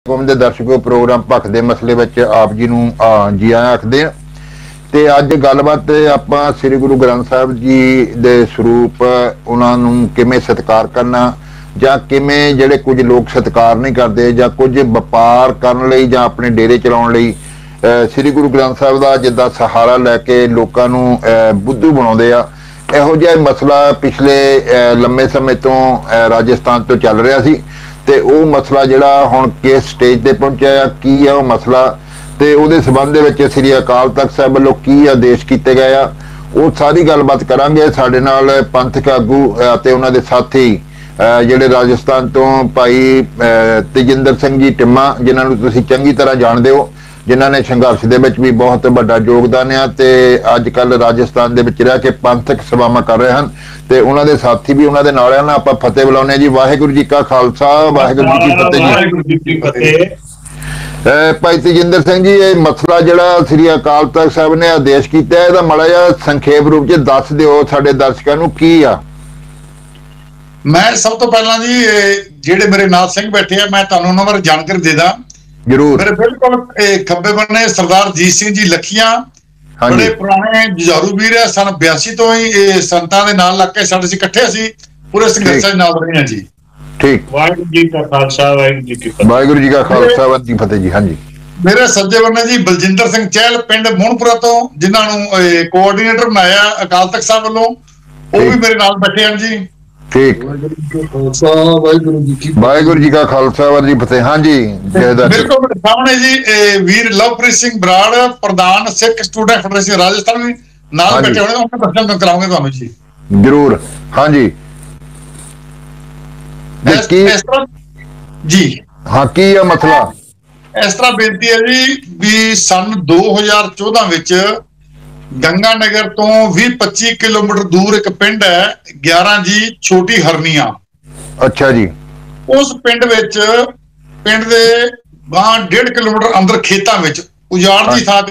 कौम के दर्शकों प्रोग्राम भख दे मसले विच आप जी नूं जी आया आखदे आ। ते अज गलबात आपां श्री गुरु ग्रंथ साहिब जी दे स्वरूप उन्हां नूं किवें सत्कार करना जां किवें जिहड़े कुछ लोग सत्कार नहीं करते जां कुछ वपार करन लई जां अपने डेरे चलाउण लई श्री गुरु ग्रंथ साहिब दा जिद्दां सहारा लैके लोकां नूं बुद्धू बनाउंदे आ। इहो जिहा मसला पिछले लंबे समय तो राजस्थान तो चल रहा सी ते वो मसला जिहड़ा हुण किस स्टेज ते पहुंचा की है वो मसला ते उहदे संबंध दे विच श्री अकाल तख्त साहिब वल्लों की आदेश कीते गए आ वो सारी गलबात करांगे। साडे नाल पंथक आगू ते उहनां दे साथी जिहड़े राजस्थान तो भाई तेजिंदर सिंह जी टिम्मा जिन्हां नूं तुसीं चंगी तरह जाणदे हो, जिन्हां ने संघर्ष दे विच भी बहुत वड्डा योगदान है ते अजकल राजस्थान दे विच रह के पंथक सभावां कर रहे हैं ते उन्हां दे साथी भी उन्हां दे नाल आ। आपां फतेह बुलाउने जी। वाहिगुरू जी का खालसा वाहिगुरू जी की फतेह जी। भाई तेजिंदर सिंह जी ये मसला जिहड़ा श्री अकाल तख्त साहिब ने आदेश कीता है माड़ा जिहा संखेप रूप च दस दिओ साडे दर्शकां नूं की आ। मैं सब तो पहला जी जेडे मेरे नाल सिंह बैठे हैं मैं तुहानूं उन्हां बारे जानकारी दे दा जरूर। मेरे बिल्कुल खब्बे बन्ने सरदार जीत सिंह जी लखियां बड़े पुराने जुझारू वीर है। सन 82 तो ही संतां दे नाल लग के साडे इकट्ठे सी पूरे संघर्षां नाल रहे हैं जी। ठीक। वाहिगुरू जी का खालसा वाहिगुरू जी की फतेह। वाहिगुरू जी का खालसा वाहिगुरू जी की फतेह जी। हाँ जी। मेरे सज्जे बन्ने जी बलजिंदर सिंह चहल पिंड मोहनपुरा तो जिन्हां नूं कोआर्डीनेटर बनाया अकाल तख्त साहिब वल्लों वो भी मेरे नाल बैठे हैं जी। ठीक। वाहिगुरू जी का खालसा वाहिगुरू जी फतेह। हाँ जी। बिल्कुल सामने जी वीर लवप्रीत सिंह बराड़ प्रधान सिख स्टूडेंट फेडरेशन राजस्थान भी नाल बैठे होने उन्हें दर्शन कराऊंगे तुहानूं जी जरूर। हाँ जी। जी हाँ की है मसला इस तरह बेनती है जी भी सन 2014 विच गंगा नगर तो 20-25 किलोमीटर दूर एक पिंड है 11 जी छोटी हरनिया। अच्छा जी। उस पिंड विच पिंड दे 1.5 किलोमीटर अंदर खेतां विच उजाड़ दी थां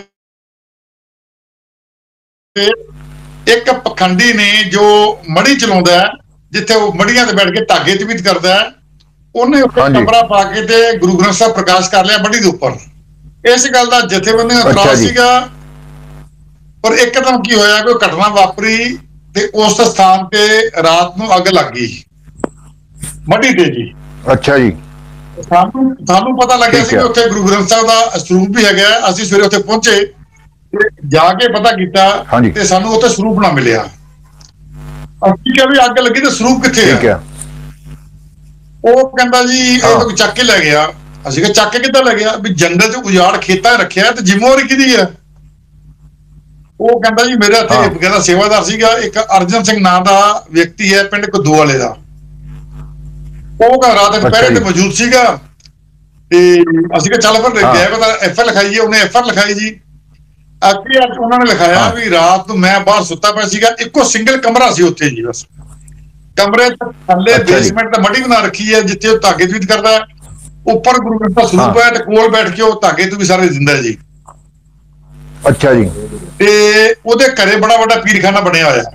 ते एक पखंडी ने जो मड़ी चलाउंदा है जिथे वो मड़ियां ते बैठ के धागे तवीत करदा है उन्हें कमरा पा के ते गुरु ग्रंथ साहिब प्रकाश कर लिया मड़ी दे उपर। इस गल दा जथेबंदी दा इतराज सीगा पर एकदम की होया कोई घटना वापरी ते उस स्थान ते रात नूं अग लग गई मड़ी ते जी। अच्छा जी। सानू पता लग्या सी कि उत्थे गुरु ग्रंथ साहिब दा स्वरूप भी हैगा। असीं सवेरे उत्थे पहुंचे जाके पता कीता ते सानू उत्थे स्वरूप ना मिलिया। ਅਸੀਂ ਕਿਹਾ ਵੀ ਅੱਗ ਲੱਗੀ ਤੇ ਸਰੂਪ ਕਿੱਥੇ ਹੈ ਉਹ ਕਹਿੰਦਾ ਜੀ ਇਹ ਚੱਕ ਕੇ ਲੈ ਗਿਆ। ਅਸੀਂ ਕਿਹਾ ਚੱਕ ਕੇ ਕਿੱਦਾਂ ਲੈ ਗਿਆ ਵੀ ਜੰਗਲ 'ਚ ਉਜਾੜ ਖੇਤਾਂ ਰੱਖਿਆ ਤੇ ਜ਼ਿੰਮੇਵਾਰੀ ਕਿਹਦੀ ਹੈ। ਉਹ ਕਹਿੰਦਾ ਜੀ ਮੇਰੇ ਇੱਥੇ ਕਹਿੰਦਾ ਸੇਵਾਦਾਰ ਸੀਗਾ ਇੱਕ ਅਰਜਨ ਸਿੰਘ ਨਾਂ ਦਾ ਵਿਅਕਤੀ ਹੈ ਪਿੰਡ ਕਦੂ ਵਾਲੇ ਦਾ ਉਹ ਘਰ ਰਾਤ ਦੇ ਪਹਿਰੇ ਤੇ ਮੌਜੂਦ ਸੀਗਾ ਤੇ ਅਸੀਂ ਕਿਹਾ ਚੱਲ ਫਿਰ ਗਿਆ ਪਤਾ ਐਫ ਲਿਖਾਈਏ। ਉਹਨੇ ਐਫ ਲਿਖਾਈ ਜੀ आखिर उन्होंने लिखाया भी रात को मैं बाहर सुता पिया सीगा इको सिंगल कमरा सी उत्थे जी बस कमरे थल्ले बेसमेंट ते मड़ी बना रखी है जिथे धागे तवीत करदा है ऊपर गुरु ग्रंथ साहिब स्वरूप है ते कोल बैठ के वो धागे तो भी सारे जिंदा है जी। अच्छा जी। ते ओदे घरे बड़ा बड़ा पीरखाना बनया होया।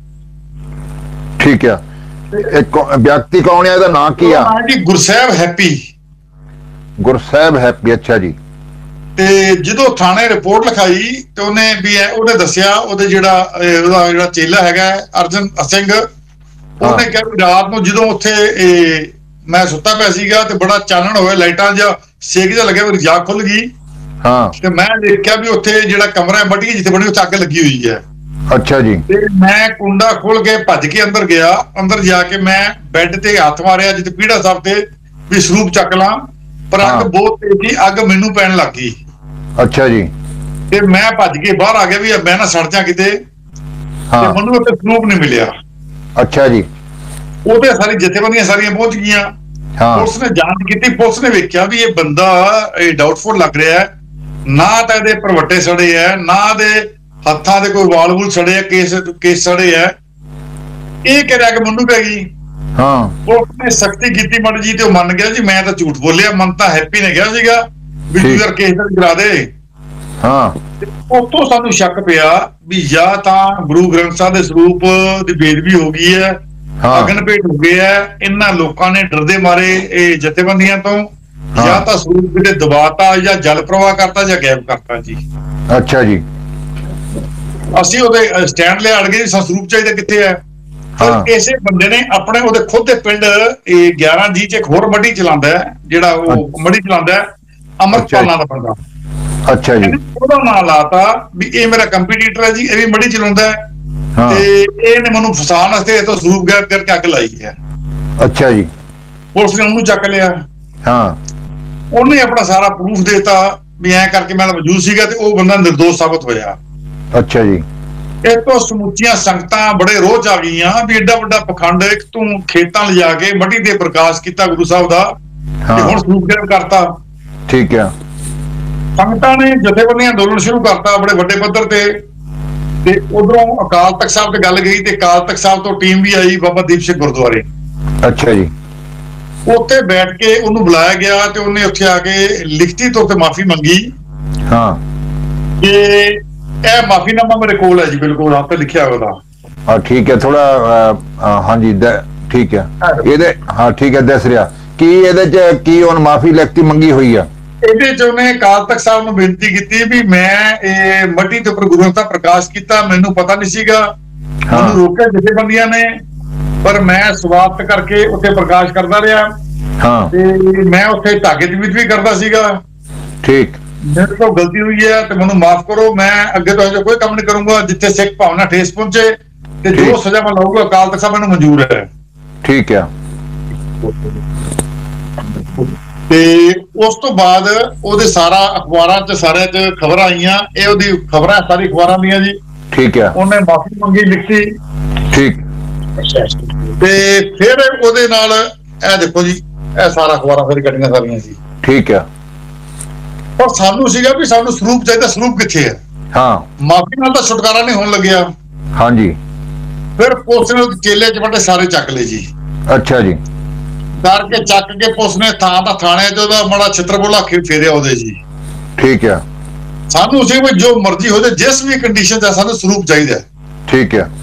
ठीक है। एक व्यक्ति कौन है इहदा नाम की है जी गुरसाहिब हैप्पी। गुरसाहिब हैप्पी। अच्छा जी। ਤੇ ਜਦੋਂ ਥਾਣੇ ਰਿਪੋਰਟ ਲਿਖਾਈ ਤੇ ਉਹਨੇ ਵੀ ਉਹਨੇ ਦੱਸਿਆ ਉਹਦੇ ਜਿਹੜਾ ਚੇਲਾ ਹੈਗਾ ਅਰਜਨ ਸਿੰਘ ਉਹਨੇ ਕਿਹਾ ਵੀ ਰਾਤ ਨੂੰ ਜਦੋਂ ਉੱਥੇ ਮੈਂ ਸੁੱਤਾ ਪਿਆ ਸੀਗਾ ਤੇ ਬੜਾ ਚਾਨਣ ਹੋਇਆ ਲਾਈਟਾਂ ਜਿਹਾ ਸੇਕ ਜਿਹਾ ਲੱਗਿਆ ਮੇਰੀ ਜਾਗ ਖੁੱਲ ਗਈ। ਹਾਂ ਤੇ ਮੈਂ ਦੇਖਿਆ ਵੀ ਉੱਥੇ ਜਿਹੜਾ ਕਮਰਾ ਮੱਟੀ ਜਿੱਥੇ ਬਣੀ ਉੱਥੇ ਅੱਗ ਲੱਗੀ ਹੋਈ ਹੈ। ਅੱਛਾ ਜੀ। ਤੇ ਮੈਂ ਕੁੰਡਾ ਖੋਲ ਕੇ ਭੱਜ ਕੇ ਅੰਦਰ ਗਿਆ। ਅੰਦਰ ਜਾ ਕੇ ਮੈਂ ਬੈੱਡ ਤੇ ਹੱਥ ਮਾਰਿਆ ਜਿੱਥੇ ਪੀੜਾ ਸਾਹਿਬ ਤੇ ਵੀ ਸਰੂਪ ਚੱਕ ਲਾਂ ਪਰ ਅੱਗ ਬਹੁਤ ਤੇਜ਼ ਸੀ ਅੱਗ ਮੈਨੂੰ ਪੈਣ ਲੱਗ ਗਈ। अच्छा जी। ਤੇ ਮੈਂ ਭੱਜ ਕੇ ਬਾਹਰ ਆ ਗਿਆ ਵੀ ਮੈਂ ਨਾ ਸੜ ਜਾ ਕਿਤੇ ਤੇ ਮੈਨੂੰ ਉੱਥੇ ਸਰੂਪ ਨਹੀਂ ਮਿਲਿਆ। ਅੱਛਾ ਜੀ। ਉਹਦੇ ਸਾਰੀ ਜਥੇਬੰਦੀਆਂ ਸਾਰੀਆਂ ਪਹੁੰਚ ਗਈਆਂ। ਪੁਲਿਸ ਨੇ ਜਾਂਚ ਕੀਤੀ ਪੁਲਿਸ ਨੇ ਵੇਖਿਆ ਵੀ ਇਹ ਬੰਦਾ ਇਹ ਡਾਊਟਫੁਲ ਲੱਗ ਰਿਹਾ ਹੈ ਨਾ ਤਾਂ ਇਹਦੇ ਪਰਵੱਟੇ ਸੜੇ ਹੈ ਨਾ ਦੇ ਹੱਥਾਂ ਦੇ ਕੋਈ ਵਾਲ ਵੂਲ ਸੜੇ ਕੇਸ ਸੜੇ ਹੈ। ਇਹ ਕਹਿ ਕਿ ਮੈਨੂੰ ਪੈ ਗਈ। ਪੁਲਿਸ ਨੇ ਸਖਤੀ ਕੀਤੀ ਮੜ ਜੀ ਤੇ ਉਹ ਮੰਨ ਗਿਆ ਜੀ ਮੈਂ ਤਾਂ ਝੂਠ ਬੋਲਿਆ ਮਨ ਤਾਂ ਹੈਪੀ ਨੇ ਕਿਹਾ ਸੀਗਾ ਵੀ ਤੂੰ ਯਾਰ ਕੇਸ ਦਰਜ ਕਰਾ ਦੇ। ਉੱਥੋਂ ਸਾਨੂੰ ਸ਼ੱਕ ਪਿਆ ਵੀ ਜਾਂ ਤਾਂ ਗੁਰੂ ਗ੍ਰੰਥ ਸਾਹਿਬ ਦੇ ਸਰੂਪ ਦੀ ਬੇਦਬੀ ਹੋ ਗਈ ਹੈ ਅਗਨ ਭੇਟ ਹੋ ਗਏ ਹੈ। ਇਹਨਾਂ ਲੋਕਾਂ ਨੇ ਡਰਦੇ ਮਾਰੇ ਇਹ ਜਥੇਬੰਦੀਆਂ ਤੋਂ ਜਾਂ ਤਾਂ ਸਰੂਪ ਕਿਤੇ ਦਬਾਤਾ ਜਾਂ ਜਲ ਪ੍ਰਵਾਹ ਕਰਤਾ ਜਾਂ ਗਾਇਬ ਕਰਤਾ ਜੀ। ਅੱਛਾ ਜੀ। ਅਸੀਂ ਉਹਦੇ ਸਟੈਂਡ ਲਿਆ ਅੜ ਗਏ ਜੀ, ਸਰੂਪ ਚਾਹੀਦਾ ਕਿੱਥੇ ਹੈ। ਫਿਰ ਇਸੇ ਬੰਦੇ ਨੇ ਆਪਣੇ ਉਹਦੇ ਖੁਦ ਦੇ ਪਿੰਡ ਇਹ 11 ਜੀ ਚ ਇੱਕ ਹੋਰ ਮੱਢੀ ਚਲਾਉਂਦਾ ਹੈ, ਜਿਹੜਾ ਉਹ ਮੱਢੀ ਚਲਾਉਂਦਾ ਅਮਰਪਾਲਾਂ ਦਾ ਬੰਦਾ। ਅੱਛਾ ਜੀ। ਉਹਦਾ ਨਾਂ ਲਾਤਾ ਵੀ ਇਹ ਮੇਰਾ ਕੰਪੀਟੀਟਰ ਹੈ ਜੀ, ਇਹ ਵੀ ਮੱਢੀ ਚਲਾਉਂਦਾ ਹੈ ਤੇ ਇਹਨੇ ਮੈਨੂੰ ਫਸਾਉਣ ਵਾਸਤੇ ਤੋਂ ਸਰੂਪ ਗਾਇਬ ਕਰਕੇ ਅੱਗ ਲਾਈ ਹੈ। ਅੱਛਾ ਜੀ। ਪੁਲਿਸ ਨੇ ਉਹਨੂੰ ਚੱਕ ਲਿਆ। ਹਾਂ। ਉਹਨੇ ਆਪਣਾ ਸਾਰਾ ਪ੍ਰੂਫ ਦੇਤਾ ਵੀ ਐਂ ਕਰਕੇ ਮੈਂ ਮੌਜੂਦ ਸੀਗਾ ਤੇ ਉਹ ਬੰਦਾ ਨਿਰਦੋਸ਼ ਸਾਬਤ ਹੋਇਆ। ਅੱਛਾ ਜੀ। ਇਹ ਤੋਂ ਸਮੁੱਚੀਆਂ ਸੰਗਤਾਂ ਬੜੇ ਰੋਹ ਚ ਆ ਗਈਆਂ ਵੀ ਐਡਾ ਵੱਡਾ ਪਖੰਡ, ਇੱਕ ਤੂੰ ਖੇਤਾਂ ਲਿਜਾ ਕੇ ਮੱਢੀ ਤੇ ਪ੍ਰਕਾਸ਼ ਕੀਤਾ ਗੁਰੂ ਸਾਹਿਬ ਦਾ ਤੇ ਹੁਣ ਸਰੂਪ ਗਾਇਬ ਕਰਤਾ। ਠੀਕ ਹੈ। ਸੰਗਤਾਂ ਨੇ ਜਥੇਬੰਦੀਆਂ ਅੰਦੋਲਨ ਸ਼ੁਰੂ ਕਰਤਾ ਬੜੇ ਵੱਡੇ ਪੱਧਰ ਤੇ ਉਧਰੋਂ ਅਕਾਲ ਤਖਤ ਸਾਹਿਬ ਤੇ ਗੱਲ ਗਈ ਤੇ ਅਕਾਲ ਤਖਤ ਸਾਹਿਬ ਤੋਂ ਟੀਮ ਵੀ ਆਈ ਬਾਬਾ ਦੀਪ ਸਿੰਘ ਗੁਰਦੁਆਰੇ। ਅੱਛਾ ਜੀ। ਉੱਥੇ ਬੈਠ ਕੇ ਉਹਨੂੰ ਬੁਲਾਇਆ ਗਿਆ ਤੇ ਉਹਨੇ ਉੱਥੇ ਆ ਕੇ ਲਿਖਤੀ ਤੌਰ ਤੇ ਮਾਫੀ ਮੰਗੀ। ਹਾਂ। ਕਿ ਇਹ ਮਾਫੀਨਾਮਾ ਮੇਰੇ ਕੋਲ ਹੈ ਜੀ, ਬਿਲਕੁਲ ਆਪੇ ਲਿਖਿਆ ਉਹਦਾ। ਠੀਕ ਹੈ। ਥੋੜਾ ਹਾਂਜੀ ਠੀਕ ਹੈ ਇਹਦੇ। ਹਾਂ ਠੀਕ ਹੈ। ਦੱਸ ਰਿਹਾ ਕੀ ਇਹਦੇ ਚ ਕੀ ਹੁਣ ਮਾਫੀ ਲਿਖਤੀ ਮੰਗੀ ਹੋਈ ਆ? ਇਹਦੇ ਚ ਉਹਨੇ ਅਕਾਲ ਤਖਤ ਸਾਹਿਬ ਨੂੰ ਬੇਨਤੀ ਕੀਤੀ ਵੀ ਮੈਂ ਇਹ ਮੱਢੀ ਦੇ ਉੱਪਰ ਗੁਰੂ ਗ੍ਰੰਥ ਸਾਹਿਬ ਪ੍ਰਕਾਸ਼ ਕੀਤਾ, ਮੈਨੂੰ ਪਤਾ ਨਹੀਂ ਸੀਗਾ, ਮੈਨੂੰ ਰੋਕਿਆ ਜਥੇਬੰਦੀਆਂ ਨੇ, ਪਰ ਮੈਂ ਸਵਾਗਤ ਕਰਕੇ ਉੱਥੇ ਪ੍ਰਕਾਸ਼ ਕਰਦਾ ਰਿਹਾ। ਹਾਂ। ਤੇ ਮੈਂ ਉੱਥੇ ਧਾਗੇ ਦੀ ਵੀ ਕਰਦਾ ਸੀਗਾ। ਠੀਕ। ਮੇਰੇ ਤੋਂ ਗਲਤੀ ਹੋਈ ਹੈ ਤੇ ਮੈਨੂੰ ਮਾਫ ਕਰੋ, ਮੈਂ ਅੱਗੇ ਤੋਂ ਇਹੋ ਕੋਈ ਕੰਮ ਨਹੀਂ ਕਰੂੰਗਾ ਜਿੱਥੇ ਸਿੱਖ ਭਾਵਨਾ ਠੇਸ ਪਹੁੰਚੇ ਤੇ ਜੋ ਸਜ਼ਾ ਮੈਂ ਲਊਂਗਾ ਅਕਾਲ ਤਖਤ ਸਾਹਿਬ ਮੈਨੂੰ ਮਨਜ਼ੂਰ ਹੈ। ਠੀਕ ਹੈ। ਤੇ ਉਸ ਤੋਂ ਬਾਅਦ ਉਹਦੇ ਸਾਰਾ ਅਖਬਾਰਾਂ 'ਚ ਸਾਰਿਆਂ 'ਚ ਖਬਰਾਂ ਆਈਆਂ, ਇਹ ਉਹਦੀ ਖਬਰਾਂ ਸਾਰੀ ਅਖਬਾਰਾਂ ਦੀਆਂ ਜੀ। ਠੀਕ ਹੈ। ਉਹਨੇ ਮਾਫੀ ਮੰਗੀ ਲਿਖਤੀ। ਠੀਕ। ਤੇ ਫਿਰ ਉਹਦੇ ਨਾਲ ਇਹ ਦੇਖੋ ਜੀ, ਇਹ ਸਾਰਾ ਅਖਬਾਰਾਂ ਫਿਰ ਕੱਢੀਆਂ ਸਾਰੀਆਂ ਸੀ। ਠੀਕ ਹੈ। ਪਰ ਸਾਨੂੰ ਸੀਗਾ ਵੀ ਸਾਨੂੰ ਸਰੂਪ ਚਾਹੀਦਾ, ਸਰੂਪ ਕਿੱਥੇ ਹੈ? ਹਾਂ। ਮਾਫੀ ਨਾਲ ਤਾਂ ਛੁਟਕਾਰਾ ਨਹੀਂ ਹੋਣ ਲੱਗਿਆ। ਹਾਂਜੀ। ਫਿਰ ਪੁਲਿਸ ਨੇ ਚੇਲੇ ਚਪਟੇ ਸਾਰੇ ਚੱਕ ਲਏ ਜੀ। ਅੱਛਾ ਜੀ। ਕਰਕੇ ਚੱਕ ਕੇ ਪੁਲਿਸ ਨੇ ਥਾਂ ਥਾਣੇ ਤੇ ਉਹਦਾ ਬੜਾ ਛਿੱਤਰਪੋਲਾ ਫੇਰਿਆ ਉਹਦੇ ਜੀ। ਠੀਕ ਹੈ। ਸਾਨੂੰ ਸੀ ਵੀ ਜੋ ਮਰਜ਼ੀ ਹੋ ਜਾਏ, ਜਿਸ ਵੀ ਕੰਡੀਸ਼ਨ 'ਚ ਸਾਨੂੰ ਸਰੂਪ ਚਾਹੀਦਾ। ਠੀਕ ਹੈ।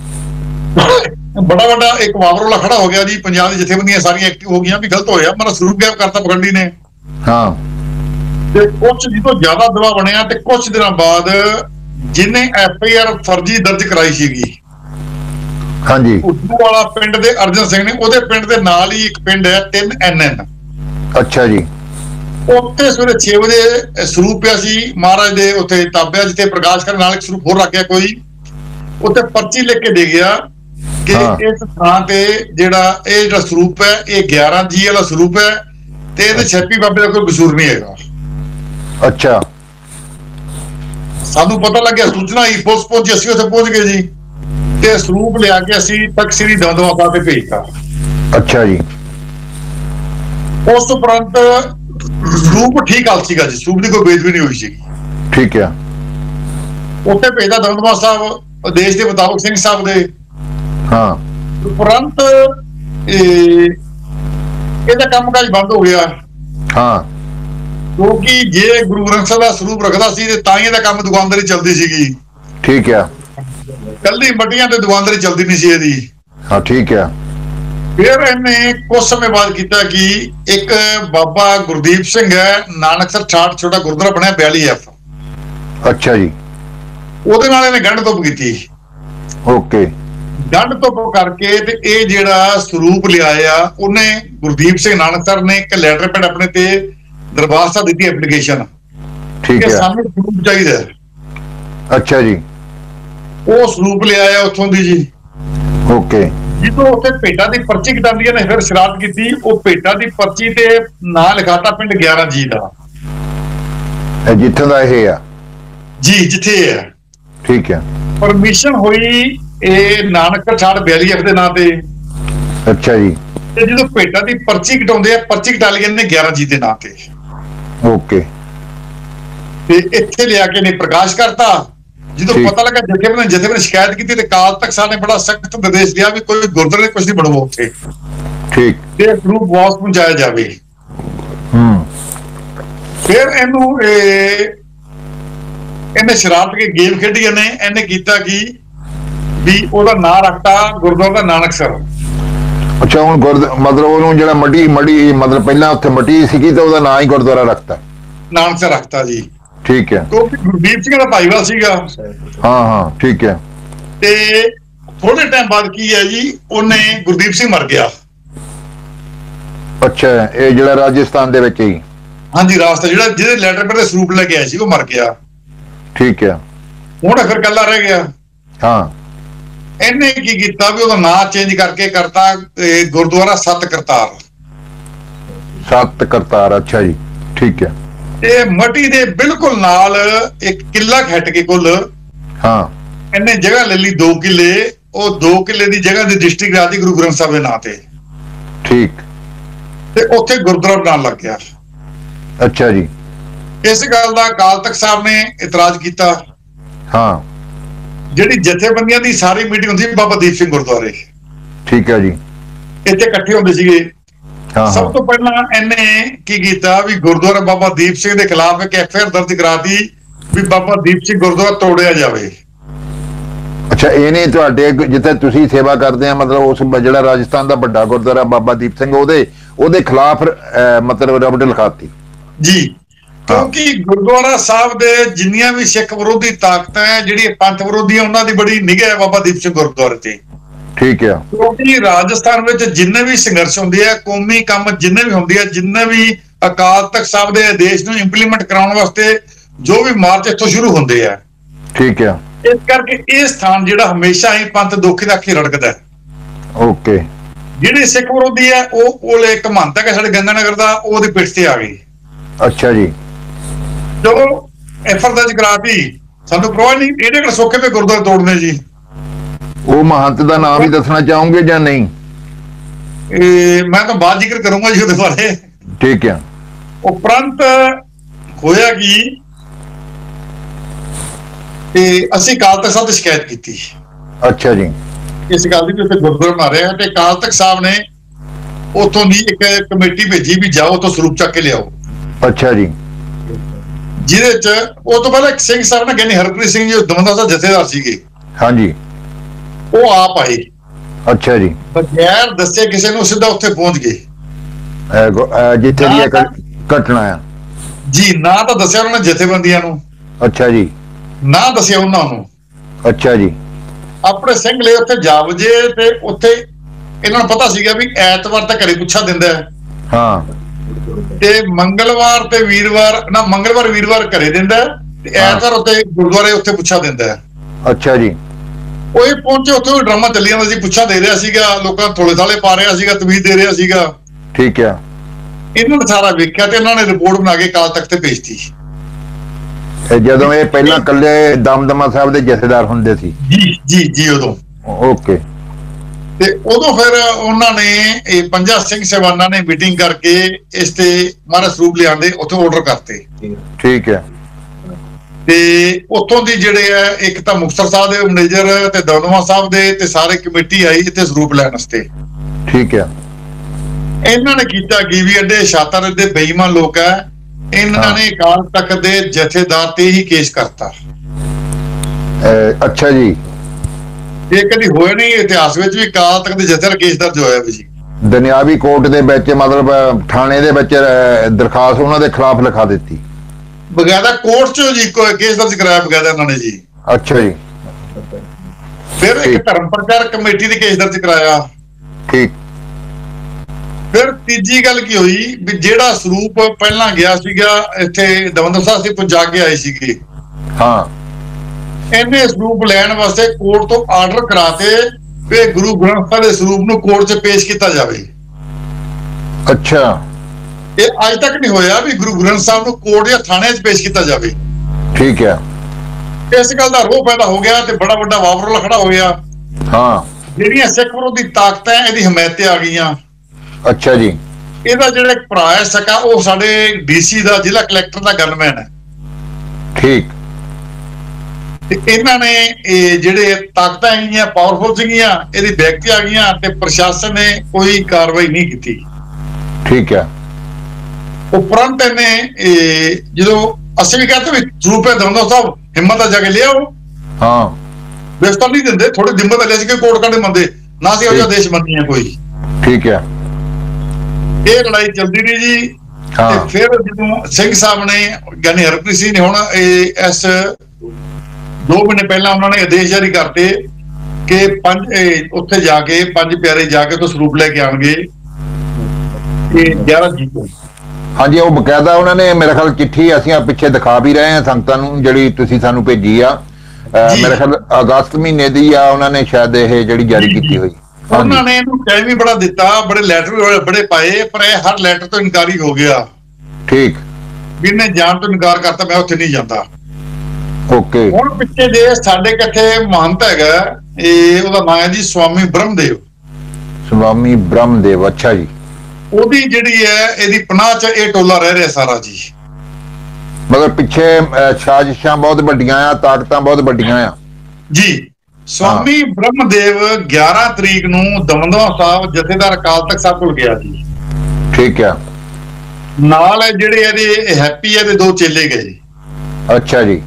ਬੜਾ ਵੱਡਾ ਇੱਕ ਵਾਵਰੋਲਾ ਖੜਾ ਹੋ ਗਿਆ ਜੀ, ਪੰਜਾਬ ਦੀ ਜਥੇਬੰਦੀਆਂ ਸਾਰੀਆਂ ਐਕਟਿਵ ਹੋ ਗਈਆਂ ਵੀ ਗਲਤ ਹੋਇਆ, ਮੇਰਾ ਸਰੂਪ ਗਾਇਬ ਕਰਤਾ ਪਖੰਡੀ ਨੇ। ਹਾਂ। ਤੇ ਕੁਛ ਜਦੋਂ ਜ਼ਿਆਦਾ ਦਬਾਅ ਬਣਿਆ ਤੇ ਕੁਛ ਦਿਨਾਂ ਬਾਅਦ ਜਿਹਨੇ FIR ਫਰਜ਼ੀ ਦਰਜ ਕਰਾਈ ਸੀਗੀ, ਹਾਂਜੀ, ਉਦੋਂ ਵਾਲਾ ਪਿੰਡ ਦੇ ਅਰਜਨ ਸਿੰਘ ਨੇ, ਉਹਦੇ ਪਿੰਡ ਦੇ ਨਾਲ ਹੀ ਇੱਕ ਪਿੰਡ ਹੈ 3NN। ਅੱਛਾ ਜੀ। ਉੱਥੇ ਸਵੇਰੇ 6 ਵਜੇ ਸਰੂਪ ਪਿਆ ਸੀ ਮਹਾਰਾਜ ਦੇ ਉੱਥੇ ਤਾਬਿਆ, ਜਿੱਥੇ ਪ੍ਰਕਾਸ਼ ਕਰਨ ਨਾਲ ਇੱਕ ਸਰੂਪ ਹੋਰ ਰੱਖਿਆ ਕੋਈ, ਉੱਥੇ ਪਰਚੀ ਲਿਖ ਕੇ ਦੇ ਗਿਆ ਕਿ ਇਸ ਥਾਂ ਤੇ ਜਿਹੜਾ ਸਰੂਪ ਹੈ ਇਹ 11 ਜੀ ਵਾਲਾ ਸਰੂਪ ਹੈ ਤੇ ਇਹਦੇ ਛੱਪੀ ਬਾਬੇ ਦਾ ਕੋਈ ਕਸੂਰ ਨਹੀਂ ਹੈਗਾ। ਅੱਛਾ। ਸਾਨੂੰ ਪਤਾ ਲੱਗਿਆ, ਸੂਚਨਾ ਆਈ, ਪੁਲਿਸ ਪਹੁੰਚੀ, ਅਸੀਂ ਉੱਥੇ ਪਹੁੰਚ ਗਏ ਜੀ ਤੇ ਸਰੂਪ ਲਿਆ ਕੇ ਅਸੀਂ ਤਖਤ ਸ੍ਰੀ ਦਮਦਮਾ ਸਾਹਿਬ ਤੇ ਭੇਜਤਾ। ਅੱਛਾ ਜੀ। ਉਸ ਉਪਰੰਤ ਸਰੂਪ ਠੀਕ ਹਾਲ ਸੀਗਾ ਜੀ, ਸਰੂਪ ਦੀ ਕੋਈ ਬੇਦਬੀ ਨਹੀਂ ਹੋਈ ਸੀ। ਠੀਕ ਹੈ। ਉੱਥੇ ਭੇਜਦਾ ਦਮਦਮਾ ਸਾਹਿਬ, ਆਦੇਸ਼ ਦੇ ਮੁਤਾਬਕ ਸਿੰਘ ਸਾਹਿਬ ਦੇ। ਹਾਂ। ਉਪਰੰਤ ਇਹਦਾ ਕੰਮਕਾਜ ਬੰਦ ਹੋ ਗਿਆ। ਹਾਂ। ਕਿਉਂਕਿ ਜੇ ਗੁਰੂ ਗ੍ਰੰਥ ਸਾਹਿਬ ਦਾ ਸਰੂਪ ਰੱਖਦਾ ਸੀ ਤੇ ਤਾਂ ਹੀ ਇਹਦਾ ਕੰਮ ਦੁਕਾਨਦਾਰੀ ਚੱਲਦੀ ਸੀਗੀ। ਠੀਕ ਹੈ। ਕੱਲੀ ਮੱਡੀਆਂ ਤੇ ਦੁਕਾਨਦਾਰੀ ਚੱਲਦੀ ਨਹੀਂ ਸੀ ਇਹਦੀ। ਹਾਂ। ਠੀਕ ਹੈ। ਫਿਰ ਇਹਨੇ ਕੁਝ ਸਮੇਂ ਬਾਅਦ ਕੀਤਾ ਕਿ ਇੱਕ ਬਾਬਾ ਗੁਰਦੀਪ ਸਿੰਘ ਹੈ, ਨਾਨਕਸਰ ਠਾਠ ਛੋਟਾ ਗੁਰਦੁਆਰਾ ਬਣਿਆ 42F। ਅੱਛਾ ਜੀ। ਉਹਦੇ ਨਾਲ ਇਹਨੇ ਗੰਢ ਧੁੱਪ ਕੀਤੀ। ਓਕੇ। ਗੰਢ ਧੁੱਪ ਕਰਕੇ ਤੇ ਇਹ ਜਿਹੜਾ ਸਰੂਪ ਲਿਆਇਆ, ਉਹਨੇ ਗੁਰਦੀਪ ਸਿੰਘ ਨਾਨਕਸਰ ਨੇ ਇੱਕ ਲੈਟਰ ਪੈਡ ਆਪਣੇ ਤੇ ਦਰਬਾਰ ਸਾਹਿਬ ਦਿੱਤੀ ਐਪਲੀਕੇਸ਼ਨ। ਠੀਕ ਹੈ। ਸਾਨੂੰ ਸਰੂਪ ਚਾਹੀਦਾ। ਅੱਛਾ ਜੀ। ਉਹ ਸਰੂਪ ਲਿਆਇਆ ਉੱਥੋਂ ਦੀ ਜੀ। ਓਕੇ। ਜਦੋਂ ਉੱਥੇ ਭੇਟਾ ਦੀ ਪਰਚੀ ਕਟਾਉਂਦੀਆਂ ਨੇ ਫਿਰ ਸ਼ਰਾਰਤ ਕੀਤੀ, ਉਹ ਭੇਟਾ ਦੀ ਪਰਚੀ ਤੇ ਨਾਂ ਲਿਖਾਤਾ ਪਿੰਡ 11 ਜੀ ਦਾ। ਜਿੱਥੇ ਦਾ ਇਹ ਆ ਜੀ, ਜਿੱਥੇ ਹੈ। ਠੀਕ ਹੈ। ਪਰਮਿਸ਼ਨ ਹੋਈ ਇਹ ਨਾਨਕਸਰ ਠਾਠ 42F ਦੇ ਨਾਂ ਤੇ। ਅੱਛਾ ਜੀ। ਤੇ ਜਦੋਂ ਭੇਟਾ ਦੀ ਪਰਚੀ ਕਟਾਉਂਦੇ ਆ, ਪਰਚੀ ਕਟਾ ਲਈ ਇਹਨੇ 11 ਜੀ ਦੇ ਨਾਂ ਤੇ। ਓਕੇ। ਤੇ ਇੱਥੇ ਲਿਆ ਕੇ ਨੇ ਪ੍ਰਕਾਸ਼ ਕਰਤਾ। ਜਦੋਂ ਪਤਾ ਲੱਗਾ ਜਥੇਬੰਦੀ ਨੇ ਸ਼ਿਕਾਇਤ ਕੀਤੀ ਤੇ ਅਕਾਲ ਤਖਤ ਸਾਹਿਬ ਨੇ ਬੜਾ ਸਖਤ ਨਿਰਦੇਸ਼ ਦਿਆ ਵੀ ਕੋਈ ਗੁਰਦੁਆਰੇ ਕੁਝ ਨਹੀਂ ਬਣਾਓ ਉੱਥੇ। ਠੀਕ। ਤੇ ਸਰੂਪ ਵਾਪਸ ਪਹੁੰਚਾਇਆ ਜਾਵੇ। ਫਿਰ ਇਹਨੇ ਸ਼ਰਾਰਤ ਕੇ ਗੇਮ ਖੇਡੀ, ਇਹਨੇ ਕੀਤਾ ਕਿ ਵੀ ਉਹਦਾ ਨਾਂ ਰੱਖਤਾ ਗੁਰਦੁਆਰਾ ਦਾ ਨਾਨਕਸਰ। ਅੱਛਾ, ਹੁਣ ਮਤਲਬ ਉਹਨੂੰ ਜਿਹੜਾ ਮੜੀ ਮਤਲਬ ਪਹਿਲਾਂ ਉੱਥੇ ਮਟੀ ਸੀਗੀ ਤਾਂ ਉਹਦਾ ਨਾਂ ਹੀ ਗੁਰਦੁਆਰਾ ਰੱਖਤਾ। ਨਾਨਕਸਰ ਰੱਖਤਾ ਜੀ, ਠੀਕ ਹੈ। ਕਿਉਂਕਿ ਗੁਰਦੀਪ ਸਿੰਘ ਦਾ ਭਾਈਵਾਲ ਸੀਗਾ। ਹਾਂ ਹਾਂ, ਠੀਕ ਹੈ। ਤੇ ਥੋੜੇ ਟਾਈਮ ਬਾਅਦ ਕੀ ਹੈ ਜੀ, ਉਹਨੇ ਗੁਰਦੀਪ ਸਿੰਘ ਮਰ ਗਿਆ। ਅੱਛਾ, ਇਹ ਜਿਹੜਾ ਰਾਜਸਥਾਨ ਦੇ ਵਿੱਚ ਹੀ? ਹਾਂਜੀ, ਰਾਸਤਾ ਜਿਹੜਾ ਜਿਹਦੇ ਲੈਟਰ ਪੈਡ ਦੇ ਸਰੂਪ ਲੈ ਕੇ ਆਇਆ ਸੀ ਉਹ ਮਰ ਗਿਆ। ਠੀਕ ਹੈ। ਹੁਣ ਫਿਰ ਕੱਲਾ ਰਹਿ ਗਿਆ। ਹਾਂ। ਇਹਨੇ ਕੀ ਕੀਤਾ ਵੀ ਉਹਦਾ ਨਾਂ ਚੇਂਜ ਕਰਕੇ ਕਰਤਾ ਗੁਰਦੁਆਰਾ ਸੱਤ ਕਰਤਾਰ। ਸੱਤ ਕਰਤਾਰ, ਅੱਛਾ ਜੀ, ਠੀਕ ਹੈ। ਤੇ ਮਟੀ ਦੇ ਬਿਲਕੁਲ ਨਾਲ ਇੱਕ ਕਿੱਲਾ ਖੱਟ ਕੇ ਕੁੱਲ, ਹਾਂ, ਇਹਨੇ ਜਗ੍ਹਾ ਲੈ ਲਈ 2 ਕਿੱਲੇ। ਉਹ 2 ਕਿੱਲੇ ਦੀ ਜਗ੍ਹਾ ਦੀ ਡਿਸਟ੍ਰਿਕਟ ਰਾਤੀ ਗੁਰੂ ਗ੍ਰੰਥ ਸਾਹਿਬ ਦੇ ਨਾਂ ਤੇ। ਠੀਕ। ਤੇ ਉੱਥੇ ਗੁਰਦੁਆਰਾ ਬਣਾਉਣ ਲੱਗ ਗਿਆ। ਅੱਛਾ ਜੀ। ਇਸ ਗੱਲ ਦਾ ਅਕਾਲ ਤਖਤ ਸਾਹਿਬ ਨੇ ਇਤਰਾਜ਼ ਕੀਤਾ। ਹਾਂ। ਜਿਹੜੀ ਜਥੇਬੰਦੀਆਂ ਦੀ ਸਾਰੀ ਮੀਟਿੰਗ ਹੁੰਦੀ ਬਾਬਾ ਦੀਪ ਸਿੰਘ ਗੁਰਦੁਆਰੇ, ਠੀਕ ਹੈ ਜੀ, ਇੱਥੇ ਇਕੱਠੇ ਹੁੰਦੇ ਸੀਗੇ। ਹਾਂ। ਸਭ ਤੋਂ ਪਹਿਲਾਂ ਇਹਨੇ ਕੀ ਕੀਤਾ ਵੀ ਗੁਰਦੁਆਰਾ ਬਾਬਾ ਦੀਪ ਸਿੰਘ ਦੇ ਖਿਲਾਫ ਇੱਕ ਐਫਆਈਆਰ ਦਰਜ ਕਰਾਤੀ ਵੀ ਬਾਬਾ ਦੀਪ ਸਿੰਘ ਗੁਰਦੁਆਰਾ ਤੋੜਿਆ ਜਾਵੇ। ਅੱਛਾ, ਇਹਨੇ ਤੁਹਾਡੇ ਜਿੱਥੇ ਤੁਸੀਂ ਸੇਵਾ ਕਰਦੇ ਆ ਮਤਲਬ ਉਸ ਜਿਹੜਾ ਰਾਜਸਥਾਨ ਦਾ ਵੱਡਾ ਗੁਰਦੁਆਰਾ ਬਾਬਾ ਦੀਪ ਸਿੰਘ ਉਹਦੇ ਖਿਲਾਫ ਮਤਲਬ ਰਬਟ ਲਿਖਾਤੀ ਜੀ। ਕਿਉਂਕਿ ਗੁਰਦੁਆਰਾ ਸਾਹਿਬ ਦੇ ਜਿੰਨੀਆਂ ਵੀ ਸਿੱਖ ਵਿਰੋਧੀ ਤਾਕਤਾਂ ਹੈ, ਜਿਹੜੀ ਪੰਥ ਵਿਰੋਧੀ, ਉਹਨਾਂ ਦੀ ਬੜੀ ਨਿਗਾਹ ਹੈ ਬਾਬਾ ਦੀਪ ਸਿੰਘ ਗੁਰਦੁਆਰੇ ਤੇ। ਠੀਕ ਹੈ। ਕਿਉਂਕਿ ਰਾਜਸਥਾਨ ਵਿੱਚ ਜਿੰਨੇ ਵੀ ਸੰਘਰਸ਼ ਹੁੰਦੇ ਆ, ਕੌਮੀ ਕੰਮ ਜਿੰਨੇ ਵੀ ਹੁੰਦੇ ਆ, ਜਿੰਨੇ ਵੀ ਅਕਾਲ ਤਖਤ ਸਾਹਿਬ ਦੇ ਆਦੇਸ਼ ਨੂੰ ਇੰਪਲੀਮੈਂਟ ਕਰਾਉਣ ਵਾਸਤੇ ਜੋ ਵੀ ਮਾਰਚ ਇੱਥੋਂ ਸ਼ੁਰੂ ਹੁੰਦੇ ਆ। ਠੀਕ ਹੈ। ਇਸ ਕਰਕੇ ਇਹ ਸਥਾਨ ਜਿਹੜਾ ਹਮੇਸ਼ਾ ਹੀ ਪੰਥ ਦੋਖੀ ਦਾ ਅੱਖੀ ਰੜਕਦਾ ਹੈ। ਓਕੇ। ਜਿਹੜੇ ਸਿੱਖ ਵਿਰੋਧੀ ਆ ਉਹ ਇੱਕ ਮੰਨਤਾ ਕਿ ਸਾਡੇ ਗੰਗਾਨਗਰ ਦਾ, ਉਹਦੀ ਪਿੱਠ ਤੇ ਆ ਗਈ। ਅੱਛਾ ਜੀ। ਜਦੋਂ ਐਫਰ ਦਰਜ ਕਰਾਤੀ, ਸਾਨੂੰ ਪਰਵਾਹ ਨਹੀਂ, ਇਹਦੇ ਕੋਲ ਸੌਖੇ ਤੇ ਗੁਰਦੁਆਰੇ ਤੋੜਨੇ ਜੀ। ਉਹ ਮਹੰਤ ਦਾ ਨਾਮ ਵੀ ਦੱਸਣਾ ਚਾਹੋਗੇ ਜਾਂ ਨਹੀਂ? ਮੈਂ ਤਾਂ ਬਾਅਦ ਜ਼ਿਕਰ ਕਰੂੰਗਾ ਜੀ ਉਹਦੇ ਬਾਰੇ। ਠੀਕ ਹੈ। ਉਪਰੰਤ ਹੋਇਆ ਕਿ ਅਸੀਂ ਅਕਾਲ ਤਖਤ ਸਾਹਿਬ ਦੀ ਸ਼ਿਕਾਇਤ ਕੀਤੀ। ਅੱਛਾ ਜੀ। ਇਸ ਗੱਲ ਦੀ ਵੀ ਉੱਥੇ ਗੁਰਦੁਆਰਾ ਬਣਾ ਰਿਹਾ ਤੇ ਅਕਾਲ ਤਖਤ ਸਾਹਿਬ ਨੇ ਉੱਥੋਂ ਦੀ ਇੱਕ ਕਮੇਟੀ ਭੇਜੀ ਵੀ ਜਾਓ ਉੱਥੋਂ ਸਰੂਪ ਚੱਕ ਕੇ ਲਿਆਓ। ਅੱਛਾ ਜੀ। ਜਿਹਦੇ ਚ ਉਹ ਤੋਂ ਪਹਿਲਾਂ ਇੱਕ ਸਿੰਘ ਸਾਹਿਬ ਨੇ ਗਿਆਨੀ ਹਰਪ੍ਰੀਤ ਸਿੰਘ ਜੀ ਦਮਦਮਾ ਸਾਹਿਬ ਜਥੇਦਾਰ ਸੀਗੇ। ਹਾਂਜੀ। ਉਹ ਆਪ ਆਏ। ਅੱਛਾ ਜੀ। ਬਗੈਰ ਦੱਸੇ ਕਿਸੇ ਨੂੰ ਸਿੱਧਾ ਉੱਥੇ ਪਹੁੰਚ ਗਏ ਜਿੱਥੇ ਦੀ ਘਟਨਾ ਆ ਜੀ। ਨਾ ਤਾਂ ਦੱਸਿਆ ਉਹਨਾਂ ਨੇ ਜਥੇਬੰਦੀਆਂ ਨੂੰ। ਅੱਛਾ ਜੀ। ਨਾ ਦੱਸਿਆ ਉਹਨਾਂ ਨੂੰ। ਅੱਛਾ ਜੀ। ਆਪਣੇ ਸਿੰਘ ਲਈ ਉੱਥੇ ਜਾ ਵਜੇ ਤੇ ਉੱਥੇ ਇਹਨਾਂ ਨੂੰ ਪਤਾ ਸੀਗਾ ਵੀ ਐਤਵਾਰ ਤਾਂ ਘਰੇ ਪੁੱਛਾ ਦਿੰਦਾ। ਹਾਂ। ਤੇ ਮੰਗਲਵਾਰ ਤੇ ਵੀਰਵਾਰ ਨਾ, ਮੰਗਲਵਾਰ ਵੀਰਵਾਰ ਘਰੇ ਦਿੰਦਾ ਤੇ ਐਤਵਾਰ ਉੱਤੇ ਗੁਰਦੁਆਰੇ ਉੱਥੇ ਪੁੱਛਾ ਦਿੰਦਾ। ਅੱਛਾ ਜੀ। ਉਹ ਪਹੁੰਚੇ, ਉੱਥੇ ਡਰਾਮਾ ਚੱਲੀ ਜਾਂਦਾ ਸੀ, ਪੁੱਛਾ ਦੇ ਰਿਹਾ ਸੀਗਾ, ਲੋਕਾਂ ਥੋੜੇ ਥਾਲੇ ਪਾ ਰਿਹਾ ਸੀਗਾ, ਤਵੀਜ਼ ਦੇ ਰਿਹਾ ਸੀਗਾ। ਠੀਕ ਆ। ਇਹਨਾਂ ਨੇ ਸਾਰਾ ਵੇਖਿਆ ਤੇ ਇਹਨਾਂ ਨੇ ਰਿਪੋਰਟ ਬਣਾ ਕੇ ਅਕਾਲ ਤਖਤ ਤੇ ਭੇਜਤੀ। ਜਦੋਂ ਇਹ ਪਹਿਲਾਂ ਕੱਲੇ ਦਮਦਮਾ ਸਾਹਿਬ ਦੇ ਜਥੇਦਾਰ ਹੁੰਦੇ ਸੀ? ਜੀ ਉਦੋਂ। ਓਕੇ। ਤੇ ਉਦੋਂ ਫਿਰ ਉਹਨਾਂ ਨੇ ਇਹ 50 ਸਿੰਘ ਸਹਿਬਾਨਾਂ ਨੇ ਮੀਟਿੰਗ ਕਰਕੇ ਇਸ ਤੇ ਮਹਾਰਾਜ ਸਰੂਪ ਲਿਆਂਦੇ, ਉੱਥੇ ਆਰਡਰ ਕਰਤੇ। ਠੀਕ ਹੈ। ਤੇ ਉੱਥੋਂ ਦੀ ਜਿਹੜੇ ਆ ਇੱਕ ਤਾਂ ਮੁਕਤਸਰ ਸਾਹਿਬ ਦੇ ਮੈਨੇਜਰ ਤੇ ਦਮਦਮਾ ਸਾਹਿਬ ਦੇ ਤੇ ਸਾਰੇ ਕਮੇਟੀ ਆਈ ਇੱਥੇ ਸਰੂਪ ਲੈਣ ਵਾਸਤੇ। ਠੀਕ ਹੈ। ਇਹਨਾਂ ਨੇ ਕੀਤਾ ਕੀ ਵੀ ਐਡੇ ਸ਼ਾਤਰ ਦੇ ਬੇਈਮਾਨ ਲੋਕ ਆ, ਇਹਨਾਂ ਨੇ ਅਕਾਲ ਤਖਤ ਦੇ ਜਥੇਦਾਰ ਤੇ ਹੀ ਕੇਸ ਕਰਤਾ। ਅੱਛਾ ਜੀ। ਇਹ ਕਦੀ ਹੋਇਆ ਨਹੀਂ ਇਤਿਹਾਸ ਵਿੱਚ ਵੀ ਅਕਾਲ ਤਖਤ ਦੇ ਜਥੇਦਾਰ ਕੇਸ ਦਰਜ ਹੋਇਆ ਵੀ ਜੀ। ਦੁਨਿਆਵੀ ਕੋਰਟ ਦੇ ਵਿੱਚ ਮਤਲਬ ਥਾਣੇ ਦੇ ਵਿੱਚ ਦਰਖਾਸਤ ਉਹਨਾਂ ਦੇ ਖਿਲਾਫ ਲਿਖਾ ਦਿੱਤੀ ਬਗੈਰਾ ਕੋਰਟ ਚ ਜੀ, ਕੇਸ ਦਰਜ ਕਰਾਇਆ ਬਗੈਰਾ ਇਹਨਾਂ ਨੇ ਜੀ। ਅੱਛਾ ਜੀ। ਫਿਰ ਇੱਕ ਧਰਮ ਪ੍ਰਚਾਰ ਕਮੇਟੀ ਦੇ ਕੇਸ ਦਰਜ ਕਰਾਇਆ। ਠੀਕ। ਫਿਰ ਤੀਜੀ ਗੱਲ ਕੀ ਹੋਈ ਵੀ ਜਿਹੜਾ ਸਰੂਪ ਪਹਿਲਾਂ ਗਿਆ ਸੀਗਾ ਇੱਥੇ ਦਮਦਮਾ ਸਾਹਿਬ ਸੀ, ਪੁੱਜਾ ਕੇ ਆਏ ਸੀਗੇ। ਹਾਂ। ਇਹਨੇ ਸਰੂਪ ਲੈਣ ਵਾਸਤੇ ਕੋਰਟ ਤੋਂ ਆਰਡਰ ਕਰਾਤੇ ਵੀ ਗੁਰੂ ਗ੍ਰੰਥ ਸਾਹਿਬ ਦੇ ਸਰੂਪ ਨੂੰ ਕੋਰਟ 'ਚ ਪੇਸ਼ ਕੀਤਾ ਜਾਵੇ। ਅੱਛਾ। ਇਹ ਅੱਜ ਤੱਕ ਨਹੀਂ ਹੋਇਆ ਵੀ ਗੁਰੂ ਗ੍ਰੰਥ ਸਾਹਿਬ ਨੂੰ ਕੋਰਟ ਜਾਂ ਥਾਣੇ 'ਚ ਪੇਸ਼ ਕੀਤਾ ਜਾਵੇ। ਠੀਕ ਹੈ। ਇਸ ਗੱਲ ਦਾ ਰੋਹ ਪੈਦਾ ਹੋ ਗਿਆ ਤੇ ਬੜਾ ਵੱਡਾ ਵਾਵਰੋਲਾ ਖੜਾ ਹੋ ਗਿਆ। ਹਾਂ। ਜਿਹੜੀਆਂ ਸਿੱਖ ਵਿਰੋਧੀ ਤਾਕਤਾਂ ਇਹਦੀ ਹਮਾਇਤ ਤੇ ਆ ਗਈਆਂ। ਅੱਛਾ ਜੀ। ਇਹਦਾ ਜਿਹੜਾ ਇੱਕ ਭਰਾ ਹੈ ਸਕਾ, ਉਹ ਸਾਡੇ ਡੀਸੀ ਦਾ, ਜ਼ਿਲ੍ਹਾ ਕਲੈਕਟਰ ਦਾ ਗਨਮੈਨ ਹੈ। ਠੀਕ। ਤੇ ਇਹਨਾਂ ਨੇ ਇਹ ਜਿਹੜੇ ਤਾਕਤਾਂ ਹੈਗੀਆਂ ਪਾਵਰਫੁਲ ਸੀਗੀਆਂ, ਇਹਦੀ ਬੈਕ ਤੇ ਆ ਗਈਆਂ ਤੇ ਪ੍ਰਸ਼ਾਸਨ ਨੇ ਕੋਈ ਕਾਰਵਾਈ ਨਹੀਂ ਕੀਤੀ। ਠੀਕ ਹੈ। ਉਪਰੰਤ ਇਹਨੇ ਜਦੋਂ ਅਸੀਂ ਵੀ ਕਹਿੰਦੇ ਵੀ ਸਰੂਪ ਹੈ ਦਮਦਮਾ ਸਾਹਿਬ, ਹਿੰਮਤ ਆ ਜਾ ਕੇ ਲਿਆਓ। ਹਾਂ। ਬੇਸਤਾ ਨਹੀਂ ਦਿੰਦੇ, ਥੋੜੀ ਹਿੰਮਤ ਆ ਲਿਆ ਸੀ ਕਿ ਕੋਰਟ ਕਾਂਡੇ ਮੰਨਦੇ ਨਾ ਸੀ, ਉਹ ਜਿਹਾ ਦੇਸ਼ ਮੰਨੀਆਂ ਕੋਈ। ठीक है। ये लड़ाई चलती रही जी। हाँ। फिर जो सिंह साहब ने यानी हरप्रीत सिंह ने हुण इस 2 महीने पहला उन्होंने आदेश जारी करते कि उत्थे जाके 5 प्यारे जाके तो ਸਰੂਪ ਲੈ ਕੇ ਆਣਗੇ 11 ਜੀ को। हाँ जी, वो बकायदा उन्होंने मेरे ख्याल चिट्ठी ਅਸੀਂ ਪਿੱਛੇ ਦਿਖਾ ਵੀ ਰਹੇ ਹਾਂ ਸੰਗਤਾਂ ਨੂੰ ਜਿਹੜੀ ਤੁਸੀਂ ਸਾਨੂੰ ਭੇਜੀ ਆ। ਮੇਰੇ ਖਿਆਲ ਅਗਸਤ ਮਹੀਨੇ ਦੀ ਆ ਉਹਨਾਂ ਨੇ ਸ਼ਾਇਦ ਇਹ ਜਿਹੜੀ ਜਾਰੀ ਕੀਤੀ ਹੋਈ। ਉਹਨਾਂ ਨੇ ਇਹਨੂੰ ਟਾਈਮ ਵੀ ਬੜਾ ਦਿੱਤਾ, ਬੜੇ ਲੈਟਰ ਵੀ ਬੜੇ ਪਾਏ, ਪਰ ਇਹ ਹਰ ਲੈਟਰ ਤੋਂ ਇਨਕਾਰੀ ਹੋ ਗਿਆ। ਠੀਕ। ਵੀ ਇਹਨੇ ਜਾਣ ਤੋਂ ਇਨਕਾਰ ਕਰਤਾ, ਮੈਂ ਉੱਥੇ ਨਹੀਂ ਜਾਂਦਾ। ਓਕੇ। ਹੁਣ ਪਿੱਛੇ ਦੇ ਸਾਡੇ ਕਿੱਥੇ ਮਹੰਤ ਹੈਗਾ, ਇਹ ਉਹਦਾ ਨਾਮ ਹੈ ਜੀ ਸਵਾਮੀ ਬ੍ਰਹਮਦੇਵ। ਸਵਾਮੀ ਬ੍ਰਹਮਦੇਵ, ਅੱਛਾ ਜੀ। ਉਹਦੀ ਜਿਹੜੀ ਹੈ ਇਹਦੀ ਪਨਾਹ ਚ ਇਹ ਟੋਲਾ ਰਹਿ ਰਿਹਾ ਸਾਰਾ ਜੀ। ਮਗਰ ਪਿੱਛੇ ਸਾਜ਼ਿਸ਼ਾਂ ਬਹੁਤ ਵੱਡੀਆਂ ਆ, ਤਾਕਤਾਂ ਬਹੁਤ ਵੱਡੀਆਂ ਆ ਜੀ। ਸਵਾਮੀ ਬ੍ਰਹਮਦੇਵ 11 ਤਰੀਕ ਨੂੰ ਦਮਦਮਾ ਸਾਹਿਬ ਜਥੇਦਾਰ ਅਕਾਲ ਤਖਤ ਸਾਹਿਬ ਕੋਲ ਗਿਆ ਜੀ। ਠੀਕ ਹੈ। ਨਾਲ ਜਿਹੜੇ ਇਹਦੇ ਹੈਪੀ ਇਹਦੇ 2 ਚੇਲੇ ਗਏ। ਅੱਛਾ ਜੀ।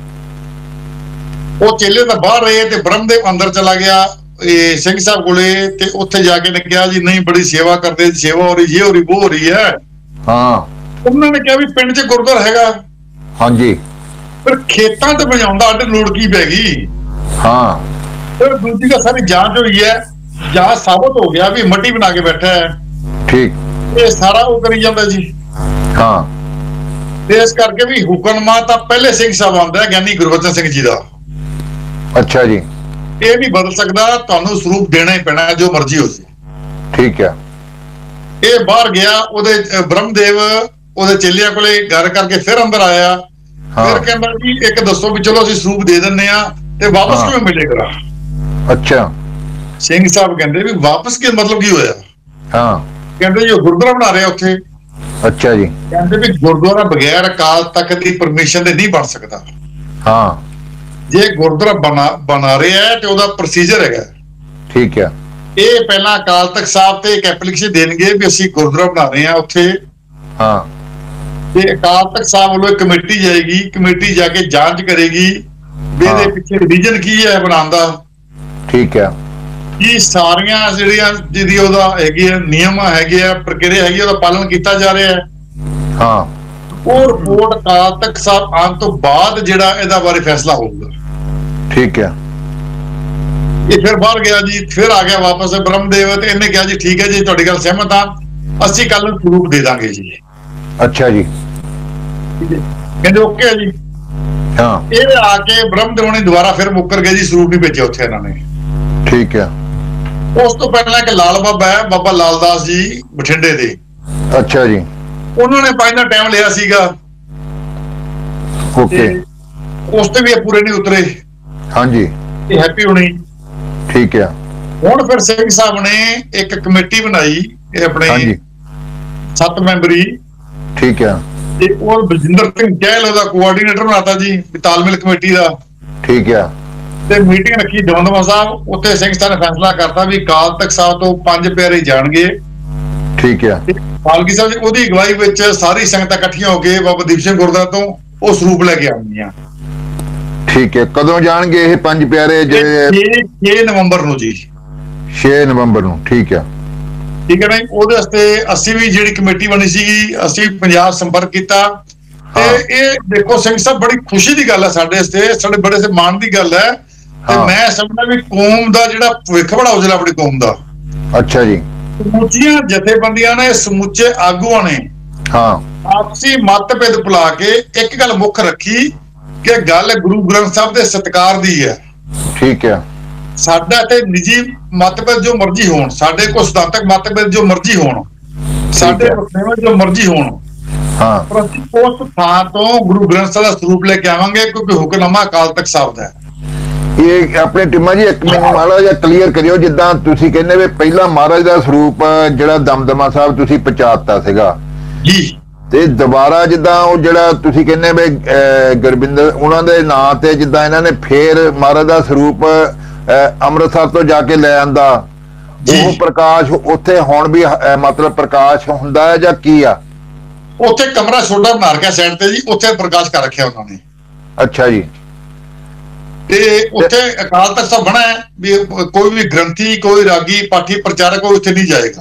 ਉਹ ਚੇਲੇ ਤਾਂ ਬਾਹਰ ਰਹੇ ਤੇ ਬ੍ਰਹਮਦੇਵ ਅੰਦਰ ਚਲਾ ਗਿਆ ਇਹ ਸਿੰਘ ਸਾਹਿਬ ਕੋਲੇ, ਤੇ ਉੱਥੇ ਜਾ ਕੇ ਨੇ ਕਿਹਾ ਜੀ ਨਹੀਂ ਬੜੀ ਸੇਵਾ ਕਰਦੇ, ਸੇਵਾ ਹੋ ਰਹੀ, ਇਹ ਹੋ ਰਹੀ, ਉਹ ਹੋ ਰਹੀ ਹੈ। ਹਾਂ। ਉਹਨਾਂ ਨੇ ਕਿਹਾ ਵੀ ਪਿੰਡ 'ਚ ਗੁਰਦੁਆਰਾ ਹੈਗਾ। ਹਾਂਜੀ। ਫਿਰ ਖੇਤਾਂ 'ਚ ਵਜਾਉਂਦਾ ਅੱਡ ਲੋੜ ਕੀ ਪੈ ਗਈ। ਹਾਂ। ਫਿਰ ਦੂਜੀ ਦਾ ਸਾਰੀ ਜਾਂਚ ਹੋਈ ਹੈ, ਜਾਂਚ ਸਾਬਤ ਹੋ ਗਿਆ ਵੀ ਮੱਟੀ ਬਣਾ ਕੇ ਬੈਠਾ ਹੈ। ਠੀਕ। ਇਹ ਸਾਰਾ ਉਹ ਕਰੀ ਜਾਂਦਾ ਜੀ। ਹਾਂ। ਤੇ ਇਸ ਕਰਕੇ ਵੀ ਹੁਕਮਨਾਮਾ ਤਾਂ ਪਹਿਲੇ ਸਿੰਘ ਸਾਹਿਬ ਆਉਂਦਾ ਗਿਆਨੀ ਗੁਰਬਚਨ ਸਿੰਘ ਜੀ ਦਾ। ਅੱਛਾ ਜੀ। ਇਹ ਨਹੀਂ ਬਦਲ ਸਕਦਾ, ਤੁਹਾਨੂੰ ਸਰੂਪ ਦੇਣਾ ਹੀ ਪੈਣਾ ਜੋ ਮਰਜ਼ੀ ਹੋ ਜੇ। ਠੀਕ ਹੈ। ਇਹ ਬਾਹਰ ਗਿਆ, ਉਹਦੇ ਬ੍ਰਹਮਦੇਵ ਉਹਦੇ ਚੇਲਿਆਂ ਕੋਲੇ ਗੱਲ ਕਰਕੇ ਫਿਰ ਅੰਦਰ ਆਇਆ। ਫਿਰ ਕਹਿੰਦਾ ਜੀ ਇੱਕ ਦੱਸੋ ਵੀ ਚਲੋ ਅਸੀਂ ਸਰੂਪ ਦੇ ਦਿੰਨੇ ਆ ਤੇ ਵਾਪਸ ਕਿਵੇਂ ਮਿਲੇਗਾ। ਅੱਛਾ। ਸਿੰਘ ਸਾਹਿਬ ਕਹਿੰਦੇ ਵੀ ਵਾਪਸ ਕੀ ਮਤਲਬ ਕੀ ਹੋਇਆ। ਹਾਂ। ਕਹਿੰਦੇ ਜੀ ਗੁਰਦੁਆਰਾ ਬਣਾ ਰਿਹਾ ਉੱਥੇ। ਅੱਛਾ ਜੀ। ਕਹਿੰਦੇ ਵੀ ਗੁਰਦੁਆਰਾ ਬਗੈਰ ਅਕਾਲ ਤਖਤ ਦੀ ਪਰਮਿਸ਼ਨ ਦੇ ਨਹੀਂ ਬਣ ਸਕਦਾ। ਹਾਂ। ਜੇ ਗੁਰਦੁਆਰਾ ਬਣਾ ਰਿਹਾ ਹੈ ਤੇ ਉਹਦਾ ਪ੍ਰੋਸੀਜਰ ਹੈਗਾ। ਠੀਕ ਹੈ। ਇਹ ਪਹਿਲਾਂ ਅਕਾਲ ਤਖਤ ਸਾਹਿਬ ਤੇ ਇੱਕ ਐਪਲੀਕੇਸ਼ਨ ਦੇਣਗੇ ਵੀ ਅਸੀਂ ਗੁਰਦੁਆਰਾ ਬਣਾ ਰਹੇ ਹਾਂ ਉੱਥੇ। ਹਾਂ। ਤੇ ਅਕਾਲ ਤਖਤ ਸਾਹਿਬ ਵੱਲੋਂ ਇੱਕ ਕਮੇਟੀ ਜਾਏਗੀ, ਕਮੇਟੀ ਜਾ ਕੇ ਜਾਂਚ ਕਰੇਗੀ ਵੀ ਇਹਦੇ ਪਿੱਛੇ ਰੀਜਨ ਕੀ ਹੈ ਬਣਾਉਣ ਦਾ। ਠੀਕ ਹੈ। ਕੀ ਸਾਰੀਆਂ ਜਿਹੜੀਆਂ ਜਿਹਦੀ ਉਹਦਾ ਹੈਗੀ ਨਿਯਮ ਹੈਗੇ ਆ, ਪ੍ਰਕਿਰਿਆ ਹੈਗੀ, ਉਹਦਾ ਪਾਲਣ ਕੀਤਾ ਜਾ ਰਿਹਾ ਹੈ। ਹਾਂ। ਉਹ ਰਿਪੋਰਟ ਅਕਾਲ ਤਖਤ ਸਾਹਿਬ ਆਉਣ ਤੋਂ ਬਾਅਦ ਜਿਹੜਾ ਇਹਦਾ ਬਾਰੇ ਫੈਸਲਾ ਹੋਊਗਾ। ਠੀਕ ਹੈ। ਇਹ ਫਿਰ ਬਾਹਰ ਗਿਆ ਜੀ, ਫਿਰ ਆ ਗਿਆ ਵਾਪਸ ਬ੍ਰਹਮਦੇਵ ਤੇ ਇਹਨੇ ਕਿਹਾ ਜੀ ਠੀਕ ਹੈ ਜੀ ਤੁਹਾਡੀ ਗੱਲ ਸਹਿਮਤ ਆ, ਅਸੀਂ ਕੱਲ ਨੂੰ ਸਰੂਪ ਦੇ ਦਾਂਗੇ ਜੀ। ਅੱਛਾ ਜੀ। ਕਹਿੰਦੇ ਓਕੇ ਜੀ। ਹਾਂ। ਇਹ ਆ ਕੇ ਬ੍ਰਹਮਦੇਵ ਨੇ ਦੁਬਾਰਾ ਫਿਰ ਮੁੱਕਰ ਗਏ ਜੀ, ਸਰੂਪ ਨਹੀਂ ਭੇਜਿਆ ਉੱਥੇ ਇਹਨਾਂ ਨੇ। ਠੀਕ ਹੈ। ਉਸ ਤੋਂ ਪਹਿਲਾਂ ਇੱਕ ਲਾਲ ਬਾਬਾ ਹੈ, ਬਾਬਾ ਲਾਲ ਦਾਸ ਜੀ ਬਠਿੰਡੇ ਦੇ। ਅੱਛਾ ਜੀ। ਉਹਨਾਂ ਨੇ 5 ਦਾ ਟਾਈਮ ਲਿਆ ਸੀਗਾ। ਓਕੇ। ਉਸ ਤੇ ਵੀ ਇਹ ਪੂਰੇ ਨਹੀਂ ਉਤਰੇ। ਹਾਂਜੀ। ਇਹ ਹੈਪੀ ਹੋਣੀ। ਠੀਕ ਹੈ। ਹੁਣ ਫਿਰ ਸਿੰਘ ਸਾਹਿਬ ਨੇ ਇੱਕ ਕਮੇਟੀ ਬਣਾਈ, ਇਹ ਆਪਣੇ 7 ਮੈਂਬਰੀ। ਠੀਕ ਹੈ। ਤੇ ਉਹ ਬਲਜਿੰਦਰ ਸਿੰਘ ਚਹਿਲ ਉਹਦਾ ਕੋਆਰਡੀਨੇਟਰ ਬਣਾਤਾ ਜੀ ਤਾਲਮੇਲ ਕਮੇਟੀ ਦਾ। ਠੀਕ ਹੈ। ਤੇ ਮੀਟਿੰਗ ਰੱਖੀ ਦਮਦਮਾ ਸਾਹਿਬ, ਉੱਥੇ ਸਿੰਘ ਸਾਹਿਬ ਨੇ ਫੈਸਲਾ ਕਰਤਾ ਵੀ ਅਕਾਲ ਤਖਤ ਸਾਹਿਬ ਤੋਂ 5 ਪਿਆਰੇ ਜਾਣਗੇ। ਠੀਕ ਹੈ। ਪਾਲਕੀ ਸਾਹਿਬ ਜੀ ਉਹਦੀ ਅਗਵਾਈ ਵਿੱਚ ਸਾਰੀ ਸੰਗਤਾਂ ਇਕੱਠੀਆਂ ਹੋ ਕੇ ਬਾਬਾ ਦੀਪ ਸਿੰਘ ਗੁਰਦੁਆਰਾ ਤੋਂ ਉਹ ਸਰੂਪ ਲੈ ਕੇ ਆਉਣਗੀਆਂ। ਠੀਕ ਹੈ। ਕਦੋਂ ਜਾਣਗੇ ਇਹ 5 ਪਿਆਰੇ? 6 ਨਵੰਬਰ ਨੂੰ ਜੀ। 6 ਨਵੰਬਰ ਨੂੰ। ਠੀਕ ਹੈ। ਠੀਕ ਹੈ ਨਾ। ਉਹਦੇ ਵਾਸਤੇ ਅਸੀਂ ਵੀ ਜਿਹੜੀ ਕਮੇਟੀ ਬਣੀ ਸੀਗੀ, ਅਸੀਂ ਪੰਜਾਬ ਸੰਪਰਕ ਕੀਤਾ। ਤੇ ਇਹ ਦੇਖੋ ਸਿੰਘ ਸਾਹਿਬ ਬੜੀ ਖੁਸ਼ੀ ਦੀ ਗੱਲ ਹੈ ਸਾਡੇ ਵਾਸਤੇ, ਸਾਡੇ ਬੜੇ ਸੇ ਮਾਣ ਦੀ ਗੱਲ ਹੈ। ਤੇ ਮੈਂ ਸਮਝਦਾ ਵੀ ਕੌਮ ਦਾ ਜਿਹੜਾ ਭਵਿੱਖ ਬੜਾ ਉਜਲਾ ਆਪਣੀ ਕੌਮ ਦਾ। ਅੱਛਾ ਜੀ। ਸਮੁੱਚੀਆਂ ਜਥੇਬੰਦੀਆਂ ਨੇ, ਸਮੁੱਚੇ ਆਗੂਆਂ ਨੇ ਆਪਸੀ ਮਤਭੇਦ ਭੁਲਾ ਕੇ ਇੱਕ ਗੱਲ ਮੁੱਖ ਰੱਖੀ ਕਿ ਗੱਲ ਗੁਰੂ ਗ੍ਰੰਥ ਸਾਹਿਬ ਦੇ ਸਤਿਕਾਰ ਦੀ ਹੈ। ਠੀਕ ਹੈ। ਸਾਡਾ ਤੇ ਨਿੱਜੀ ਮਤਭੇਦ ਜੋ ਮਰਜ਼ੀ ਹੋਣ, ਸਾਡੇ ਕੋਲ ਸਿਧਾਂਤਕ ਮਤਭੇਦ ਜੋ ਮਰਜ਼ੀ ਹੋਣ, ਸਾਡੇ ਕੋਲ ਜੋ ਮਰਜ਼ੀ ਹੋਣ, ਪਰ ਅਸੀਂ ਉਸ ਥਾਂ ਤੋਂ ਗੁਰੂ ਗ੍ਰੰਥ ਸਾਹਿਬ ਦਾ ਸਰੂਪ ਲੈ ਕੇ ਆਵਾਂਗੇ ਕਿਉਂਕਿ ਹੁਕਮਨਾਮਾ ਅਕਾਲ ਤਖਤ ਸਾਹਿਬ ਦਾ ਹੈ। ਇਹ ਆਪਣੇ ਟਿਮਾ ਜੀ ਇੱਕ ਮੈਨੂੰ ਮਾੜਾ ਜਿਹਾ ਕਲੀਅਰ ਕਰਿਓ, ਜਿੱਦਾਂ ਤੁਸੀਂ ਕਹਿੰਦੇ ਵੀ ਪਹਿਲਾਂ ਮਹਾਰਾਜ ਦਾ ਸਰੂਪ ਜਿਹੜਾ ਦਮਦਮਾ ਸਾਹਿਬ ਤੁਸੀਂ ਪਹੁੰਚਾਤਾ ਸੀਗਾ ਜੀ, ਤੇ ਦੁਬਾਰਾ ਜਿੱਦਾਂ ਉਹ ਜਿਹੜਾ ਤੁਸੀਂ ਕਹਿੰਦੇ ਵੀ ਗੁਰਬਿੰਦਰ ਉਹਨਾਂ ਦੇ ਨਾਂ ਤੇ ਜਿੱਦਾਂ ਇਹਨਾਂ ਨੇ ਫੇਰ ਮਹਾਰਾਜ ਦਾ ਸਰੂਪ ਅੰਮ੍ਰਿਤਸਰ ਤੋਂ ਜਾ ਕੇ ਲੈ ਆਂਦਾ, ਉਹ ਪ੍ਰਕਾਸ਼ ਉੱਥੇ ਹੁਣ ਵੀ ਮਤਲਬ ਪ੍ਰਕਾਸ਼ ਹੁੰਦਾ ਹੈ ਜਾਂ ਕੀ ਆ? ਉੱਥੇ ਕਮਰਾ ਛੋਟਾ ਬਣਾ ਰੱਖਿਆ ਸਾਈਡ ਤੇ ਜੀ, ਉੱਥੇ ਪ੍ਰਕਾਸ਼ ਕਰ ਰੱਖਿਆ ਉਹਨਾਂ ਨੇ। ਅੱਛਾ ਜੀ। ਤੇ ਉੱਥੇ ਅਕਾਲ ਤਖਤ ਸਾਹਿਬ ਬਣਾ ਹੈ ਵੀ ਕੋਈ ਵੀ ਗ੍ਰੰਥੀ, ਕੋਈ ਰਾਗੀ, ਪਾਠੀ, ਪ੍ਰਚਾਰਕ ਕੋਈ ਉੱਥੇ ਨਹੀਂ ਜਾਏਗਾ।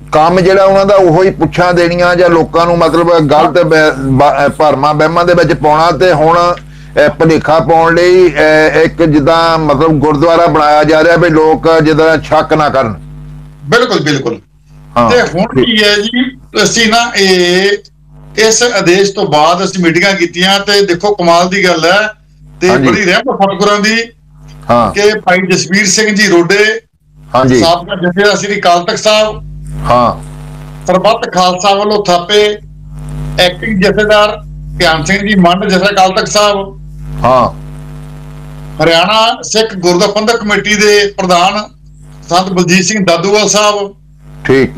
ਕੰਮ ਜਿਹੜਾ ਉਹਨਾਂ ਦਾ ਉਹੋ ਹੀ ਪੁੱਛਾਂ ਦੇਣੀਆਂ ਜਾਂ ਲੋਕਾਂ ਨੂੰ ਮਤਲਬ ਗਲਤ ਭਰਮਾਂ ਵਹਿਮਾਂ ਦੇ ਵਿੱਚ ਪਾਉਣਾ, ਤੇ ਹੁਣ ਭੁਲੇਖਾ ਪਾਉਣ ਲਈ ਇੱਕ ਜਿੱਦਾਂ ਮਤਲਬ ਗੁਰਦੁਆਰਾ ਬਣਾਇਆ ਜਾ ਰਿਹਾ ਵੀ ਲੋਕ ਜਿੱਦਾਂ ਸ਼ੱਕ ਨਾ ਕਰਨ। ਬਿਲਕੁਲ ਬਿਲकुल। ਤੇ ਹੁਣ ਕੀ ਹੈ ਜੀ, ਅਸੀਂ ਨਾ ਇਸ ਆਦੇਸ਼ ਤੋਂ ਬਾਅਦ ਅਸੀਂ ਮੀਟਿੰਗਾਂ ਕੀਤੀਆਂ ਤੇ ਦੇਖੋ ਕਮਾਲ ਦੀ ਗੱਲ ਹੈ ਤੇ ਬੜੀ ਰਹਿਮਤ ਸਤਿਗੁਰਾਂ ਦੀ ਕਿ ਭਾਈ ਜਸਵੀਰ ਸਿੰਘ ਜੀ ਰੋਡੇ ਸਾਬਕਾ ਜਥੇਦਾਰ ਸ੍ਰੀ ਅਕਾਲ ਤਖਤ ਸਾਹਿਬ, ਸਰਬੱਤ ਖਾਲਸਾ ਵੱਲੋਂ ਥਾਪੇ ਐਕਟਿੰਗ ਜਥੇਦਾਰ ਧਿਆਨ ਸਿੰਘ ਜੀ ਮੰਡ ਜਥੇਦਾਰ ਅਕਾਲ ਤਖਤ ਸਾਹਿਬ, ਹਰਿਆਣਾ ਸਿੱਖ ਗੁਰਦੁਆਰਾ ਪ੍ਰਬੰਧਕ ਕਮੇਟੀ ਦੇ ਪ੍ਰਧਾਨ ਸੰਤ ਬਲਜੀਤ ਸਿੰਘ ਦਾਦੂਵਾਲ ਸਾਹਿਬ, ਠੀਕ,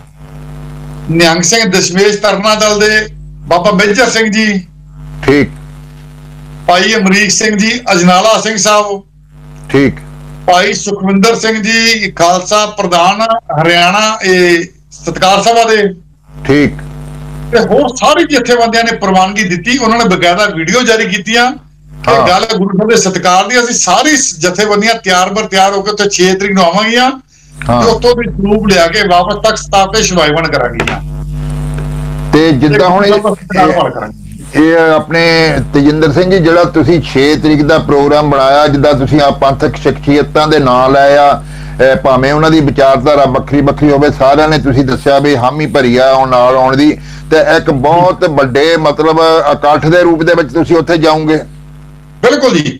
ਨਿਹੰਗ ਸਿੰਘ ਦਸ਼ਮੇਸ਼ ਤਰਨਾ ਦਲ ਦੇ ਬਾਬਾ ਮੇਜਰ ਸਿੰਘ ਜੀ, ਠੀਕ, ਭਾਈ ਅਮਰੀਕ ਸਿੰਘ ਜੀ ਅਜਨਾਲਾ ਸਿੰਘ ਸਾਹਿਬ, ਠੀਕ, ਭਾਈ ਸੁਖਵਿੰਦਰ ਸਿੰਘ ਜੀ ਖਾਲਸਾ ਪ੍ਰਧਾਨ ਹਰਿਆਣਾ ਸਤਿਕਾਰ ਸਭਾ ਦੇ, ਠੀਕ, ਤੇ ਹੋਰ ਸਾਰੇ ਜਥੇਬੰਦੀਆਂ ਨੇ ਪ੍ਰਵਾਨਗੀ ਦਿੱਤੀ। ਉਹਨਾਂ ਨੇ ਬਕਾਇਦਾ ਵੀਡੀਓ ਜਾਰੀ ਕੀਤੀਆਂ ਕਿ ਗੱਲ ਗੁਰੂ ਸਾਹਿਬ ਦੇ ਸਤਿਕਾਰ ਦੀ। ਅਸੀਂ ਸਾਰੀ ਜਥੇਬੰਦੀਆਂ ਤਿਆਰ ਹੋ ਕੇ ਉੱਥੇ 6 ਤਰੀਕ ਨੂੰ ਆਵਾਂਗੀਆਂ ਤੇ ਉੱਥੋਂ ਦੀ ਸਰੂਪ ਲਿਆ ਕੇ ਵਾਪਸ ਤੱਕ ਸਤਾਬ ਤੇ ਸ਼ਿਵਾਇਵਨ ਕਰਾਂਗੀਆਂ। ਤੇ ਜਿੱਦਾਂ ਹੁਣ ਇਹ ਆਪਣੇ ਤੇਜਿੰਦਰ ਸਿੰਘ ਜੀ, ਜਿਹੜਾ ਤੁਸੀਂ 6 ਤਰੀਕ ਦਾ ਪ੍ਰੋਗਰਾਮ ਬਣਾਇਆ, ਜਿੱਦਾਂ ਤੁਸੀਂ ਆ ਪੰਥਕ ਸ਼ਖਸੀਅਤਾਂ ਦੇ ਨਾਂ ਲਏ ਆ, ਭਾਵੇਂ ਉਹਨਾਂ ਦੀ ਵਿਚਾਰਧਾਰਾ ਵੱਖਰੀ ਵੱਖਰੀ ਹੋਵੇ, ਸਾਰਿਆਂ ਨੇ ਤੁਸੀਂ ਦੱਸਿਆ ਵੀ ਹਾਮੀ ਭਰੀ ਆ ਨਾਲ ਆਉਣ ਦੀ, ਤੇ ਇੱਕ ਬਹੁਤ ਵੱਡੇ ਮਤਲਬ ਇਕੱਠ ਦੇ ਰੂਪ ਦੇ ਵਿੱਚ ਤੁਸੀਂ ਉੱਥੇ ਜਾਓਗੇ। ਬਿਲਕੁਲ ਜੀ।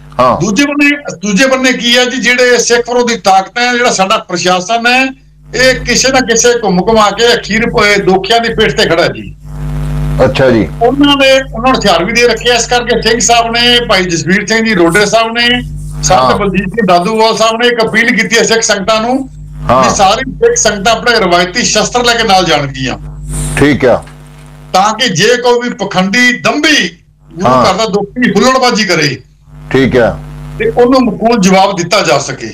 ਦੂਜੇ ਬੰਨੇ ਕੀ ਹੈ ਜੀ, ਜਿਹੜੇ ਸਿੱਖ ਵਿਰੋਧੀ ਤਾਕਤਾਂ ਹੈ, ਜਿਹੜਾ ਸਾਡਾ ਪ੍ਰਸ਼ਾਸਨ ਹੈ, ਇਹ ਕਿਸੇ ਨਾ ਕਿਸੇ ਘੁੰਮ ਘੁਮਾ ਕੇ ਅਖੀਰ ਦੋਖਿਆਂ ਦੀ ਪਿੱਠ ਤੇ ਖੜਾ ਜੀ। ਅੱਛਾ ਜੀ। ਉਹਨਾਂ ਨੂੰ ਹਥਿਆਰ ਵੀ ਦੇ ਰੱਖਿਆ। ਇਸ ਕਰਕੇ ਸਿੰਘ ਸਾਹਿਬ ਨੇ, ਭਾਈ ਜਸਵੀਰ ਸਿੰਘ ਜੀ ਰੋਡੇ ਸਾਹਿਬ ਨੇ, ਸੰਤ ਬਲਜੀਤ ਸਿੰਘ ਦਾਦੂਵਾਲ ਸਾਹਿਬ ਨੇ ਇੱਕ ਅਪੀਲ ਕੀਤੀ ਹੈ ਸਿੱਖ ਸੰਗਤਾਂ ਨੂੰ ਕਿ ਸਾਰੀ ਸਿੱਖ ਸੰਗਤਾਂ ਆਪਣੇ ਰਵਾਇਤੀ ਸ਼ਸਤਰ ਲੈ ਕੇ ਨਾਲ ਜਾਣਗੀਆਂ। ਠੀਕ ਆ। ਤਾਂ ਕਿ ਜੇ ਕੋਈ ਵੀ ਪਖੰਡੀ ਦੰਭੀ ਗੁਰੂ ਘਰ ਦਾ ਦੋਖੀ ਹੁੱਲੜਬਾਜ਼ੀ ਕਰੇ, ਠੀਕ ਆ, ਤੇ ਉਹਨੂੰ ਮਕੂਲ ਜਵਾਬ ਦਿੱਤਾ ਜਾ ਸਕੇ।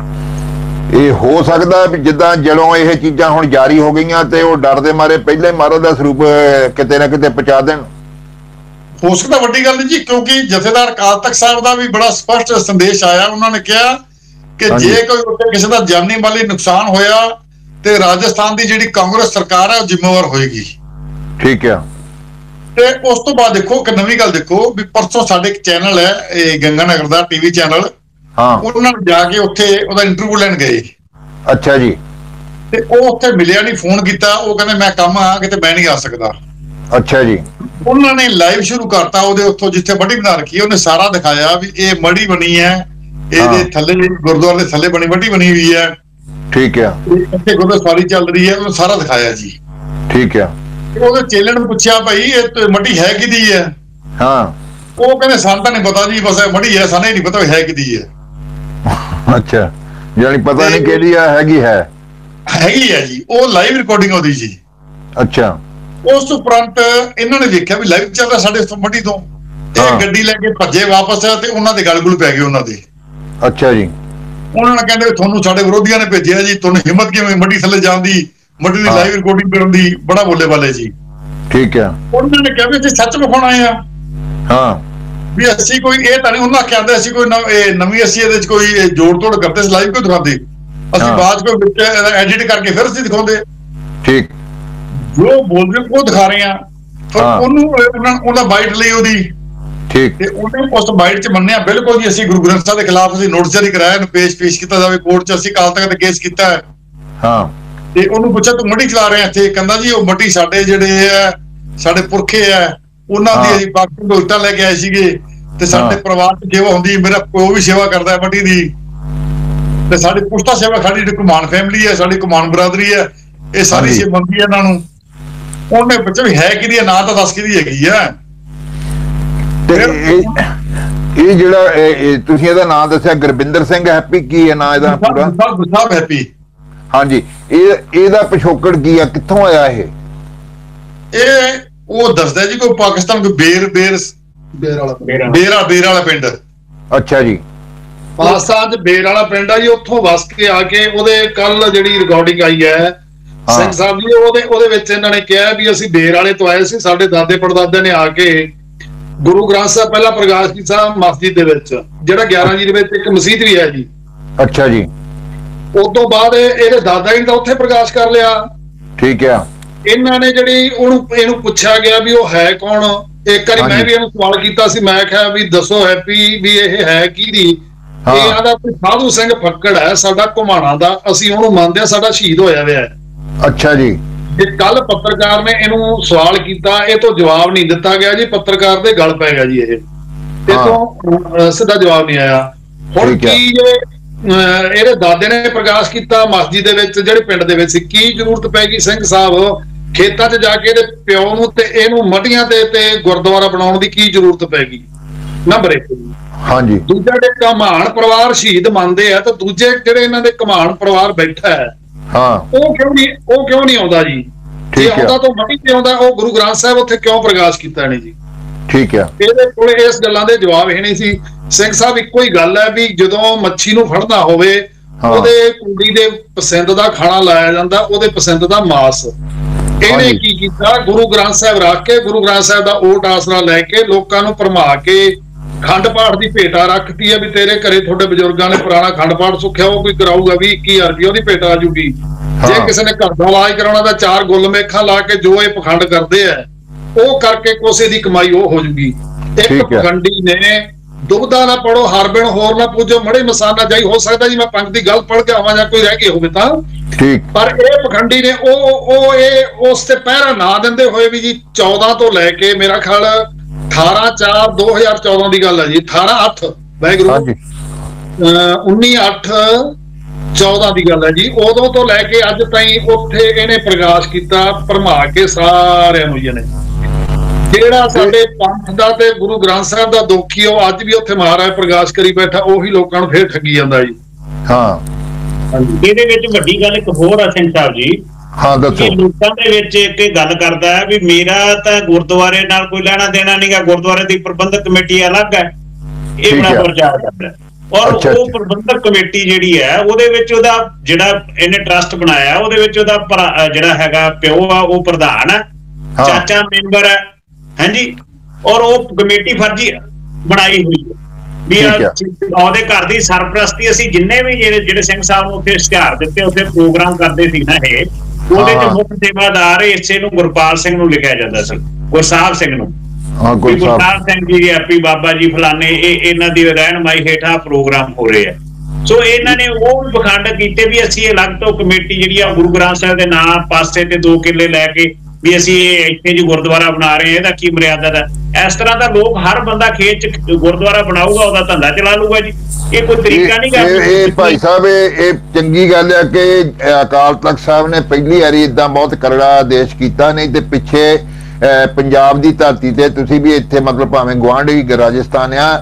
ਇਹ ਹੋ ਸਕਦਾ ਵੀ ਜਿੱਦਾਂ ਜਦੋਂ ਇਹ ਚੀਜ਼ਾਂ ਹੁਣ ਜਾਰੀ ਹੋ ਗਈਆਂ ਤੇ ਉਹ ਡਰ ਦੇ ਮਾਰੇ ਪਹਿਲਾਂ ਹੀ ਮਹਾਰਾਜ ਦਾ ਸਰੂਪ ਕਿਤੇ ਨਾ ਕਿਤੇ ਪਹੁੰਚਾ ਦੇਣ। ਹੋ ਸਕਦਾ, ਵੱਡੀ ਗੱਲ ਨਹੀਂ ਜੀ, ਕਿਉਂਕਿ ਜਥੇਦਾਰ ਅਕਾਲ ਤਖਤ ਸਾਹਿਬ ਦਾ ਵੀ ਬੜਾ ਸਪਸ਼ਟ ਸੰਦੇਸ਼ ਆਇਆ। ਉਹਨਾਂ ਨੇ ਕਿਹਾ ਕਿ ਜੇ ਕੋਈ ਉੱਥੇ ਕਿਸੇ ਦਾ ਜਾਨੀ ਮਾਲੀ ਨੁਕਸਾਨ ਹੋਇਆ ਤੇ ਰਾਜਸਥਾਨ ਦੀ ਜਿਹੜੀ ਕਾਂਗਰਸ ਸਰਕਾਰ ਹੈ ਉਹ ਜ਼ਿੰਮੇਵਾਰ ਹੋਏਗੀ। ਠੀਕ ਆ। ਤੇ ਉਸ ਤੋਂ ਬਾਅਦ ਦੇਖੋ ਕਿ ਨਵੀਂ ਗੱਲ ਦੇਖੋ ਵੀ ਪਰਸੋਂ ਸਾਡੇ ਇੱਕ ਚੈਨਲ ਹੈ, ਇਹ ਗੰਗਾਨਗਰ ਦਾ ਟੀਵੀ ਚੈਨਲ, ਉਹਨਾਂ ਨੂੰ ਜਾ ਕੇ ਉੱਥੇ ਉਹਦਾ ਇੰਟਰਵਿਊ ਲੈਣ ਗਏ। ਅੱਛਾ ਜੀ। ਤੇ ਉਹ ਉੱਥੇ ਮਿਲਿਆ ਨਹੀਂ, ਫੋਨ ਕੀਤਾ, ਉਹ ਕਹਿੰਦੇ ਮੈਂ ਕੰਮ ਆ ਕਿਤੇ ਮੈਂ ਨਹੀਂ ਆ ਸਕਦਾ। ਅੱਛਾ ਜੀ। ਉਹਨਾਂ ਨੇ ਲਾਈਵ ਸ਼ੁਰੂ ਕਰਤਾ ਉਹਦੇ ਉੱਥੋਂ ਜਿੱਥੇ ਮੜੀ ਬਣਾ ਰੱਖੀ, ਉਹਨੇ ਸਾਰਾ ਦਿਖਾਇਆ ਵੀ ਇਹ ਮੜੀ ਬਣੀ ਹੈ, ਇਹਦੇ ਥੱਲੇ ਗੁਰਦੁਆਰੇ ਦੇ ਥੱਲੇ ਵੱਡੀ ਬਣੀ ਹੋਈ ਹੈ। ਠੀਕ ਆ। ਇੱਥੇ ਗੁਰਦੁਆਰਾ ਸਵਾਰੀ ਚੱਲ ਰਹੀ ਹੈ, ਉਹਨੇ ਸਾਰਾ ਦਿਖਾਇਆ ਜੀ। ਠੀਕ ਆ। ਉਹਦੇ ਚੇਲੇ ਨੂੰ ਪੁੱਛਿਆ ਭਾਈ ਇਹ ਮੜੀ ਹੈ ਕਿਹਦੀ ਹੈ? ਉਹ ਕਹਿੰਦੇ ਸਾਨੂੰ ਤਾਂ ਨਹੀਂ ਪਤਾ ਜੀ, ਬਸ ਮੜੀ ਹੈ, ਸਾਨੂੰ ਨਹੀਂ ਪਤਾ ਹੈ ਕਿਹਦੀ ਹੈ। ਅੱਛਾ, ਯਾਨੀ ਪਤਾ ਨਹੀਂ ਕਿਹਦੀ ਹੈਗੀ ਹੈ ਜੀ। ਉਹ ਲਾਈਵ ਰਿਕਾਰਡਿੰਗ ਉਹਦੀ ਜੀ। ਅੱਛਾ। ਉਸ ਉਪਰੰਤ ਇਹਨਾਂ ਨੇ ਵੇਖਿਆ ਵੀ ਲਾਈਵ ਚੱਲ ਰਿਹਾ ਸਾਡੇ ਮੱਡੀ ਤੋਂ, ਇਹ ਗੱਡੀ ਲੈ ਕੇ ਭੱਜੇ ਵਾਪਸ ਤੇ ਉਹਨਾਂ ਦੇ ਗਲ-ਗੁਲ ਪੈ ਗਏ ਉਹਨਾਂ ਦੇ। ਅੱਛਾ ਜੀ। ਉਹਨਾਂ ਨੇ ਕਹਿੰਦੇ ਤੁਹਾਨੂੰ ਸਾਡੇ ਵਿਰੋਧੀਆਂ ਨੇ ਭੇਜਿਆ ਜੀ, ਤੁਹਾਨੂੰ ਹਿੰਮਤ ਕਿਵੇਂ ਮੱਡੀ ਥੱਲੇ ਜਾਣ ਦੀ, ਮੱਡੀ ਦੀ ਲਾਈਵ ਰਿਕਾਰਡਿੰਗ ਕਰਨ ਦੀ, ਬੜਾ ਬੋਲੇ ਵਾਲੇ ਜੀ। ਠੀਕ ਆ। ਉਹਨਾਂ ਨੇ ਕਿਹਾ ਵੀ ਅਸੀਂ ਸੱਚ ਵਿਖਾਉਣ ਆਏ ਆ, ਵੀ ਅਸੀਂ ਕੋਈ ਇਹ ਤਾਂ ਨਹੀਂ, ਉਹਨਾਂ ਕਹਿੰਦੇ ਅਸੀਂ ਕੋਈ ਨਵੀਂ ਅਸੀਂ ਇਹਦੇ ਚ ਕੋਈ ਜੋੜ ਤੋੜ ਕਰਦੇ, ਲਾਈਵ ਕੋਈ ਦਿਖਾਉਂਦੇ, ਅਸੀਂ ਬਾਅਦ ਕੋਈ ਵਿੱਚ ਐਡਿਟ ਕਰਕੇ ਫਿਰ ਅਸੀਂ ਦਿਖਾਉਂਦੇ। ਠੀਕ। ਜੋ ਬੋਲ ਰਹੇ ਉਹ ਦਿਖਾ ਰਹੇ ਆ, ਪਰ ਉਹਦਾ ਬਾਈਟ ਲਈ ਉਹਦੀ। ਠੀਕ। ਤੇ ਉਹਨੇ ਉਸ ਬਾਈਟ ਚ ਮੰਨਿਆ ਬਿਲਕੁਲ ਜੀ ਅਸੀਂ ਗੁਰੂ ਗ੍ਰੰਥ ਸਾਹਿਬ ਦੇ ਖਿਲਾਫ ਅਸੀਂ ਨੋਟਿਸ ਜਾਰੀ ਕਰਾਇਆ, ਇਹਨੂੰ ਪੇਸ਼ ਕੀਤਾ ਜਾਵੇ ਕੋਰਟ ਚ, ਅਸੀਂ ਅਕਾਲ ਤਖਤ ਤੇ ਕੇਸ ਕੀਤਾ ਹੈ। ਤੇ ਉਹਨੂੰ ਪੁੱਛਿਆ ਤੂੰ ਮੱਡੀ ਚਲਾ ਰਿਹਾ ਇੱਥੇ? ਕਹਿੰਦਾ ਜੀ ਉਹ ਮੱਡੀ ਸਾਡੇ ਜਿਹੜੇ ਆ ਸਾਡੇ ਪੁਰਖੇ ਆ, ਉਹਨਾਂ ਦੀ ਅਸੀਂ ਪਾਕਿਸਤਾਨ ਤੋਂ ਇੱਟਾਂ ਲੈ ਕੇ ਆਏ ਸੀਗੇ, ਤੇ ਸਾਡੇ ਪਰਿਵਾਰ ਚ ਸੇਵਾ ਹੁੰਦੀ, ਮੇਰਾ ਪਿਓ ਵੀ ਸੇਵਾ ਕਰਦਾ ਹੈ ਮੱਡੀ ਦੀ, ਤੇ ਸਾਡੀ ਪੁਸ਼ਤਾ ਸੇਵਾ, ਸਾਡੀ ਜਿਹੜੀ ਕੁਮਾਨ ਫੈਮਿਲੀ ਹੈ, ਸਾਡੀ ਕੁਮਾਨ ਬਰਾਦਰੀ ਹੈ, ਇਹ ਸਾਰੀ ਸੇਵਾ ਹੁੰਦੀ ਹੈ ਇਹਨਾਂ ਨੂੰ। ਉਹਨੇ ਬੱਚੇ ਵੀ ਹੈ ਕਿਹਦੀ ਹੈ, ਨਾ ਤਾਂ ਦੱਸ ਕਿਹਦੀ ਹੈਗੀ ਆ। ਇਹ ਜਿਹੜਾ ਤੁਸੀਂ ਇਹਦਾ ਨਾਮ ਦੱਸਿਆ ਗੁਰਬਿੰਦਰ ਸਿੰਘ ਹੈਪੀ, ਕੀ ਹੈ ਨਾਂ ਇਹਦਾ ਪੂਰਾ? ਗੁਰਸਾਹਿਬ ਹੈਪੀ। ਹਾਂਜੀ। ਇਹਦਾ ਪਿਛੋਕੜ ਕੀ ਆ, ਕਿੱਥੋਂ ਆਇਆ ਇਹ? ਉਹ ਦੱਸਦਾ ਜੀ ਕੋਈ ਪਾਕਿਸਤਾਨ ਕੋਈ ਬੇਰ ਵਾਲਾ ਪਿੰਡ। ਅੱਛਾ ਜੀ। ਪਾਕਿਸਤਾਨ ਚ ਬੇਰ ਵਾਲਾ ਪਿੰਡ ਆ ਜੀ, ਉੱਥੋਂ ਵਸ ਕੇ ਆ ਕੇ ਉਹਦੇ ਕੱਲ ਜਿਹੜੀ ਰਿਕਾਰਡਿੰਗ ਆਈ ਹੈ ਸਿੰਘ ਸਾਹਿਬ ਜੀ, ਉਹਦੇ ਵਿੱਚ ਇਹਨਾਂ ਨੇ ਕਿਹਾ ਵੀ ਅਸੀਂ ਬੇਰ ਵਾਲੇ ਤੋਂ ਆਏ ਸੀ, ਸਾਡੇ ਦਾਦੇ ਪੜਦਾਦੇ ਨੇ ਆ ਕੇ ਗੁਰੂ ਗ੍ਰੰਥ ਸਾਹਿਬ ਪਹਿਲਾਂ ਪ੍ਰਕਾਸ਼ ਕੀਤਾ ਮਸਜਿਦ ਦੇ ਵਿੱਚ, ਜਿਹੜਾ 11 ਜੀ ਦੇ ਵਿੱਚ ਇੱਕ ਮਸਜਿਦ ਵੀ ਹੈ ਜੀ। ਅੱਛਾ ਜੀ। ਉਸ ਤੋਂ ਬਾਅਦ ਇਹਦੇ ਦਾਦਾ ਜੀ ਦਾ ਉੱਥੇ ਪ੍ਰਕਾਸ਼ ਕਰ ਲਿਆ, ਠੀਕ ਹੈ। ਇਹਨਾਂ ਨੇ ਜਿਹੜੀ ਇਹਨੂੰ ਪੁੱਛਿਆ ਗਿਆ ਵੀ ਉਹ ਹੈ ਕੌਣ। ਇੱਕ ਵਾਰੀ ਮੈਂ ਵੀ ਇਹਨੂੰ ਸਵਾਲ ਕੀਤਾ ਸੀ, ਮੈਂ ਕਿਹਾ ਵੀ ਦੱਸੋ ਹੈਪੀ ਵੀ ਇਹ ਹੈ ਕਿਹਦੀ। ਇਹ ਆਦਾ ਕੋਈ ਸਾਧੂ ਸਿੰਘ ਫੱਕੜ ਹੈ ਸਾਡਾ ਘੁਮਾਣਾ ਦਾ, ਅਸੀਂ ਉਹਨੂੰ ਮੰਨਦੇ ਹਾਂ, ਸਾਡਾ ਸ਼ਹੀਦ ਹੋਇਆ ਹੋਇਆ। ਅੱਛਾ ਜੀ। ਜੇ ਕੱਲ ਪੱਤਰਕਾਰ ਨੇ ਇਹਨੂੰ ਸਵਾਲ ਕੀਤਾ, ਇਹ ਤੋਂ ਜਵਾਬ ਨਹੀਂ ਦਿੱਤਾ ਗਿਆ ਜੀ, ਪੱਤਰਕਾਰ ਦੇ ਗਲ ਪੈ ਗਿਆ ਜੀ ਇਹ ਤੋਂ ਸਿੱਧਾ ਜਵਾਬ ਨਹੀਂ ਆਇਆ। ਹੁਣ ਕੀ ਇਹਦੇ ਦਾਦੇ ਨੇ ਪ੍ਰਕਾਸ਼ ਕੀਤਾ ਮਸਜਿਦ ਦੇ ਵਿੱਚ, ਜਿਹੜੇ ਪਿੰਡ ਦੇ ਵਿੱਚ, ਕੀ ਜ਼ਰੂਰਤ ਪੈ ਗਈ ਸਿੰਘ ਸਾਹਿਬ ਖੇਤਾਂ 'ਚ ਜਾ ਕੇ ਇਹਦੇ ਪਿਓ ਨੂੰ ਤੇ ਇਹਨੂੰ ਮੱਡੀਆਂ ਤੇ ਗੁਰਦੁਆਰਾ ਬਣਾਉਣ ਦੀ ਕੀ ਜ਼ਰੂਰਤ ਪੈ ਗਈ? ਨੰਬਰ 1। ਹਾਂਜੀ। ਦੂਜਾ, ਦੇ ਘਮਾਣ ਪਰਿਵਾਰ ਸ਼ਹੀਦ ਮੰਨਦੇ ਆ, ਤਾਂ ਦੂਜੇ ਜਿਹੜੇ ਇਹਨਾਂ ਦੇ ਘਮਾਣ ਪਰਿਵਾਰ ਬੈਠਾ ਹੈ ਉਹ ਕਿਉਂ ਨਹੀਂ ਆਉਂਦਾ ਜੀ? ਜੇ ਆਉਂਦਾ ਤਾਂ ਮੱਡੀ ਤੇ ਆਉਂਦਾ, ਉਹ ਗੁਰੂ ਗ੍ਰੰਥ ਸਾਹਿਬ ਉੱਥੇ ਕਿਉਂ ਪ੍ਰਕਾਸ਼ ਕੀਤਾ ਇਹਨੇ ਜੀ? ਠੀਕ ਹੈ। ਇਹਦੇ ਕੋਲੇ ਇਸ ਗੱਲਾਂ ਦੇ ਜਵਾਬ ਹੀ ਨਹੀਂ ਸੀ। ਸਿੰਘ ਸਾਹਿਬ ਇੱਕੋ ਹੀ ਗੱਲ ਹੈ ਵੀ ਜਦੋਂ ਮੱਛੀ ਨੂੰ ਫੜਨਾ ਹੋਵੇ, ਉਹਦੇ ਕੁੜੀ ਦੇ ਪਸੰਦ ਦਾ ਖਾਣਾ ਲਾਇਆ ਜਾਂਦਾ, ਉਹਦੇ ਪਸੰਦ ਦਾ ਮਾਸ। ਇਹਨੇ ਕੀ ਕੀਤਾ? ਗੁਰੂ ਗ੍ਰੰਥ ਸਾਹਿਬ ਰੱਖ ਕੇ, ਗੁਰੂ ਗ੍ਰੰਥ ਸਾਹਿਬ ਦਾ ਓਟ ਆਸਰਾ ਲੈ ਕੇ ਲੋਕਾਂ ਨੂੰ ਭਰਮਾ ਕੇ ਖੰਡ ਪਾਠ ਦੀ ਭੇਟਾ ਰੱਖਤੀ ਹੈ ਵੀ ਤੇਰੇ ਘਰੇ ਤੁਹਾਡੇ ਬਜ਼ੁਰਗਾਂ ਨੇ ਪੁਰਾਣਾ ਖੰਡ ਪਾਠ ਸੁੱਖਿਆ, ਉਹ ਕੋਈ ਕਰਾਊਗਾ 20-21 ਰੁਪਏ ਉਹਦੀ ਭੇਟਾ ਆ ਜੂਗੀ। ਜੇ ਕਿਸੇ ਨੇ ਘਰ ਦਾ ਇਲਾਜ ਕਰਾਉਣਾ ਤਾਂ 4 ਗੁੱਲ ਮੇਖਾਂ ਲਾ ਕੇ ਜੋ ਇਹ ਪਖੰਡ ਕਰਦੇ ਆ ਉਹ ਕਰਕੇ ਕੋਸੇ ਦੀ ਕਮਾਈ ਉਹ ਹੋ ਜੂਗੀ। ਇੱਕ ਪਖੰਡੀ ਨੇ ਦੁਬਦਾ ਨਾ ਪੜੋ ਹਰਬਿਨ ਹੋਰ ਨਾ ਪੂਜੋ ਮੜੇ ਮਸਾਨਾ ਜਾਈ। ਹੋ ਸਕਦਾ ਜੀ ਮੈਂ ਪੰਕਤੀ ਗਲਤ ਪੜ੍ਹ ਕੇ ਆਵਾਂ ਜਾਂ ਕੋਈ ਰਹਿ ਗਈ ਹੋਵੇ ਤਾਂ, ਪਰ ਇਹ ਪਖੰਡੀ ਨੇ ਇਹ ਉਸ ਤੇ ਪਹਿਰਾ ਨਾ ਦਿੰਦੇ ਹੋਏ ਵੀ ਜੀ 14 ਤੋਂ ਲੈ ਕੇ ਮੇਰਾ ਖਿਆਲ 18/4/2014 ਦੀ ਗੱਲ ਹੈ ਜੀ, 18/8 ਵਾਹਿਗੁਰੂ 19/8/14 ਦੀ ਗੱਲ ਹੈ ਜੀ, ਉਦੋਂ ਤੋਂ ਲੈ ਕੇ ਅੱਜ ਤਾਈਂ ਉੱਥੇ ਇਹਨੇ ਪ੍ਰਕਾਸ਼ ਕੀਤਾ ਭਰਮਾ ਕੇ ਸਾਰਿਆਂ ਨੂੰ ਜੀ ਨੇ। ਜਿਹੜਾ ਸਾਡੇ ਪੰਥ ਦਾ ਤੇ ਗੁਰੂ ਗ੍ਰੰਥ ਸਾਹਿਬ ਦਾ ਦੋਖੀ ਉਹ ਅੱਜ ਵੀ ਉੱਥੇ ਮਹਾਰਾਜ ਪ੍ਰਕਾਸ਼ ਕਰੀ ਬੈਠਾ, ਉਹੀ ਲੋਕਾਂ ਨੂੰ ਫੇਰ ਠੱਗੀ ਜਾਂਦਾ ਜੀ। ਇਹਦੇ ਵਿੱਚ ਵੱਡੀ ਗੱਲ ਇੱਕ ਹੋਰ ਆ ਸਿੰਘ ਸਾਹਿਬ ਜੀ। ਦੱਸੋ। ਲੋਕਾਂ ਦੇ ਵਿੱਚ ਇੱਕ ਗੱਲ ਕਰਦਾ ਹੈ ਵੀ ਮੇਰਾ ਤਾਂ ਗੁਰਦੁਆਰੇ ਨਾਲ ਕੋਈ ਲੈਣਾ ਦੇਣਾ ਨਹੀਂਗਾ, ਗੁਰਦੁਆਰੇ ਦੀ ਪ੍ਰਬੰਧਕ ਕਮੇਟੀ ਅਲੱਗ ਹੈ, ਇਹ ਬੜਾ ਪ੍ਰਚਾਰ ਕਰਦਾ। ਔਰ ਉਹ ਪ੍ਰਬੰਧਕ ਕਮੇਟੀ ਜਿਹੜੀ ਹੈ ਉਹਦੇ ਵਿੱਚ ਉਹਦਾ ਜਿਹੜਾ ਇਹਨੇ ਟਰਸਟ ਬਣਾਇਆ ਉਹਦੇ ਵਿੱਚ ਉਹਦਾ ਜਿਹੜਾ ਹੈਗਾ ਪਿਓ ਆ ਉਹ ਪ੍ਰਧਾਨ ਹੈ, ਚਾਚਾ ਮੈਂਬਰ ਹੈ, ਹਾਂਜੀ। ਔਰ ਉਹ ਕਮੇਟੀ ਫਰਜ਼ੀ ਬਣਾਈ ਹੋਈ ਹੈ ਵੀ ਉਹਦੇ ਘਰ ਦੀ ਸਰਪ੍ਰਸਤੀ ਅਸੀਂ ਜਿੰਨੇ ਵੀ ਜਿਹੜੇ ਸਿੰਘ ਸਾਹਿਬ ਨੂੰ ਉੱਥੇ ਇਸ਼ਤਿਹਾਰ ਦਿੱਤੇ, ਉੱਥੇ ਪ੍ਰੋਗਰਾਮ ਕਰਦੇ ਸੀ ਨਾ ਇਹ, ਉਹਦੇ ਚ ਮੁੱਖ ਸੇਵਾਦਾਰ ਇਸੇ ਨੂੰ ਗੁਰਪਾਲ ਸਿੰਘ ਨੂੰ ਲਿਖਿਆ ਜਾਂਦਾ ਸੀ, ਗੁਰਸਾਹਿਬ ਸਿੰਘ ਨੂੰ। ਗੁਰਸਾਹਿਬ ਸਿੰਘ ਜੀ, ਹੈਪੀ ਬਾਬਾ ਜੀ ਫਲਾਣੇ, ਇਹਨਾਂ ਦੀ ਰਹਿਨਮਾਈ ਹੇਠਾਂ ਪ੍ਰੋਗਰਾਮ ਹੋ ਰਹੇ ਆ। ਸੋ ਇਹਨਾਂ ਨੇ ਉਹ ਵੀ ਪਖੰਡ ਕੀਤੇ ਵੀ ਅਸੀਂ ਅਲੱਗ ਤੋਂ ਕਮੇਟੀ ਜਿਹੜੀ ਆ ਗੁਰੂ ਗ੍ਰੰਥ ਸਾਹਿਬ ਦੇ ਨਾਂ ਪਾਸੇ ਤੇ 2 ਕਿੱਲੇ ਲੈ ਕੇ ਵੀ ਅਸੀਂ ਇੱਥੇ ਜੀ ਗੁਰਦੁਆਰਾ ਬਣਾ ਰਹੇ ਹਾਂ, ਇਹਦਾ ਕੀ ਮਰਿਆਦਾ ਦਾ? ਇਸ ਤਰ੍ਹਾਂ ਦਾ ਲੋਕ ਹਰ ਬੰਦਾ ਖੇਤ ਚ ਗੁਰਦੁਆਰਾ ਬਣਾਊਗਾ, ਉਹਦਾ ਧੰਦਾ ਚਲਾ ਲੂਗਾ ਜੀ। ਇਹ ਕੋਈ ਤਰੀਕਾ ਨਹੀਂ ਗਾ। ਇਹ ਭਾਈ ਸਾਹਿਬ ਇਹ ਚੰਗੀ ਗੱਲ ਹੈ ਕਿ ਅਕਾਲ ਤਖਤ ਸਾਹਿਬ ਨੇ ਪਹਿਲੀ ਵਾਰੀ ਇਦਾਂ ਬਹੁਤ ਕਰੜਾ ਆਦੇਸ਼ ਕੀਤਾ, ਨਹੀਂ ਤੇ ਪਿੱਛੇ ਪੰਜਾਬ ਦੀ ਧਰਤੀ ਤੇ ਤੁਸੀਂ ਵੀ ਇੱਥੇ ਮਤਲਬ ਭਾਵੇਂ ਗੁਆਂਢੀ ਰਾਜਸਥਾਨ ਆ,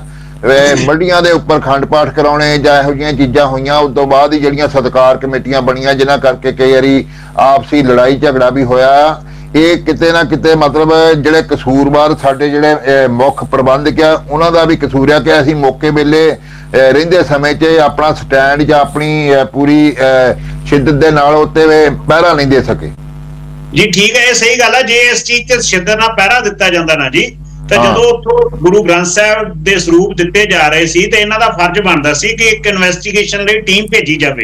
ਮੱਡੀਆਂ ਦੇ ਉੱਪਰ ਖੰਡ ਪਾਠ ਕਰਾਉਣੇ ਜਾਂ ਇਹੋ ਜਿਹੀਆਂ ਚੀਜ਼ਾਂ ਹੋਈਆਂ। ਉਸ ਤੋਂ ਬਾਅਦ ਹੀ ਜਿਹੜੀਆਂ ਸਤਿਕਾਰ ਕਮੇਟੀਆਂ ਬਣੀਆਂ ਜਿਨ੍ਹਾਂ ਕਰਕੇ ਕਈ ਵਾਰੀ ਆਪਸੀ ਲੜਾਈ ਝਗੜਾ ਵੀ ਹੋਇਆ। ਇਹ ਕਿਤੇ ਨਾ ਕਿਤੇ ਮਤਲਬ ਜਿਹੜੇ ਕਸੂਰਵਾਰ ਸਾਡੇ ਜਿਹੜੇ ਮੁੱਖ ਪ੍ਰਬੰਧਕ ਆ ਉਹਨਾਂ ਦਾ ਵੀ ਕਸੂਰ ਆ ਕਿ ਅਸੀਂ ਮੌਕੇ ਵੇਲੇ ਰਹਿੰਦੇ ਸਮੇਂ 'ਚ ਆਪਣਾ ਸਟੈਂਡ ਜਾਂ ਆਪਣੀ ਪੂਰੀ ਸ਼ਿੱਦਤ ਦੇ ਨਾਲ ਉੱਤੇ ਪਹਿਰਾ ਨਹੀਂ ਦੇ ਸਕੇ ਜੀ। ਠੀਕ ਹੈ, ਇਹ ਸਹੀ ਗੱਲ ਹੈ। ਜੇ ਇਸ ਚੀਜ਼ ਤੇ ਸ਼ਿੱਦਤ ਨਾਲ ਪਹਿਰਾ ਦਿੱਤਾ ਜਾਂਦਾ ਨਾ ਜੀ, ਤਾਂ ਜਦੋਂ ਉੱਥੋਂ ਗੁਰੂ ਗ੍ਰੰਥ ਸਾਹਿਬ ਦੇ ਸਰੂਪ ਦਿੱਤੇ ਜਾ ਰਹੇ ਸੀ ਤੇ ਇਹਨਾਂ ਦਾ ਫਰਜ਼ ਬਣਦਾ ਸੀ ਕਿ ਇੱਕ ਇਨਵੈਸਟੀਗੇਸ਼ਨ ਲਈ ਟੀਮ ਭੇਜੀ ਜਾਵੇ।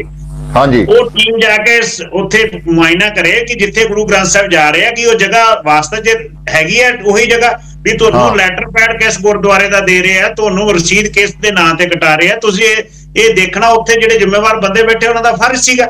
ਉਹ ਟੀਮ ਜਾ ਕੇ ਉੱਥੇ ਮੁਆਇਨਾ ਕਰੇ ਕਿ ਜਿੱਥੇ ਗੁਰੂ ਗ੍ਰੰਥ ਸਾਹਿਬ ਜਾ ਰਹੇ ਆ ਕਿ ਉਹ ਜਗ੍ਹਾ ਵਾਸਤੇ ਜੇ ਹੈਗੀ ਹੈ ਉਹੀ ਜਗ੍ਹਾ, ਵੀ ਤੁਹਾਨੂੰ ਲੈਟਰ ਪੈਡ ਕਿਸ ਗੁਰਦੁਆਰੇ ਦਾ ਦੇ ਰਹੇ ਆ, ਤੁਹਾਨੂੰ ਰਸੀਦ ਕਿਸ ਦੇ ਨਾਂ ਤੇ ਕਟਾ ਰਹੇ ਆ, ਤੁਸੀਂ ਇਹ ਦੇਖਣਾ ਉੱਥੇ ਜਿਹੜੇ ਜ਼ਿੰਮੇਵਾਰ ਬੰਦੇ ਬੈਠੇ ਉਹਨਾਂ ਦਾ ਫਰਜ਼ ਸੀਗਾ।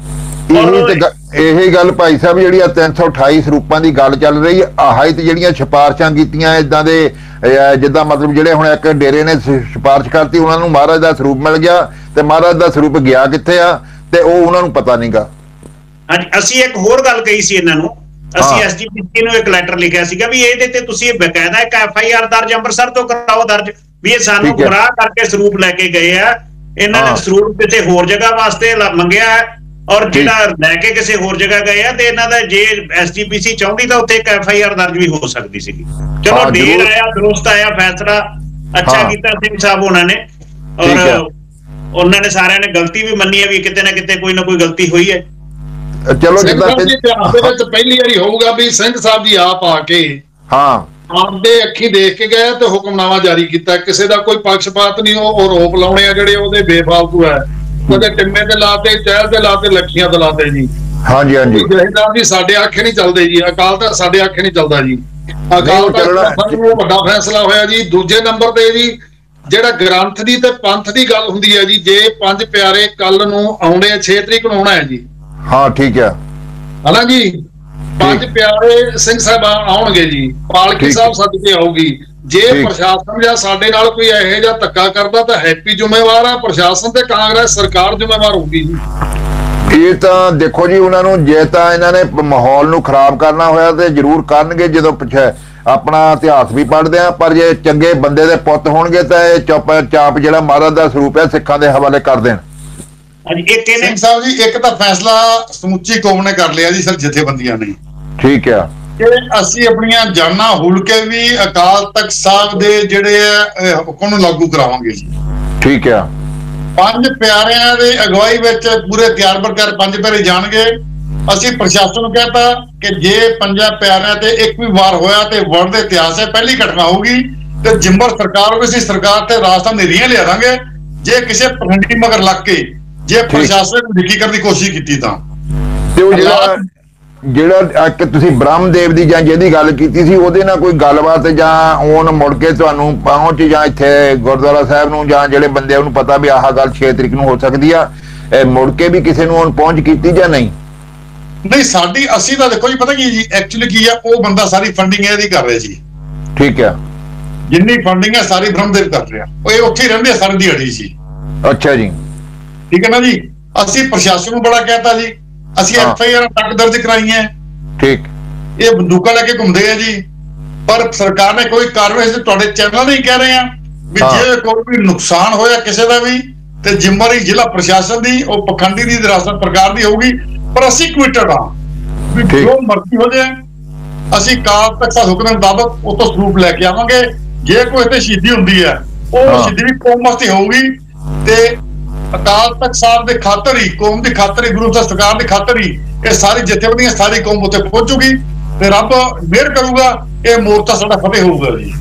ਇਹੀ ਗੱਲ ਭਾਈ ਸਾਹਿਬ ਜਿਹੜੀ ਆ 328 ਸਰੂਪਾਂ ਦੀ ਗੱਲ ਚੱਲ ਰਹੀ ਆਹ ਤੇ ਜਿਹੜੀਆਂ ਸਿਫਾਰਸ਼ਾਂ ਕੀਤੀਆਂ ਇਦਾਂ ਦੇ ਜਿੱਦਾਂ ਮਤਲਬ ਜਿਹੜੇ ਹੁਣ ਇੱਕ ਡੇਰੇ ਨੇ ਸਿਫਾਰਿਸ਼ ਕਰਤੀ, ਉਹਨਾਂ ਨੂੰ ਮਹਾਰਾਜ ਦਾ ਸਰੂਪ ਮਿਲ ਗਿਆ ਤੇ ਮਹਾਰਾਜ ਦਾ ਸਰੂਪ ਗਿਆ ਕਿੱਥੇ ਆ ਤੇ ਉਹ ਉਹਨਾਂ ਨੂੰ ਪਤਾ ਨਹੀਂਗਾ। ਹਾਂਜੀ, ਅਸੀਂ ਇੱਕ ਹੋਰ ਗੱਲ ਕਹੀ ਸੀ ਇਹਨਾਂ ਨੂੰ, ਅਸੀਂ ਐਸਜੀਪੀਸੀ ਨੂੰ ਇੱਕ ਲੈਟਰ ਲਿਖਿਆ ਸੀਗਾ ਵੀ ਇਹਦੇ ਤੇ ਤੁਸੀਂ ਬਕਾਇਦਾ ਇੱਕ FIR ਦਰਜ ਅੰਮ੍ਰਿਤਸਰ ਤੋਂ ਕਰਾਓ ਦਰਜ, ਵੀ ਇਹ ਸਾਨੂੰ ਗੁੰਮਰਾਹ ਕਰਕੇ ਸਰੂਪ ਲੈ ਕੇ ਗਏ ਆ। ਇਹਨਾਂ ਨੇ ਸਰੂਪ ਕਿਸੇ ਹੋਰ ਜਗ੍ਹਾ ਵਾਸਤੇ ਮੰਗਿਆ ਔਰ ਜਿਹੜਾ ਲੈ ਕੇ ਕਿਸੇ ਹੋਰ ਜਗ੍ਹਾ ਗਏ ਆ, ਤੇ ਇਹਨਾਂ ਦਾ ਜੇ ਐਸਜੀਪੀਸੀ ਚਾਹੁੰਦੀ ਤਾਂ ਉੱਥੇ ਇੱਕ FIR ਦਰਜ ਵੀ ਹੋ ਸਕਦੀ ਸੀਗੀ। ਚਲੋ ਦੇਰ ਆਇਆ ਦੁਰਸਤ ਆਇਆ, ਫੈਸਲਾ ਅੱਛਾ ਕੀਤਾ ਸਿੰਘ ਸਾਹਿਬ ਉਹਨਾਂ ਨੇ, ਔਰ ਉਹਨਾਂ ਨੇ ਸਾਰਿਆਂ ਨੇ ਗਲਤੀ ਵੀ ਮੰਨੀ ਹੈ ਵੀ ਕਿਤੇ ਨਾ ਕਿਤੇ ਕੋਈ ਨਾ ਕੋਈ ਗਲਤੀ ਹੋਈ ਹੈ। ਚਲੋ ਇਤਿਹਾਸ ਦੇ ਵਿੱਚ ਪਹਿਲੀ ਵਾਰੀ ਹੋਊਗਾ ਵੀ ਸਿੰਘ ਸਾਹਿਬ ਜੀ ਆਪ ਆ ਕੇ ਆਪਦੇ ਅੱਖੀਂ ਦੇਖ ਕੇ ਗਏ ਤੇ ਹੁਕਮਨਾਮਾ ਜਾਰੀ ਕੀਤਾ, ਕਿਸੇ ਦਾ ਕੋਈ ਪੱਖਪਾਤ ਨਹੀਂ। ਉਹ ਰੋਪ ਲਾਉਣੇ ਆ ਜਿਹੜੇ ਉਹਦੇ ਬੇਫਾਲਤੂ ਹੈ, ਉਹਦੇ ਟਿੰਮੇ ਤੇ ਲਾਤੇ, ਚਹਿਲ ਤੇ ਲਾਤੇ, ਲੱਖੀਆਂ ਤੇ ਲਾਤੇ ਜੀ। ਹਾਂਜੀ ਹਾਂਜੀ ਜਥੇਦਾਰ ਜੀ ਸਾਡੇ ਆਖੇ ਨਹੀਂ ਚੱਲਦੇ ਜੀ, ਅਕਾਲ ਤਖਤ ਸਾਡੇ ਆਖੇ ਨਹੀਂ ਚੱਲਦਾ ਜੀ। ਅਕਾਲ ਤਖਤ ਦਾ ਸਾਨੂੰ ਵੱਡਾ ਫੈਸਲਾ ਹੋਇਆ ਜੀ। ਦੂਜੇ ਨੰਬਰ ਤੇ ਜੀ ਜਿਹੜਾ ਗ੍ਰੰਥ ਦੀ ਤੇ ਪੰਥ ਦੀ ਗੱਲ ਹੁੰਦੀ ਹੈ ਜੀ, ਜੇ ਪੰਜ ਪਿਆਰੇ ਕੱਲ ਨੂੰ ਆਉਣੇ 6 ਤਰੀਕ ਨੂੰ ਆਉਣਾ ਹੈ ਜੀ। ਹਾਂ ਠੀਕ ਹੈ ਹਨਾ ਜੀ, ਪੰਜ ਪਿਆਰੇ ਸਿੰਘ ਸਾਹਿਬ ਆਉਣਗੇ ਜੀ, ਪਾਲਕੀ ਸਾਹਿਬ ਸੱਜ ਕੇ ਆਊਗੀ। ਜੇ ਪ੍ਰਸ਼ਾਸਨ ਜਾਂ ਸਾਡੇ ਨਾਲ ਕੋਈ ਇਹੋ ਜਿਹਾ ਧੱਕਾ ਕਰਦਾ ਤਾਂ ਹੈਪੀ ਜ਼ਿੰਮੇਵਾਰ ਆ, ਪ੍ਰਸ਼ਾਸਨ ਤੇ ਕਾਂਗਰਸ ਸਰਕਾਰ ਜ਼ਿੰਮੇਵਾਰ ਹੋਊਗੀ ਜੀ। ਇਹ ਤਾਂ ਦੇਖੋ ਜੀ, ਉਹਨਾਂ ਨੂੰ ਜੇ ਤਾਂ ਇਹਨਾਂ ਨੇ ਮਾਹੌਲ ਨੂੰ ਖਰਾਬ ਕਰਨਾ ਹੋਇਆ ਤੇ ਜ਼ਰੂਰ ਕਰਨਗੇ। ਜਦੋਂ ਪਿੱਛੇ ਆਪਣਾ ਇਤਿਹਾਸ ਵੀ ਪੜ੍ਹਦੇ ਆ, ਪਰ ਜੇ ਚੰਗੇ ਬੰਦੇ ਦੇ ਪੁੱਤ ਹੋਣਗੇ ਤਾਂ ਇਹ ਚੁੱਪ ਚਾਪ ਜਿਹੜਾ ਮਹਾਰਾਜ ਦਾ ਸਰੂਪ ਹੈ ਸਿੱਖਾਂ ਦੇ ਹਵਾਲੇ ਕਰ ਦੇਣ। ਸਿੰਘ ਸਾਹਿਬ ਜੀ, ਇੱਕ ਤਾਂ ਫੈਸਲਾ ਸਮੁੱਚੀ ਕੌਮ ਨੇ ਕਰ ਲਿਆ ਜੀ ਸਰ, ਜਥੇਬੰਦੀਆਂ ਨੇ। ਠੀਕ ਆ, ਕਿ ਅਸੀਂ ਆਪਣੀਆਂ ਜਾਨਾਂ ਹੁਲ ਕੇ ਵੀ ਅਕਾਲ ਤਖਤ ਸਾਹਿਬ ਦੇ ਜਿਹੜੇ ਹੁਕਮ ਨੂੰ ਲਾਗੂ ਕਰਾਵਾਂਗੇ ਜੀ। ਠੀਕ ਆ, ਪੰਜ ਪਿਆਰਿਆਂ ਦੇ ਅਗਵਾਈ ਵਿੱਚ ਪੂਰੇ ਤਿਆਰ ਬਰ ਪੰਜ ਪਿਆਰੇ ਜਾਣਗੇ। ਅਸੀਂ ਪ੍ਰਸ਼ਾਸਨ ਨੂੰ ਕਹਿਤਾ ਕਿ ਜੇ ਪੰਜਾਂ ਪਿਆਰਿਆਂ ਤੇ ਇੱਕ ਵੀ ਵਾਰ ਹੋਇਆ ਤੇ ਵਰਲਡ ਦੇ ਇਤਿਹਾਸ 'ਚ ਪਹਿਲੀ ਘਟਨਾ ਹੋਊਗੀ ਤੇ ਜਿੰਬਰ ਸਰਕਾਰ ਵੀ ਸੀ, ਸਰਕਾਰ ਤੇ ਰਾਜਸਥਾਨ ਨੇਰੀਆਂ ਲਿਆ ਦਾਂਗੇ ਜੇ ਕਿਸੇ ਪਖੰਡੀ ਮਗਰ ਲੱਗ ਕੇ ਜੇ ਪ੍ਰਸ਼ਾਸਨ ਨੂੰ ਨਿੱਕੀ ਕਰਨ ਦੀ ਕੋਸ਼ਿਸ਼ ਕੀਤੀ ਤਾਂ। ਤੇ ਉਹ ਜਿਹੜਾ ਇੱਕ ਤੁਸੀਂ ਬ੍ਰਹਮਦੇਵ ਦੀ ਜਾਂ ਜਿਹਦੀ ਗੱਲ ਕੀਤੀ ਸੀ, ਉਹਦੇ ਨਾਲ ਕੋਈ ਗੱਲਬਾਤ ਜਾਂ ਉਹਨ ਮੁੜ ਕੇ ਤੁਹਾਨੂੰ ਪਹੁੰਚ ਜਾਂ ਇੱਥੇ ਗੁਰਦੁਆਰਾ ਸਾਹਿਬ ਨੂੰ ਜਾਂ ਜਿਹੜੇ ਬੰਦੇ ਉਹਨੂੰ ਪਤਾ ਵੀ ਆਹ ਗੱਲ 6 ਤਰੀਕ ਨੂੰ ਹੋ ਸਕਦੀ ਆ, ਮੁੜ ਕੇ ਵੀ ਕਿਸੇ ਨੂੰ ਪਹੁੰਚ ਕੀਤੀ ਜਾਂ ਨਹੀਂ? ਨਹੀਂ, ਸਾਡੀ ਅਸੀਂ ਤਾਂ ਦੇਖੋ ਜੀ, ਪਤਾ ਕੀ ਜੀ ਐਕਚੁਅਲੀ ਕੀ ਆ, ਉਹ ਬੰਦਾ ਸਾਰੀ ਫੰਡਿੰਗ ਇਹਦੀ ਕਰ ਰਿਹਾ ਜੀ। ਠੀਕ ਆ, ਜਿੰਨੀ ਫੰਡਿੰਗ ਹੈ ਸਾਰੀ ਬ੍ਰਹਮਦੇਵ ਕਰ ਰਿਹਾ, ਉਹ ਇਹ ਉੱਥੇ ਰਹਿੰਦੇ ਆ ਸਾਰੀ ਦਿਹਾੜੀ ਜੀ। ਅੱਛਾ ਜੀ, ਠੀਕ ਹੈ ਨਾ ਜੀ। ਅਸੀਂ ਪ੍ਰਸ਼ਾਸਨ ਨੂੰ ਬੜਾ ਕਹਿਤਾ ਜੀ, ਅਸੀਂ FIR ਤੱਕ ਦਰਜ ਕਰਾਈਆਂ। ਠੀਕ, ਇਹ ਬੰਦੂਕਾਂ ਲੈ ਕੇ ਘੁੰਮਦੇ ਆ ਜੀ, ਪਰ ਸਰਕਾਰ ਨੇ ਕੋਈ ਕਾਰਵਾਈ ਤੁਹਾਡੇ ਚੈਨਲ ਨਹੀਂ ਕਹਿ ਰਹੇ ਆ ਵੀ ਜੇ ਕੋਈ ਵੀ ਨੁਕਸਾਨ ਹੋਇਆ ਕਿਸੇ ਦਾ ਵੀ ਤੇ ਜ਼ਿੰਮੇਵਾਰੀ ਜ਼ਿਲ੍ਹਾ ਪ੍ਰਸ਼ਾਸਨ ਦੀ, ਉਹ ਪਖੰਡੀ ਦੀ ਦਰਾਸਤ ਸਰਕਾਰ ਦੀ ਹੋਊਗੀ। ਪਰ ਅਸੀਂ ਕਮਿਟਡ ਆ ਵੀ ਜੋ ਮਰਜ਼ੀ ਹੋ ਜਾਏ, ਅਸੀਂ ਅਕਾਲ ਤਖਤ ਸਾਹਿਬ ਹੁਕਮ ਮੁਤਾਬਕ ਉਹ ਤੋਂ ਸਰੂਪ ਲੈ ਕੇ ਆਵਾਂਗੇ। ਜੇ ਕੋਈ ਇੱਥੇ ਸ਼ਹੀਦੀ ਹੁੰਦੀ ਹੈ, ਉਹ ਸ਼ਹੀਦੀ ਵੀ ਕੌਮ ਵਾਸਤੇ ਹੋਊਗੀ ਤੇ ਅਕਾਲ ਤਖਤ ਸਾਹਿਬ ਦੇ ਖਾਤਰ ਹੀ, ਕੌਮ ਦੀ ਖਾਤਰ ਹੀ, ਗੁਰੂ ਸਾਹਿਬ ਸਰਕਾਰ ਦੀ ਖਾਤਰ ਹੀ ਇਹ ਸਾਰੀ ਜਥੇਬੰਦੀਆਂ ਸਾਰੀ ਕੌਮ ਉੱਤੇ ਪਹੁੰਚੂਗੀ ਤੇ ਰੱਬ ਮਿਹਰ ਕਰੂਗਾ, ਇਹ ਮੋਰਚਾ ਸਾਡਾ ਫਤਿਹ ਹੋਊਗਾ ਜੀ।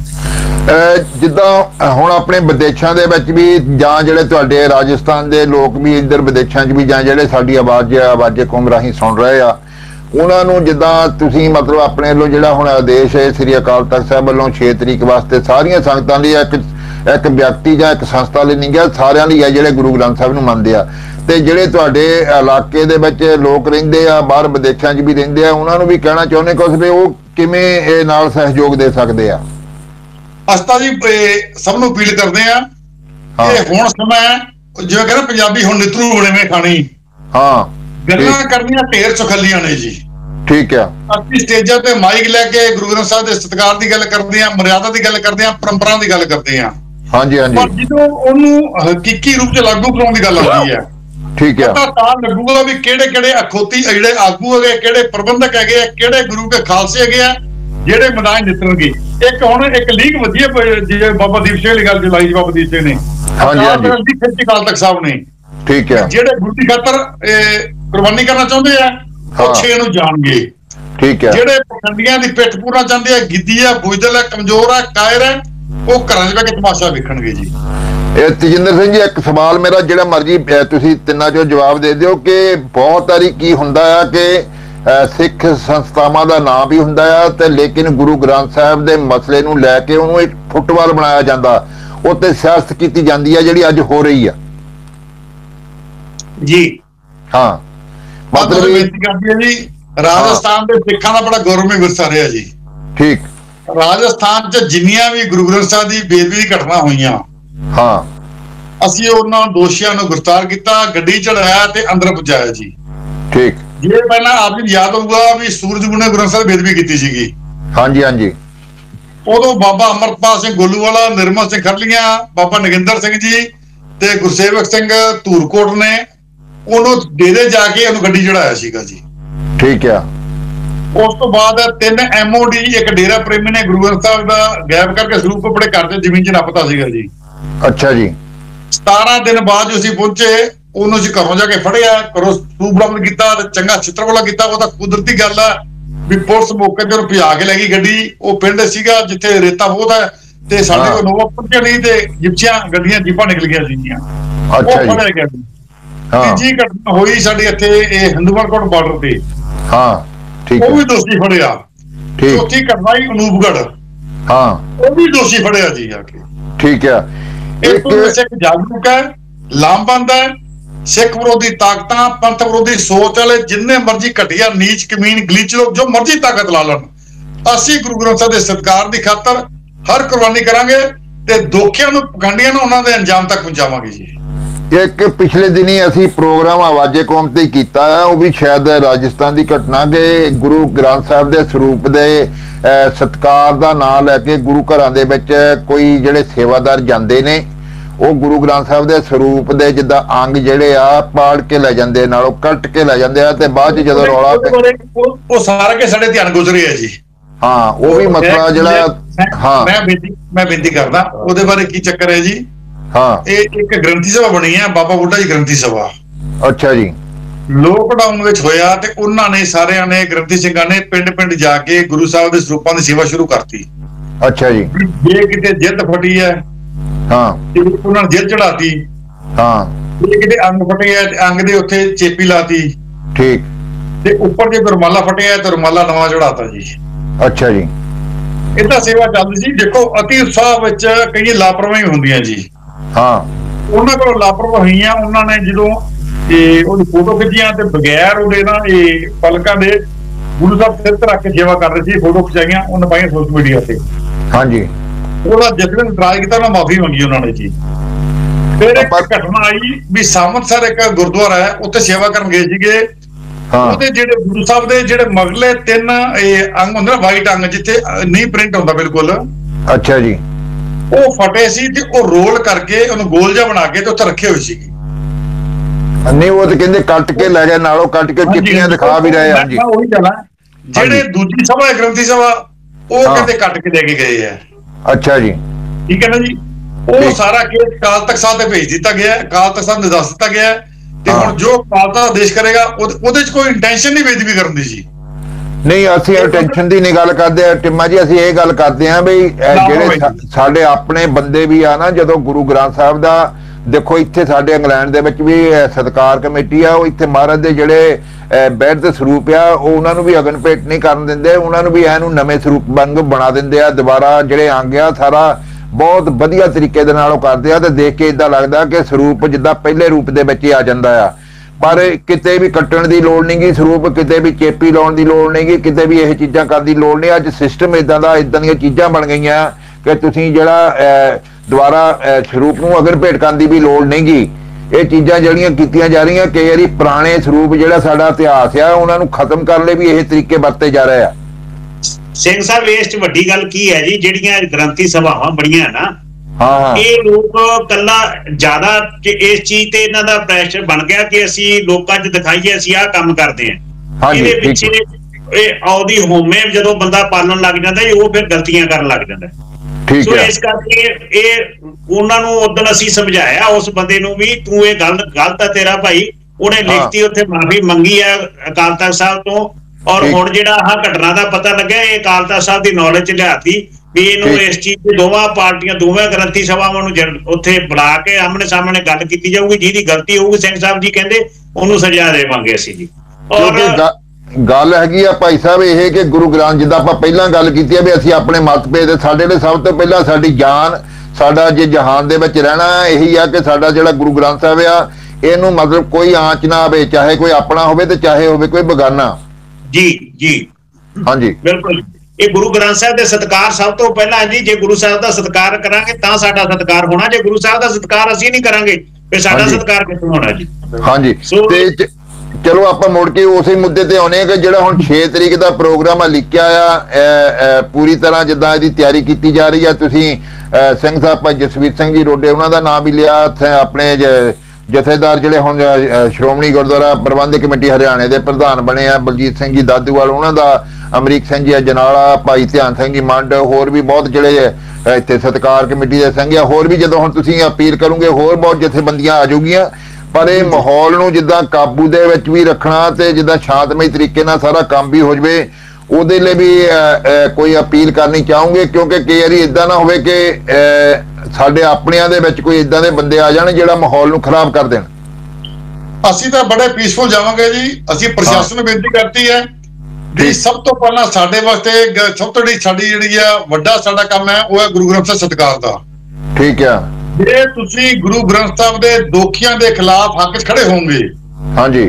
ਜਿੱਦਾਂ ਹੁਣ ਆਪਣੇ ਵਿਦੇਸ਼ਾਂ ਦੇ ਵਿੱਚ ਵੀ ਜਾਂ ਜਿਹੜੇ ਤੁਹਾਡੇ ਰਾਜਸਥਾਨ ਦੇ ਲੋਕ ਵੀ ਇੱਧਰ ਵਿਦੇਸ਼ਾਂ 'ਚ ਵੀ ਜਾਂ ਜਿਹੜੇ ਸਾਡੀ ਆਵਾਜ਼ ਕੌਮ ਰਾਹੀਂ ਸੁਣ ਰਹੇ ਆ, ਉਹਨਾਂ ਨੂੰ ਜਿੱਦਾਂ ਤੁਸੀਂ ਮਤਲਬ ਆਪਣੇ ਵੱਲੋਂ ਜਿਹੜਾ ਹੁਣ ਆਦੇਸ਼ ਹੈ ਸ੍ਰੀ ਅਕਾਲ ਤਖਤ ਸਾਹਿਬ ਵੱਲੋਂ 6 ਤਰੀਕ ਵਾਸਤੇ ਸਾਰੀਆਂ ਸੰਗਤਾਂ ਲਈ ਇੱਕ ਵਿਅਕਤੀ ਜਾਂ ਇੱਕ ਸੰਸਥਾ ਲਈ ਨਹੀਂ ਗਿਆ, ਸਾਰਿਆਂ ਲਈ ਹੈ ਜਿਹੜੇ ਗੁਰੂ ਗ੍ਰੰਥ ਸਾਹਿਬ ਨੂੰ ਮੰਨਦੇ ਆ। ਤੇ ਜਿਹੜੇ ਤੁਹਾਡੇ ਇਲਾਕੇ ਦੇ ਵਿੱਚ ਲੋਕ ਰਹਿੰਦੇ ਆ, ਬਾਹਰ ਵਿਦੇਸ਼ਾਂ 'ਚ ਵੀ ਰਹਿੰਦੇ ਆ, ਉਹਨਾਂ ਨੂੰ ਵੀ ਕਹਿਣਾ ਚਾਹੁੰਦੇ ਕੁਝ ਵੀ ਉਹ ਕਿਵੇਂ ਇਹ ਨਾਲ ਸਹਿਯੋਗ ਦੇ ਸਕਦੇ ਆ? ਅਸਤਾ ਜੀ ਸਭ ਨੂੰ ਅਪੀਲ ਕਰਦੇ ਆ ਕਿ ਹੁਣ ਸਮਾਂ ਜਿਵੇਂ ਕਹਿੰਦਾ ਪੰਜਾਬੀ ਹੁਣ ਨਿਤਰੂ ਬਣੇਵੇਂ ਖਾਣੀ, ਗੱਲਾਂ ਕਰਨੀਆਂ ਢੇਰ ਸੁਖੱਲੀਆਂ ਨੇ ਜੀ। ਠੀਕ ਆ, ਅਸੀਂ ਸਟੇਜਾਂ ਤੇ ਮਾਈਕ ਲੈ ਕੇ ਗੁਰੂ ਗ੍ਰੰਥ ਸਾਹਿਬ ਦੇ ਸਤਿਕਾਰ ਦੀ ਗੱਲ ਕਰਦੇ ਆ, ਮਰਿਆਦਾ ਦੀ ਗੱਲ ਕਰਦੇ ਆ, ਪਰੰਪਰਾ ਦੀ ਗੱਲ ਕਰਦੇ ਆ। ਹਾਂਜੀ ਹਾਂਜੀ, ਪਰ ਜਦੋਂ ਉਹਨੂੰ ਹਕੀਕੀ ਰੂਪ 'ਚ ਲਾਗੂ ਕਰਾਉਣ ਦੀ ਗੱਲ ਆਉਂਦੀ ਹੈ, ਠੀਕ ਹੈ, ਤਾਂ ਲੱਗੂਗਾ ਵੀ ਕਿਹੜੇ ਕਿਹੜੇ ਅਖੌਤੀ ਜਿਹੜੇ ਆਗੂ ਹੈਗੇ, ਕਿਹੜੇ ਪ੍ਰਬੰਧਕ ਹੈਗੇ ਆ, ਕਿਹੜੇ ਗੁਰੂ ਕੇ ਖਾਲਸੇ ਹੈਗੇ ਆ ਜਿਹੜੇ ਮੈਦਾਨ ਜਿੱਤਣਗੇ। ਇੱਕ ਹੁਣ ਇੱਕ ਲੀਗ ਵਧੀਆ ਜਿਵੇਂ ਬਾਬਾ ਦੀਪ ਸਿੰਘ ਵਾਲੀ ਗੱਲ ਚਲਾਈ ਬਾਬਾ ਦੀਪ ਸਿੰਘ ਨੇ, ਹਾਂਜੀ ਹਾਂਜੀ, ਅਕਾਲ ਤਖਤ ਸਾਹਿਬ ਨੇ, ਠੀਕ ਹੈ, ਜਿਹੜੇ ਗੁਰੂ ਦੀ ਖਾਤਰ ਕੁਰਬਾਨੀ ਕਰਨਾ ਚਾਹੁੰਦੇ ਆ ਉਹ 6 ਨੂੰ ਜਾਣਗੇ। ਠੀਕ ਹੈ, ਜਿਹੜੇ ਪਖੰਡੀਆਂ ਦੀ ਪਿੱਠ ਪੂਰਾ ਚਾਹੁੰਦੇ ਆ, ਗਿੱਦੀ ਆ, ਬੁਝਦਲ ਆ, ਕਮਜ਼ੋਰ ਆ, ਕਾਇਰ ਆ, ਉਹ ਘਰਾਂ 'ਚ ਬੈ ਕੇ ਤਮਾਸ਼ਾ ਵੇਖਣਗੇ ਜੀ। ਇਹ ਤੇਜਿੰਦਰ ਸਿੰਘ ਜੀ, ਇੱਕ ਸਵਾਲ ਮੇਰਾ ਜਿਹੜਾ ਮਰਜ਼ੀ ਤੁਸੀਂ ਤਿੰਨਾਂ ਚੋਂ ਜਵਾਬ ਦੇ ਦਿਓ ਕਿ ਬਹੁਤ ਵਾਰੀ ਕੀ ਹੁੰਦਾ ਆ ਕਿ ਸਿੱਖ ਸੰਸਥਾਵਾਂ ਦਾ ਨਾਮ ਵੀ ਹੁੰਦਾ ਆ ਤੇ ਲੇਕਿਨ ਗੁਰੂ ਗ੍ਰੰਥ ਸਾਹਿਬ ਦੇ ਮਸਲੇ ਨੂੰ ਲੈ ਕੇ ਉਹਨੂੰ ਇੱਕ ਫੁੱਟਬਾਲ ਬਣਾਇਆ ਜਾਂਦਾ, ਉੱਤੇ ਸਿਆਸਤ ਕੀਤੀ ਜਾਂਦੀ ਆ ਜਿਹੜੀ ਅੱਜ ਹੋ ਰਹੀ ਆ ਜੀ। ਹਾਂ, ਮਤਲਬ ਬੇਨਤੀ ਕਰਦੀ ਹੈ ਜੀ, ਰਾਜਸਥਾਨ ਦੇ ਸਿੱਖਾਂ ਦਾ ਬੜਾ ਗੌਰਵਮਈ ਵਿਰਸਾ ਰਿਹਾ ਜੀ। ਠੀਕ, ਰਾਜਸਥਾਨ 'ਚ ਜਿੰਨੀਆਂ ਵੀ ਗੁਰੂ ਗ੍ਰੰਥ ਸਾਹਿਬ ਦੀ ਬੇਅਦਬੀ ਦੀ ਘਟਨਾ ਹੋਈਆਂ, ਅਸੀਂ ਉਹਨਾਂ ਦੋਸ਼ੀਆਂ ਨੂੰ ਗ੍ਰਿਫਤਾਰ ਕੀਤਾ, ਗੱਡੀ ਚੜਾਇਆ ਤੇ ਅੰਦਰ ਪਹੁੰਚਾਇਆ ਜੀ। ਠੀਕ, ਜੇ ਪਹਿਲਾਂ ਆਪ ਨੂੰ ਯਾਦ ਹੋਊਗਾ ਵੀ ਸੂਰਜਮੁਖੀ ਨੇ ਗੁਰੂ ਗ੍ਰੰਥ ਸਾਹਿਬ ਬੇਅਦਬੀ ਕੀਤੀ ਸੀਗੀ। ਹਾਂਜੀ ਹਾਂਜੀ, ਉਦੋਂ ਬਾਬਾ ਅਮਰਪਾਲ ਸਿੰਘ ਗੋਲੂਵਾਲਾ, ਨਿਰਮਲ ਸਿੰਘ ਖਰਲੀਆਂ, ਬਾਬਾ ਨਗਿੰਦਰ ਸਿੰਘ ਜੀ ਤੇ ਗੁਰਸੇਵਕ ਸਿੰਘ ਧੂਰਕੋਟ ਨੇ ਉਹਨੂੰ ਡੇਰੇ ਜਾ ਕੇ ਉਹਨੂੰ ਗੱਡੀ ਚੜਾਇਆ ਸੀਗਾ ਜੀ। ਠੀਕ ਆ, ਉਸ ਤੋਂ ਬਾਅਦ 3 MOD ਇੱਕ ਡੇਰਾ ਪ੍ਰੇਮੀ ਨੇ ਗੁਰੂ ਗ੍ਰੰਥ ਸਾਹਿਬ ਦਾ ਗਾਇਬ ਕਰਕੇ ਸਰੂਪ ਆਪਣੇ ਘਰ ਤੇ ਜ਼ਮੀਨ 'ਚ ਨੱਪਤਾ ਸੀਗਾ ਜੀ। ਅੱਛਾ ਜੀ, 17 ਦਿਨ ਬਾਅਦ ਅਸੀਂ ਪਹੁੰਚੇ, ਉਹਨੂੰ ਅਸੀਂ ਘਰੋਂ ਜਾ ਕੇ ਫੜਿਆ, ਘਰੋਂ ਸਰੂਪ ਬਰਾਮਦ ਕੀਤਾ ਤੇ ਚੰਗਾ ਚਿੱਤਰਵਾਲਾ ਕੀਤਾ। ਉਹ ਤਾਂ ਕੁਦਰਤੀ ਗੱਲ ਆ ਵੀ ਪੁਲਿਸ ਮੌਕੇ ਤੇ ਉਹਨੂੰ ਭਜਾ ਕੇ ਲੈ ਗਈ ਗੱਡੀ। ਉਹ ਪਿੰਡ ਸੀਗਾ ਜਿੱਥੇ ਰੇਤਾ ਬਹੁਤ ਹੈ ਤੇ ਸਾਡੇ ਕੋਲ ਨੋਵਾ ਪਹੁੰਚਿਆ ਨਹੀਂ ਤੇ ਜਿਪਸੀਆਂ ਗੱਡੀਆਂ ਜੀਪਾਂ ਨਿਕਲ ਗਈਆਂ ਸੀਗੀਆਂ। ਅੱਛਾ ਜੀ, ਤੀਜੀ ਘਟਨਾ ਹੋਈ ਸਾਡੇ ਇੱਥੇ ਇਹ ਹੰਦੂਮਾਨਕੋਟ ਬਾਰਡਰ ਤੇ। ਠੀਕ ਹੈ, ਉਹ ਵੀ ਦੋਸ਼ੀ ਫੜਿਆ। ਚੌਥੀ ਘਟਨਾ ਹੀ ਅਨੂਪਗੜ੍ਹ, ਉਹ ਵੀ ਦੋਸ਼ੀ ਫੜਿਆ ਜੀ ਆ ਕੇ। ਠੀਕ ਹੈ, ਇੱਕ ਸਿੱਖ ਜਾਗਰੂਕ ਹੈ, ਲਾਮਬੰਦ ਹੈ, ਸਿੱਖ ਵਿਰੋਧੀ ਤਾਕਤਾਂ, ਪੰਥ ਵਿਰੋਧੀ ਸੋਚ ਵਾਲੇ ਜਿੰਨੇ ਮਰਜ਼ੀ ਘਟੀਆ ਨੀਚ ਕਮੀਨ ਗਲੀਚ ਲੋਕ ਜੋ ਮਰਜ਼ੀ ਤਾਕਤ ਲਾ ਲੈਣ, ਅਸੀਂ ਗੁਰੂ ਗ੍ਰੰਥ ਸਾਹਿਬ ਦੇ ਸਤਿਕਾਰ ਦੀ ਖਾਤਰ ਹਰ ਕੁਰਬਾਨੀ ਕਰਾਂਗੇ ਤੇ ਦੋਖੀਆਂ ਨੂੰ, ਪਖੰਡੀਆਂ ਨੂੰ ਉਹਨਾਂ ਦੇ ਅੰਜਾਮ ਤੱਕ ਪਹੁੰਚਾਵਾਂਗੇ ਜੀ। ਇੱਕ ਪਿਛਲੇ ਦਿਨੀ ਅਸੀਂ ਪ੍ਰੋਗਰਾਮ ਆਵਾਜ਼ੇ ਕੌਮ ਤੇ ਕੀਤਾ ਹੈ, ਉਹ ਵੀ ਸ਼ਾਇਦ ਰਾਜਸਥਾਨ ਦੀ ਘਟਨਾ ਕਿ ਗੁਰੂ ਗ੍ਰੰਥ ਸਾਹਿਬ ਦੇ ਸਰੂਪ ਦੇ ਸਤਿਕਾਰ ਦਾ ਨਾਮ ਲੈ ਕੇ ਗੁਰੂ ਘਰਾਂ ਦੇ ਵਿੱਚ ਕੋਈ ਜਿਹੜੇ ਸੇਵਾਦਾਰ ਜਾਂਦੇ ਨੇ, ਉਹ ਗੁਰੂ ਗ੍ਰੰਥ ਸਾਹਿਬ ਦੇ ਸਰੂਪ ਦੇ ਜਿੱਦਾਂ ਅੰਗ ਜਿਹੜੇ ਆ ਪਾੜ ਕੇ ਲੈ ਜਾਂਦੇ, ਨਾਲੋਂ ਕੱਟ ਕੇ ਲੈ ਜਾਂਦੇ ਆ, ਤੇ ਬਾਅਦ ਚ ਜਦੋਂ ਰੌਲਾ ਉਹ ਸਾਰਾ ਕੇ ਸਾਡੇ ਧਿਆਨ ਗੁਜ਼ਰੇ ਆ ਜੀ। ਉਹ ਵੀ ਮਸਲਾ ਜਿਹੜਾ ਮੈਂ ਬੇਨਤੀ ਕਰਦਾ, ਉਹਦੇ ਬਾਰੇ ਕੀ ਚੱਕਰ ਹੈ ਜੀ? ਇਹ ਇੱਕ ਗ੍ਰੰਥੀ ਸਭਾ ਬਣੀ ਹੈ, ਬਾਬਾ ਬੁੱਢਾ ਜੀ ਗ੍ਰੰਥੀ ਸਭਾ। ਅੱਛਾ ਜੀ। ਲੋਕਡਾਊਨ ਵਿੱਚ ਹੋਇਆ ਤੇ ਉਹਨਾਂ ਨੇ ਸਾਰਿਆਂ ਨੇ, ਗ੍ਰੰਥੀ ਸਿੰਘਾਂ ਨੇ ਪਿੰਡ ਪਿੰਡ ਜਾ ਕੇ ਗੁਰੂ ਸਾਹਿਬ ਦੇ ਸਰੂਪਾਂ ਦੀ ਸੇਵਾ ਸ਼ੁਰੂ ਕਰਤੀ। ਅੱਛਾ ਜੀ। ਜੇ ਕਿਤੇ ਜਿੱਦ ਫਟੀ ਹੈ ਉਹਨਾਂ ਨੇ ਜਿੱਦ ਚੜਾਤੀ, ਜੇ ਕਿਤੇ ਅੰਗ ਫਟੇ ਹੈ ਅੰਗ ਦੇ ਉੱਤੇ ਚੇਪੀ ਲਾਤੀ, ਠੀਕ, ਤੇ ਉੱਪਰ ਜੇ ਰੁਮਾਲਾ ਫਟਿਆ ਤੇ ਰੁਮਾਲਾ ਨਵਾਂ ਚੜਾਤਾ ਜੀ। ਅੱਛਾ ਜੀ। ਏਦਾਂ ਸੇਵਾ ਚੱਲਦੀ ਸੀ। ਦੇਖੋ ਅਤੀ ਉਤਸ਼ਾਹ ਵਿੱਚ ਕਈ ਲਾਪਰਵਾਹੀ ਹੁੰਦੀਆਂ ਜੀ। ਉਹਨਾਂ ਕੋਲ ਲਾਪਰਵਾਹੀਆਂ, ਉਹਨਾਂ ਨੇ ਜਦੋਂ ਉਹਦੀ ਫੋਟੋ ਖਿੱਚੀਆਂ ਤੇ ਬਗੈਰ ਉਹਦੇ ਨਾ ਇਹ ਪਲਕਾਂ ਦੇ ਗੁਰੂ ਸਾਹਿਬ ਸਿਰ ਤੇ ਰੱਖ ਕੇ ਸੇਵਾ ਕਰ ਰਹੇ ਸੀ, ਫੋਟੋ ਖਿਚਾਈਆਂ, ਉਹਨਾਂ ਪਾਈਆਂ ਸੋਸ਼ਲ ਮੀਡੀਆ ਤੇ। ਉਹਦਾ ਜਿਸ ਦਿਨ ਇਤਰਾਜ਼ ਕੀਤਾ ਉਹਨਾਂ ਮਾਫੀ ਮੰਗੀ ਉਹਨਾਂ ਨੇ ਜੀ। ਫਿਰ ਇੱਕ ਘਟਨਾ ਆਈ ਵੀ ਸਾਮੰਤਸਰ ਇੱਕ ਗੁਰਦੁਆਰਾ ਹੈ, ਉੱਥੇ ਸੇਵਾ ਕਰਨ ਗਏ ਸੀਗੇ। ਉਹਦੇ ਜਿਹੜੇ ਗੁਰੂ ਸਾਹਿਬ ਦੇ ਜਿਹੜੇ ਮਗਲੇ 3 ਅੰਗ ਹੁੰਦੇ ਨਾ, ਵਾਈਟ ਅੰਗ ਜਿੱਥੇ ਨਹੀਂ ਪ੍ਰਿੰਟ ਹੁੰਦਾ ਬਿਲਕੁਲ। ਅੱਛਾ ਜੀ। ਉਹ ਫਟੇ ਸੀ ਤੇ ਉਹ ਰੋਲ ਕਰਕੇ ਉਹਨੂੰ ਗੋਲ ਜਿਹਾ ਬਣਾ ਕੇ ਤੇ ਉੱਥੇ ਰੱਖੇ ਹੋਏ ਸੀਗੇ। ਨਹੀਂ, ਉਹ ਤੇ ਕਹਿੰਦੇ ਕੱਟ ਕੇ ਲੈ ਗਏ, ਨਾਲੋਂ ਕੱਟ ਕੇ ਚਿੱਠੀਆਂ ਦਿਖਾ ਵੀ ਰਹੇ। ਹਾਂਜੀ, ਉਹੀ ਗੱਲ ਹੈ। ਜਿਹੜੇ ਦੂਜੀ ਸਭਾ ਹੈ ਗ੍ਰੰਥੀ ਸਭਾ, ਉਹ ਕਹਿੰਦੇ ਕੱਟ ਕੇ ਲੈ ਕੇ ਗਏ ਆ। ਅੱਛਾ ਜੀ। ਠੀਕ ਹੈ ਨਾ ਜੀ। ਉਹ ਸਾਰਾ ਕੇਸ ਅਕਾਲ ਤਖਤ ਸਾਹਿਬ ਤੇ ਭੇਜ ਦਿੱਤਾ ਗਿਆ, ਅਕਾਲ ਤਖਤ ਸਾਹਿਬ ਨੇ ਦੱਸ ਦਿੱਤਾ ਗਿਆ ਤੇ ਹੁਣ ਜੋ ਅਕਾਲ ਤਖਤ ਆਦੇਸ਼ ਕਰੇਗਾ ਉਹਦੇ ਚ ਕੋਈ ਇੰਟੈਂਸ਼ਨ ਨਹੀਂ ਬੇਦਬੀ ਕਰਨ ਦੀ ਜੀ। ਨਹੀਂ, ਅਸੀਂ ਟੈਨਸ਼ਨ ਦੀ ਨਹੀਂ ਗੱਲ ਕਰਦੇ ਟਿੰਮਾ ਜੀ, ਅਸੀਂ ਇਹ ਗੱਲ ਕਰਦੇ ਹਾਂ ਵੀ ਜਿਹੜੇ ਸਾਡੇ ਆਪਣੇ ਬੰਦੇ ਵੀ ਆ ਨਾ, ਜਦੋਂ ਗੁਰੂ ਗ੍ਰੰਥ ਸਾਹਿਬ ਦਾ ਦੇਖੋ, ਇੱਥੇ ਸਾਡੇ ਇੰਗਲੈਂਡ ਦੇ ਵਿੱਚ ਵੀ ਸਤਿਕਾਰ ਕਮੇਟੀ ਆ, ਉਹ ਇੱਥੇ ਮਹਾਰਾਜ ਦੇ ਜਿਹੜੇ ਬੈਠ ਦੇ ਸਰੂਪ ਆ, ਉਹ ਉਹਨਾਂ ਨੂੰ ਵੀ ਅਗਨ ਭੇਟ ਨਹੀਂ ਕਰਨ ਦਿੰਦੇ, ਉਹਨਾਂ ਨੂੰ ਵੀ ਇਹਨੂੰ ਨਵੇਂ ਸਰੂਪ ਵਾਂਗ ਬਣਾ ਦਿੰਦੇ ਆ। ਦੁਬਾਰਾ ਜਿਹੜੇ ਅੰਗ ਆ ਸਾਰਾ ਬਹੁਤ ਵਧੀਆ ਤਰੀਕੇ ਦੇ ਨਾਲ ਉਹ ਕਰਦੇ ਆ, ਤੇ ਦੇਖ ਕੇ ਇਦਾਂ ਲੱਗਦਾ ਕਿ ਸਰੂਪ ਜਿੱਦਾਂ ਪਹਿਲੇ ਰੂਪ ਦੇ ਵਿੱਚ ਹੀ ਆ ਜਾਂਦਾ ਆ। ਪਰ ਕਿਤੇ ਵੀ ਕੱਟਣ ਦੀ ਲੋੜ ਨਹੀਂ ਗੀ ਸਰੂਪ, ਕਿਤੇ ਵੀ ਚੇਪੀ ਲਾਉਣ ਦੀ ਲੋੜ ਨਹੀਂ ਗੀ, ਕਿਤੇ ਵੀ ਇਹ ਚੀਜ਼ਾਂ ਕਰਨ ਦੀ ਲੋੜ ਨਹੀਂ। ਅੱਜ ਸਿਸਟਮ ਇਦਾਂ ਦੀਆਂ ਚੀਜ਼ਾਂ ਬਣ ਗਈਆਂ ਕਿ ਤੁਸੀਂ ਜਿਹੜਾ ਦੁਬਾਰਾ ਸਰੂਪ ਨੂੰ ਅਗਰ ਭੇਟ ਕਰਨ ਦੀ ਵੀ ਲੋੜ ਨਹੀਂ ਗੀ। ਇਹ ਚੀਜ਼ਾਂ ਜਿਹੜੀਆਂ ਕੀਤੀਆਂ ਜਾ ਰਹੀਆਂ, ਕਈ ਵਾਰੀ ਪੁਰਾਣੇ ਸਰੂਪ ਜਿਹੜਾ ਸਾਡਾ ਇਤਿਹਾਸ ਆ ਉਹਨਾਂ ਨੂੰ ਖਤਮ ਕਰਨ ਲਈ ਵੀ ਇਹ ਤਰੀਕੇ ਵਰਤੇ ਜਾ ਰਹੇ ਆ। ਸਿੰਘ ਸਾਹਿਬ, ਇਸ ਚ ਵੱਡੀ ਗੱਲ ਕੀ ਹੈ ਜੀ, ਜਿਹੜੀਆਂ ਗ੍ਰੰਥੀ ਸਭਾਵਾਂ ਬੜੀਆਂ ਨਾ, ਇਹ ਲੋਕ ਕੱਲਾ ਜ਼ਿਆਦਾ ਇਸ ਚੀਜ਼ ਤੇ ਇਹਨਾਂ ਦਾ ਪ੍ਰੈਸ਼ਰ ਬਣ ਗਿਆ ਕਿ ਅਸੀਂ ਲੋਕਾਂ 'ਚ ਦਿਖਾਈਏ ਅਸੀਂ ਆਹ ਕੰਮ ਕਰਦੇ ਹਾਂ। ਇਹਦੇ ਪਿੱਛੇ ਇਹ ਆਉਦੀ ਹੋਮੇ ਜਦੋਂ ਬੰਦਾ ਪਾਲਣ ਲੱਗ ਜਾਂਦਾ ਉਹ ਫਿਰ ਗਲਤੀਆਂ ਕਰਨ ਲੱਗ ਜਾਂਦਾ। ਸੋ ਇਸ ਕਰਕੇ ਇਹ ਉਹਨਾਂ ਨੂੰ ਉਦੋਂ ਅਸੀਂ ਸਮਝਾਇਆ ਉਸ ਬੰਦੇ ਨੂੰ ਵੀ ਤੂੰ ਇਹ ਗਲਤ ਹੈ ਤੇਰਾ ਭਾਈ। ਉਹਨੇ ਲਿਖਤੀ ਉੱਥੇ ਮਾਫੀ ਮੰਗੀ ਹੈ ਅਕਾਲ ਤਖਤ ਸਾਹਿਬ ਤੋਂ, ਔਰ ਹੁਣ ਜਿਹੜਾ ਆਹ ਘਟਨਾ ਦਾ ਪਤਾ ਲੱਗਿਆ ਇਹ ਅਕਾਲ ਤਖਤ ਸਾਹਿਬ ਦੀ ਨੌਲੇਜ ਚ ਲਿਆਤੀ ਵੀ ਇਹਨੂੰ ਇਸ ਚੀਜ਼ ਤੇ ਦੋਵਾਂ ਪਾਰਟੀਆਂ ਦੋਵੇਂ ਗ੍ਰੰਥੀ ਸਭਾਵਾਂ ਨੂੰ ਉੱਥੇ ਬੁਲਾ ਕੇ ਆਮਣੇ ਸਾਹਮਣੇ ਗੱਲ ਕੀਤੀ ਜਾਊਗੀ। ਜਿਹਦੀ ਗਲਤੀ ਹੋਊਗੀ ਸਿੰਘ ਸਾਹਿਬ ਜੀ ਕਹਿੰਦੇ ਉਹਨੂੰ ਸਜ਼ਾ ਦੇਵਾਂਗੇ ਅਸੀਂ ਜੀ। ਔਰ ਗੱਲ ਹੈਗੀ ਆ ਭਾਈ ਸਾਹਿਬ ਇਹ ਕਿ ਗੁਰੂ ਗ੍ਰੰਥ, ਜਿੱਦਾਂ ਆਪਾਂ ਪਹਿਲਾਂ ਗੱਲ ਕੀਤੀ ਹੈ ਵੀ ਅਸੀਂ ਆਪਣੇ ਮਤਭੇਦ, ਸਾਡੇ ਲਈ ਸਭ ਤੋਂ ਪਹਿਲਾਂ ਸਾਡੀ ਜਾਨ, ਸਾਡਾ ਜੇ ਜਹਾਨ ਦੇ ਵਿੱਚ ਰਹਿਣਾ ਇਹੀ ਆ ਕਿ ਸਾਡਾ ਜਿਹੜਾ ਗੁਰੂ ਗ੍ਰੰਥ ਸਾਹਿਬ ਆ ਇਹਨੂੰ ਮਤਲਬ ਕੋਈ ਆਂਚ ਨਾ ਆਵੇ, ਚਾਹੇ ਕੋਈ ਆਪਣਾ ਹੋਵੇ ਤੇ ਚਾਹੇ ਹੋਵੇ ਕੋਈ ਬਗਾਨਾ। ਜੀ ਜੀ ਹਾਂਜੀ ਬਿਲਕੁਲ। ਇਹ ਗੁਰੂ ਗ੍ਰੰਥ ਸਾਹਿਬ ਦੇ ਸਤਿਕਾਰ ਸਭ ਤੋਂ ਪਹਿਲਾਂ ਜੀ। ਜੇ ਗੁਰੂ ਸਾਹਿਬ ਦਾ ਸਤਿਕਾਰ ਕਰਾਂਗੇ ਤਾਂ ਸਾਡਾ ਸਤਿਕਾਰ ਹੋਣਾ, ਜੇ ਗੁਰੂ ਸਾਹਿਬ ਦਾ ਸਤਿਕਾਰ ਅਸੀਂ ਨਹੀਂ ਕਰਾਂਗੇ ਫਿਰ ਸਾਡਾ ਸਤਿਕਾਰ ਕਿੱਥੋਂ ਹੋਣਾ ਜੀ। ਹਾਂਜੀ, ਤੇ ਚਲੋ ਆਪਾਂ ਮੁੜ ਕੇ ਉਸੇ ਮੁੱਦੇ ਤੇ ਆਉਣੇ ਆ ਕਿ ਜਿਹੜਾ ਹੁਣ 6 ਤਰੀਕ ਦਾ ਪ੍ਰੋਗਰਾਮ ਆ ਲਿਖਿਆ ਆ, ਪੂਰੀ ਤਰ੍ਹਾਂ ਜਿੱਦਾਂ ਇਹਦੀ ਤਿਆਰੀ ਕੀਤੀ ਜਾ ਰਹੀ ਆ। ਤੁਸੀਂ ਸਿੰਘ ਸਾਹਿਬ ਭਾਈ ਜਸਵੀਰ ਸਿੰਘ ਜੀ ਰੋਡੇ ਉਹਨਾਂ ਦਾ ਨਾਮ ਵੀ ਲਿਆ, ਆਪਣੇ ਜਥੇਦਾਰ ਜਿਹੜੇ ਹੁਣ ਸ਼੍ਰੋਮਣੀ ਗੁਰਦੁਆਰਾ ਪ੍ਰਬੰਧਕ ਕਮੇਟੀ ਹਰਿਆਣੇ ਦੇ ਪ੍ਰਧਾਨ ਬਣੇ ਆ ਬਲਜੀਤ ਸਿੰਘ ਜੀ ਦਾਦੂਵਾਲ, ਉਹਨਾਂ ਦਾ ਅਮਰੀਕ ਸਿੰਘ ਜੀ ਜਨਾਲਾ, ਭਾਈ ਧਿਆਨ ਸਿੰਘ ਜੀ ਮੰਡ, ਹੋਰ ਵੀ ਬਹੁਤ ਜਿਹੜੇ ਇੱਥੇ ਸਤਿਕਾਰ ਕਮੇਟੀ ਦੇ ਸਿੰਘ ਆ। ਹੋਰ ਵੀ ਜਦੋਂ ਹੁਣ ਤੁਸੀਂ ਅਪੀਲ ਕਰੋਗੇ ਹੋਰ ਬਹੁਤ ਜਥੇਬੰਦੀਆਂ ਆ ਜਾਊਗੀਆਂ। ਪਰ ਇਹ ਮਾਹੌਲ ਨੂੰ ਜਿੱਦਾਂ ਕਾਬੂ ਦੇ ਵਿੱਚ ਵੀ ਰੱਖਣਾ ਤੇ ਜਿੱਦਾਂ ਸ਼ਾਂਤਮਈ ਤਰੀਕੇ ਨਾਲ ਸਾਰਾ ਕੰਮ ਵੀ ਹੋ ਜਾਵੇ, ਉਹਦੇ ਲਈ ਵੀ ਕੋਈ ਅਪੀਲ ਕਰਨੀ ਚਾਹੂੰਗੇ, ਕਿਉਂਕਿ ਕਈ ਵਾਰੀ ਇਦਾਂ ਨਾ ਹੋਵੇ ਕਿ ਸਾਡੇ ਆਪਣਿਆਂ ਦੇ ਵਿੱਚ ਕੋਈ ਇਦਾਂ ਦੇ ਬੰਦੇ ਆ ਜਾਣ ਜਿਹੜਾ ਮਾਹੌਲ ਨੂੰ ਖਰਾਬ ਕਰ ਦੇਣ। ਅਸੀਂ ਤਾਂ ਬੜੇ ਪੀਸਫੁਲ ਜਾਵਾਂਗੇ ਜੀ। ਅਸੀਂ ਪ੍ਰਸ਼ਾਸਨ ਨੂੰ ਬੇਨਤੀ ਕਰਤੀ ਹੈ ਵੀ ਸਭ ਤੋਂ ਪਹਿਲਾਂ ਸਾਡੇ ਵਾਸਤੇ ਸਭ ਤੋਂ ਸਾਡੀ ਜਿਹੜੀ ਆ ਵੱਡਾ ਸਾਡਾ ਕੰਮ ਹੈ ਉਹ ਹੈ ਗੁਰੂ ਗ੍ਰੰਥ ਸਾਹਿਬ ਸਤਿਕਾਰ ਦਾ। ਠੀਕ ਹੈ। ਜੇ ਤੁਸੀਂ ਗੁਰੂ ਗ੍ਰੰਥ ਸਾਹਿਬ ਦੇ ਦੋਖੀਆਂ ਦੇ ਖਿਲਾਫ ਹੱਕ 'ਚ ਖੜੇ ਹੋਵੋਗੇ, ਹਾਂਜੀ,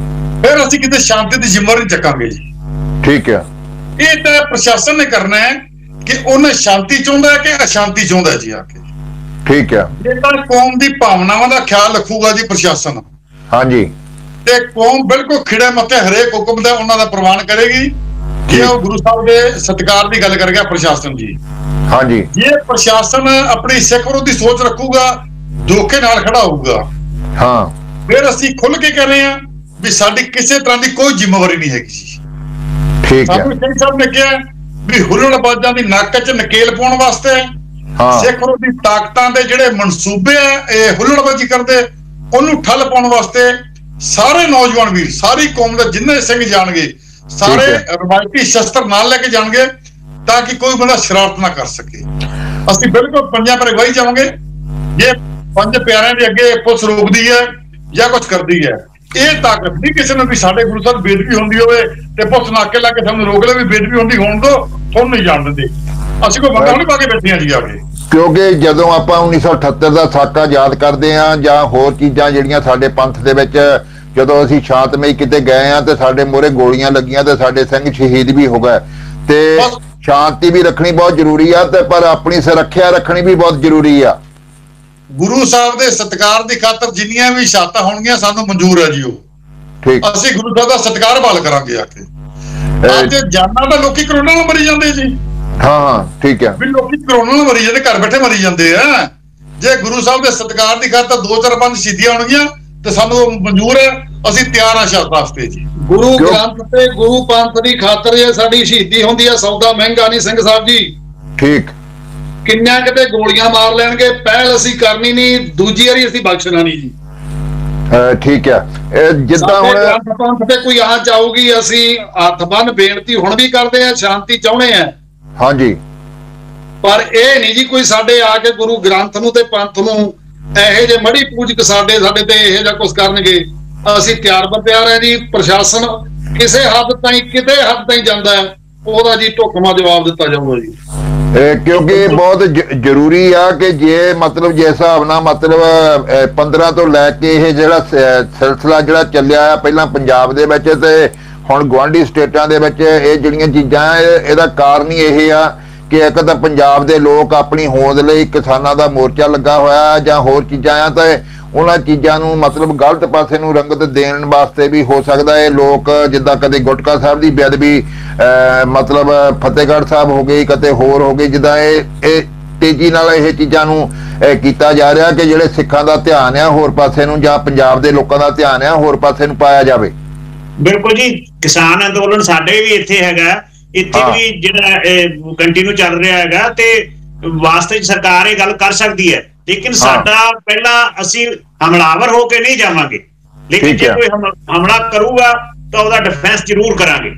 ਫਿਰ ਅਸੀਂ ਕਿਤੇ ਸ਼ਾਂਤੀ ਦੀ ਜ਼ਿੰਮੇਵਾਰੀ ਨਹੀਂ ਚੱਕਾਂਗੇ ਜੀ। ਠੀਕ ਹੈ। ਇਹ ਤਾਂ ਪ੍ਰਸ਼ਾਸਨ ਨੇ ਕਰਨਾ ਹੈ ਕਿ ਉਹਨੇ ਸ਼ਾਂਤੀ ਚਾਹੁੰਦਾ ਹੈ ਕਿ ਅਸ਼ਾਂਤੀ ਚਾਹੁੰਦਾ ਹੈ ਜੀ ਆ ਕੇ। ਠੀਕ ਹੈ। ਜੇ ਤਾਂ ਕੌਮ ਦੀ ਭਾਵਨਾਵਾਂ ਦਾ ਖਿਆਲ ਰੱਖੂਗਾ ਜੀ ਪ੍ਰਸ਼ਾਸਨ, ਹਾਂਜੀ, ਤੇ ਕੌਮ ਬਿਲਕੁਲ ਖਿੜੇ ਮੱਥੇ ਹਰੇਕ ਹੁਕਮ ਦਾ ਉਹਨਾਂ ਦਾ ਪ੍ਰਵਾਨ ਕਰੇਗੀ ਕਿ ਉਹ ਗੁਰੂ ਸਾਹਿਬ ਦੇ ਸਤਿਕਾਰ ਦੀ ਗੱਲ ਕਰ ਗਿਆ ਪ੍ਰਸ਼ਾਸਨ ਜੀ। ਹਾਂਜੀ। ਜੇ ਪ੍ਰਸ਼ਾਸਨ ਆਪਣੀ ਸਿੱਖ ਵਿਰੋਧੀ ਸੋਚ ਰੱਖੂਗਾ, ਧੋਖੇ ਨਾਲ ਖੜਾ ਹੋਊਗਾ, ਹਾਂ, ਫਿਰ ਅਸੀਂ ਖੁੱਲ ਕੇ ਕਹਿ ਰਹੇ ਹਾਂ ਵੀ ਸਾਡੀ ਕਿਸੇ ਤਰ੍ਹਾਂ ਦੀ ਕੋਈ ਜ਼ਿੰਮੇਵਾਰੀ ਨਹੀਂ ਹੈਗੀ ਜੀ। ਠੀਕ ਹੈ। ਸਿੰਘ ਸਾਹਿਬ ਨੇ ਕਿਹਾ ਵੀ ਹੁੱਲੜਬਾਜ਼ਾਂ ਦੀ ਨੱਕ 'ਚ ਨਕੇਲ ਪਾਉਣ ਵਾਸਤੇ ਸਿੱਖ ਵਿਰੋਧੀ ਤਾਕਤਾਂ ਦੇ ਜਿਹੜੇ ਮਨਸੂਬੇ ਆ ਇਹ ਹੁੱਲੜਬਾਜ਼ੀ ਕਰਦੇ, ਉਹਨੂੰ ਠੱਲ ਪਾਉਣ ਵਾਸਤੇ ਸਾਰੇ ਨੌਜਵਾਨ ਵੀਰ, ਸਾਰੀ ਕੌਮ ਦੇ ਜਿੰਨੇ ਸਿੰਘ ਜਾਣਗੇ, ਸਾਰੇ ਰਵਾਇਤੀ ਸ਼ਸਤਰ ਨਾਲ ਲੈ ਕੇ ਜਾਣਗੇ ਤਾਂ ਕਿ ਕੋਈ ਬੰਦਾ ਸ਼ਰਾਰਤ ਨਾ ਕਰ ਸਕੇ। ਅਸੀਂ ਬਿਲਕੁਲ ਪੰਜਾਂ ਪਰ ਅਗਵਾਈ ਜਾਵਾਂਗੇ। ਜੇ ਪੰਜ ਪਿਆਰਿਆਂ ਦੇ ਅੱਗੇ ਪੁਲਿਸ ਰੋਕਦੀ ਹੈ ਜਾਂ ਕੁਝ ਕਰਦੀ ਹੈ, ਇਹ ਤਾਕਤ ਨਹੀਂ ਕਿਸੇ ਨੂੰ ਵੀ ਸਾਡੇ ਗੁਰੂ ਸਾਹਿਬ ਬੇਦਬੀ ਹੁੰਦੀ ਹੋਵੇ ਤੇ ਪੁਲਿਸ ਨਾਕੇ ਲਾ ਕੇ ਸਾਨੂੰ ਰੋਕ ਲੈ ਵੀ ਬੇਦਬੀ ਹੁੰਦੀ ਹੋਣ ਤੋਂ ਤੁਹਾਨੂੰ ਨਹੀਂ ਜਾਣ ਦਿੰਦੇ। ਅਸੀਂ ਕੋਈ ਬੰਦਾ ਨਹੀਂ ਪਾ ਕੇ ਬੈਠੇ ਹਾਂ ਜੀ ਆ ਕੇ। ਕਿਉਂਕਿ ਜਦੋਂ ਆਪਾਂ 1978 ਦਾ ਸਾਕਾ ਯਾਦ ਕਰਦੇ ਹਾਂ ਜਾਂ ਹੋਰ ਚੀਜ਼ਾਂ ਜਿਹੜੀਆਂ ਸਾਡੇ ਪੰਥ ਦੇ ਵਿੱਚ, ਜਦੋਂ ਅਸੀਂ ਸ਼ਾਂਤਮਈ ਕਿਤੇ ਗਏ ਹਾਂ ਤੇ ਸਾਡੇ ਮੂਹਰੇ ਗੋਲੀਆਂ ਲੱਗੀਆਂ ਤੇ ਸਾਡੇ ਸਿੰਘ ਸ਼ਹੀਦ ਵੀ ਹੋ ਗਏ, ਤੇ ਸ਼ਾਂਤੀ ਵੀ ਰੱਖਣੀ ਬਹੁਤ ਜ਼ਰੂਰੀ ਆ, ਤੇ ਪਰ ਆਪਣੀ ਸੁਰੱਖਿਆ ਰੱਖਣੀ ਵੀ ਬਹੁਤ ਜ਼ਰੂਰੀ ਆ। ਗੁਰੂ ਸਾਹਿਬ ਦੇ ਸਤਿਕਾਰ ਦੀ ਖਾਤਰ ਜਿੰਨੀਆਂ ਵੀ ਸ਼ਹਾਦਤਾਂ ਹੋਣਗੀਆਂ ਸਾਨੂੰ ਮਨਜ਼ੂਰ ਹੈ ਜੀ ਉਹ। ਠੀਕ। ਅਸੀਂ ਗੁਰੂ ਸਾਹਿਬ ਦਾ ਸਤਿਕਾਰ ਬਹਾਲ ਕਰਾਂਗੇ ਆ ਕੇ। ਅੱਜ ਜਾਨਾਂ ਤਾਂ ਲੋਕੀ ਕਰੋਨਾ ਨਾਲ ਮਰੀ ਜਾਂਦੇ ਜੀ। ਹਾਂ, ਠੀਕ ਹੈ। ਵੀ ਲੋਕੀ ਕਰੋਨਾ ਨਾਲ ਮਰੀ ਜਾਂਦੇ, ਘਰ ਬੈਠੇ ਮਰੀ ਜਾਂਦੇ ਆ। ਜੇ ਗੁਰੂ ਸਾਹਿਬ ਦੇ ਸਤਿਕਾਰ ਦੀ ਖਾਤਰ 2-4-5 ਸ਼ਹੀਦੀਆਂ ਹੋਣਗੀਆਂ ਤੇ ਸਾਨੂੰ ਮਨਜ਼ੂਰ ਹੈ, ਅਸੀਂ ਤਿਆਰ ਹਾਂ ਸ਼ਹਾਦਤ ਵਾਸਤੇ ਜੀ। ਗੁਰੂ ਗ੍ਰੰਥ ਤੇ ਗੁਰੂ ਪੰਥ ਦੀ ਖਾਤਰ ਜੇ ਸਾਡੀ ਸ਼ਹੀਦੀ ਹੁੰਦੀ ਹੈ, ਸੌਦਾ ਮਹਿੰਗਾ ਨਹੀਂ ਸਿੰਘ ਸਾਹਿਬ ਜੀ। ਠੀਕ। ਕਿੰਨਾ ਕਿਤੇ ਗੋਲੀਆਂ ਮਾਰ ਲੈਣਗੇ, ਪਹਿਲ ਅਸੀਂ ਕਰਨੀ ਨਹੀਂ, ਦੂਜੀ ਵਾਰੀ ਅਸੀਂ ਬਖਸ਼ਣਾ ਨਹੀਂ ਜੀ। ਠੀਕ ਹੈ। ਜਿੱਦਾਂ ਹੁਣ ਪੰਥ ਤੇ ਕੋਈ ਆ ਜਾਊਗੀ, ਅਸੀਂ ਹੱਥ ਬੰਨ ਬੇਨਤੀ ਹੁਣ ਵੀ ਕਰਦੇ ਆ, ਸ਼ਾਂਤੀ ਚਾਹੁੰਦੇ ਆ, ਹਾਂਜੀ, ਪਰ ਇਹ ਨਹੀਂ ਜੀ ਕੋਈ ਸਾਡੇ ਆ ਕੇ ਗੁਰੂ ਗ੍ਰੰਥ ਨੂੰ ਤੇ ਪੰਥ ਨੂੰ ਇਹੋ ਜਿਹੇ ਮੜੀ ਪੂਜਕ ਸਾਡੇ ਤੇ ਇਹੋ ਜਿਹਾ ਕੁਝ ਕਰਨਗੇ। ਅਸੀਂ ਤਿਆਰ ਬਰ ਹੈ ਜੀ। ਪ੍ਰਸ਼ਾਸਨ ਕਿਸੇ ਹੱਦ ਤਾਈਂ ਕਿਤੇ ਹੱਦ ਤਾਈਂ ਜਾਂਦਾ ਹੈ, ਉਹਦਾ ਜੀ ਢੁਕਵਾਂ ਜਵਾਬ ਦਿੱਤਾ ਜਾਊਗਾ ਜੀ। ਕਿਉਂਕਿ ਬਹੁਤ ਜ਼ਰੂਰੀ ਆ ਕਿ ਜੇ ਮਤਲਬ ਜਿਸ ਹਿਸਾਬ ਨਾਲ ਮਤਲਬ 15 ਤੋਂ ਲੈ ਕੇ ਇਹ ਜਿਹੜਾ ਸਿਲਸਿਲਾ ਜਿਹੜਾ ਚੱਲਿਆ ਆ, ਪਹਿਲਾਂ ਪੰਜਾਬ ਦੇ ਵਿੱਚ ਤੇ ਹੁਣ ਗੁਆਂਢੀ ਸਟੇਟਾਂ ਦੇ ਵਿੱਚ, ਇਹ ਜਿਹੜੀਆਂ ਚੀਜ਼ਾਂ ਇਹਦਾ ਕਾਰਨ ਹੀ ਇਹ ਆ ਕਿ ਇੱਕ ਤਾਂ ਪੰਜਾਬ ਦੇ ਲੋਕ ਆਪਣੀ ਹੋਂਦ ਲਈ ਕਿਸਾਨਾਂ ਦਾ ਮੋਰਚਾ ਲੱਗਾ ਹੋਇਆ ਜਾਂ ਹੋਰ ਚੀਜ਼ਾਂ ਆ, ਤਾਂ ਉਹਨਾਂ ਚੀਜ਼ਾਂ ਨੂੰ ਮਤਲਬ ਗਲਤ ਪਾਸੇ ਨੂੰ ਰੰਗਤ ਦੇਣ ਵਾਸਤੇ ਵੀ ਹੋ ਸਕਦਾ ਇਹ ਲੋਕ, ਜਿੱਦਾਂ ਕਦੇ ਗੁਟਕਾ ਸਾਹਿਬ ਦੀ ਬੇਅਦਬੀ ਮਤਲਬ ਫਤਿਹਗੜ੍ਹ ਸਾਹਿਬ ਹੋ ਗਈ, ਕਦੇ ਹੋਰ ਹੋ ਗਈ, ਜਿੱਦਾਂ ਇਹ ਤੇਜ਼ੀ ਨਾਲ ਇਹ ਚੀਜ਼ਾਂ ਨੂੰ ਕੀਤਾ ਜਾ ਰਿਹਾ ਕਿ ਜਿਹੜੇ ਸਿੱਖਾਂ ਦਾ ਧਿਆਨ ਆ ਹੋਰ ਪਾਸੇ ਨੂੰ ਜਾਂ ਪੰਜਾਬ ਦੇ ਲੋਕਾਂ ਦਾ ਧਿਆਨ ਆ ਹੋਰ ਪਾਸੇ ਨੂੰ ਪਾਇਆ ਜਾਵੇ। ਬਿਲਕੁਲ ਜੀ। ਕਿਸਾਨ ਅੰਦੋਲਨ ਸਾਡੇ ਵੀ ਇੱਥੇ ਹੈਗਾ, ਇੱਥੇ ਵੀ ਜਿਹੜਾ ਕੰਟੀਨਿਊ ਚੱਲ ਰਿਹਾ ਹੈਗਾ, ਤੇ ਵਾਸਤੇ ਸਰਕਾਰ ਇਹ ਗੱਲ ਕਰ ਸਕਦੀ ਹੈ, ਲੇਕਿਨ ਸਾਡਾ ਪਹਿਲਾਂ ਅਸੀਂ ਹਮਲਾਵਰ ਹੋ ਕੇ ਨਹੀਂ ਜਾਵਾਂਗੇ, ਲੇਕਿਨ ਜੇ ਕੋਈ ਹਮਲਾ ਕਰੂਗਾ ਤਾਂ ਉਹਦਾ ਡਿਫੈਂਸ ਜ਼ਰੂਰ ਕਰਾਂਗੇ।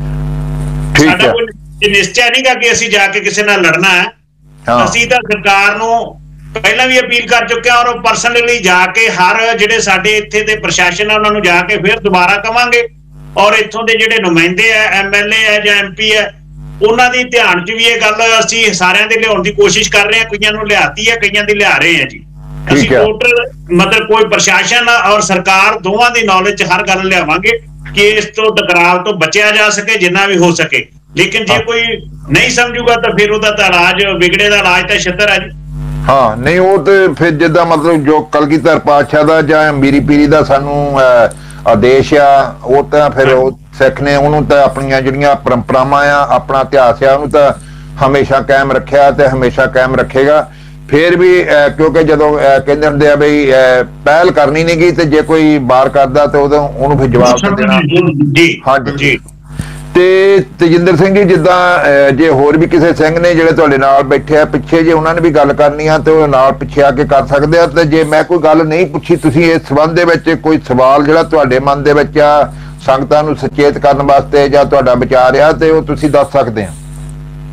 ਸਾਡਾ ਕੋਈ ਨਿਸ਼ਚੈ ਨਹੀਂਗਾ ਕਿ ਅਸੀਂ ਜਾ ਕੇ ਕਿਸੇ ਨਾਲ ਲੜਨਾ ਹੈ। ਅਸੀਂ ਤਾਂ ਸਰਕਾਰ ਨੂੰ ਪਹਿਲਾਂ ਵੀ ਅਪੀਲ ਕਰ ਚੁੱਕੇ ਹਾਂ, ਔਰ ਪਰਸਨਲੀ ਜਾ ਕੇ ਹਰ ਜਿਹੜੇ ਸਾਡੇ ਇੱਥੇ ਦੇ ਪ੍ਰਸ਼ਾਸਨ ਆ ਉਹਨਾਂ ਨੂੰ ਜਾ ਕੇ ਫਿਰ ਦੁਬਾਰਾ ਕਵਾਂਗੇ, ਔਰ ਇੱਥੋਂ ਦੇ ਜਿਹੜੇ ਨੁਮਾਇੰਦੇ ਆ, MLA ਹੈ ਜਾਂ MP ਹੈ, ਉਹਨਾਂ ਦੀ ਧਿਆਨ 'ਚ ਵੀ ਇਹ ਗੱਲ ਅਸੀਂ ਸਾਰਿਆਂ ਦੇ ਲਿਆਉਣ ਦੀ ਕੋਸ਼ਿਸ਼ ਕਰ ਰਹੇ ਹਾਂ। ਕਈਆਂ ਨੂੰ ਲਿਆਤੀ ਹੈ, ਕਈਆਂ ਦੀ ਲਿਆ ਰਹੇ ਹਾਂ ਜੀ। ਅਸੀਂ ਟੋਟਲ ਮਤਲਬ ਕੋਈ ਪ੍ਰਸ਼ਾਸਨ ਔਰ ਸਰਕਾਰ ਦੋਵਾਂ ਦੀ ਨੌਲੇਜ 'ਚ ਹਰ ਗੱਲ ਲਿਆਵਾਂਗੇ ਕਿ ਇਸ ਤੋਂ ਟਕਰਾਅ ਤੋਂ ਬਚਿਆ ਜਾ ਸਕੇ ਜਿੰਨਾ ਵੀ ਹੋ ਸਕੇ। ਲੇਕਿਨ ਜੇ ਕੋਈ ਨਹੀਂ ਸਮਝੂਗਾ ਤਾਂ ਫਿਰ ਉਹਦਾ ਤਾਂ ਇਲਾਜ, ਵਿਗੜੇ ਦਾ ਇਲਾਜ ਤਾਂ ਛਿੱਤਰ ਹੈ ਜੀ। ਹਾਂ, ਨਹੀਂ ਉਹ ਤੇ ਫਿਰ ਜਿੱਦਾਂ ਮਤਲਬ ਜੋ ਕਲਗੀਧਰ ਪਾਤਸ਼ਾਹ ਦਾ ਜਾਂ ਮੀਰੀ ਪੀਰੀ ਦਾ ਸਾਨੂੰ ਆਦੇਸ਼ ਆ, ਉਹ ਤਾਂ ਫਿਰ ਉਹ ਸਿੱਖ ਨੇ ਉਹਨੂੰ ਤਾਂ ਆਪਣੀਆਂ ਜਿਹੜੀਆਂ ਪਰੰਪਰਾਵਾਂ ਆ, ਆਪਣਾ ਇਤਿਹਾਸ ਆ, ਉਹਨੂੰ ਤਾਂ ਹਮੇਸ਼ਾ ਕਾਇਮ ਰੱਖਿਆ ਤੇ ਹਮੇਸ਼ਾ ਕਾਇਮ ਰੱਖੇਗਾ। ਫਿਰ ਵੀ ਕਿਉਂਕਿ ਜਦੋਂ ਕਹਿੰਦੇ ਹੁੰਦੇ ਆ ਬਈ ਪਹਿਲ ਕਰਨੀ ਨਹੀਂ ਗਈ ਤੇ ਜੇ ਕੋਈ ਵਾਰ ਕਰਦਾ ਤੇ ਉਦੋਂ ਉਹਨੂੰ ਫਿਰ ਜਵਾਬ ਦੇਣਾ। ਹਾਂਜੀ। ਤੇ ਤੇਜਿੰਦਰ ਸਿੰਘ ਜੀ, ਜਿੱਦਾਂ ਜੇ ਹੋਰ ਵੀ ਕਿਸੇ ਸਿੰਘ ਨੇ ਜਿਹੜੇ ਤੁਹਾਡੇ ਨਾਲ ਬੈਠੇ ਆ ਪਿੱਛੇ, ਜੇ ਉਹਨਾਂ ਨੇ ਵੀ ਗੱਲ ਕਰਨੀ ਆ ਤੇ ਉਹ ਨਾਲ ਪਿੱਛੇ ਆ ਕੇ ਕਰ ਸਕਦੇ ਆ। ਤੇ ਜੇ ਮੈਂ ਕੋਈ ਗੱਲ ਨਹੀਂ ਪੁੱਛੀ, ਤੁਸੀਂ ਇਸ ਸੰਬੰਧ ਦੇ ਵਿੱਚ ਕੋਈ ਸਵਾਲ ਜਿਹੜਾ ਤੁਹਾਡੇ ਮਨ ਦੇ ਵਿੱਚ ਆ ਸੰਗਤਾਂ ਨੂੰ ਸੁਚੇਤ ਕਰਨ ਵਾਸਤੇ ਜਾਂ ਤੁਹਾਡਾ ਵਿਚਾਰ ਆ, ਤੇ ਉਹ ਤੁਸੀਂ ਦੱਸ ਸਕਦੇ ਆ।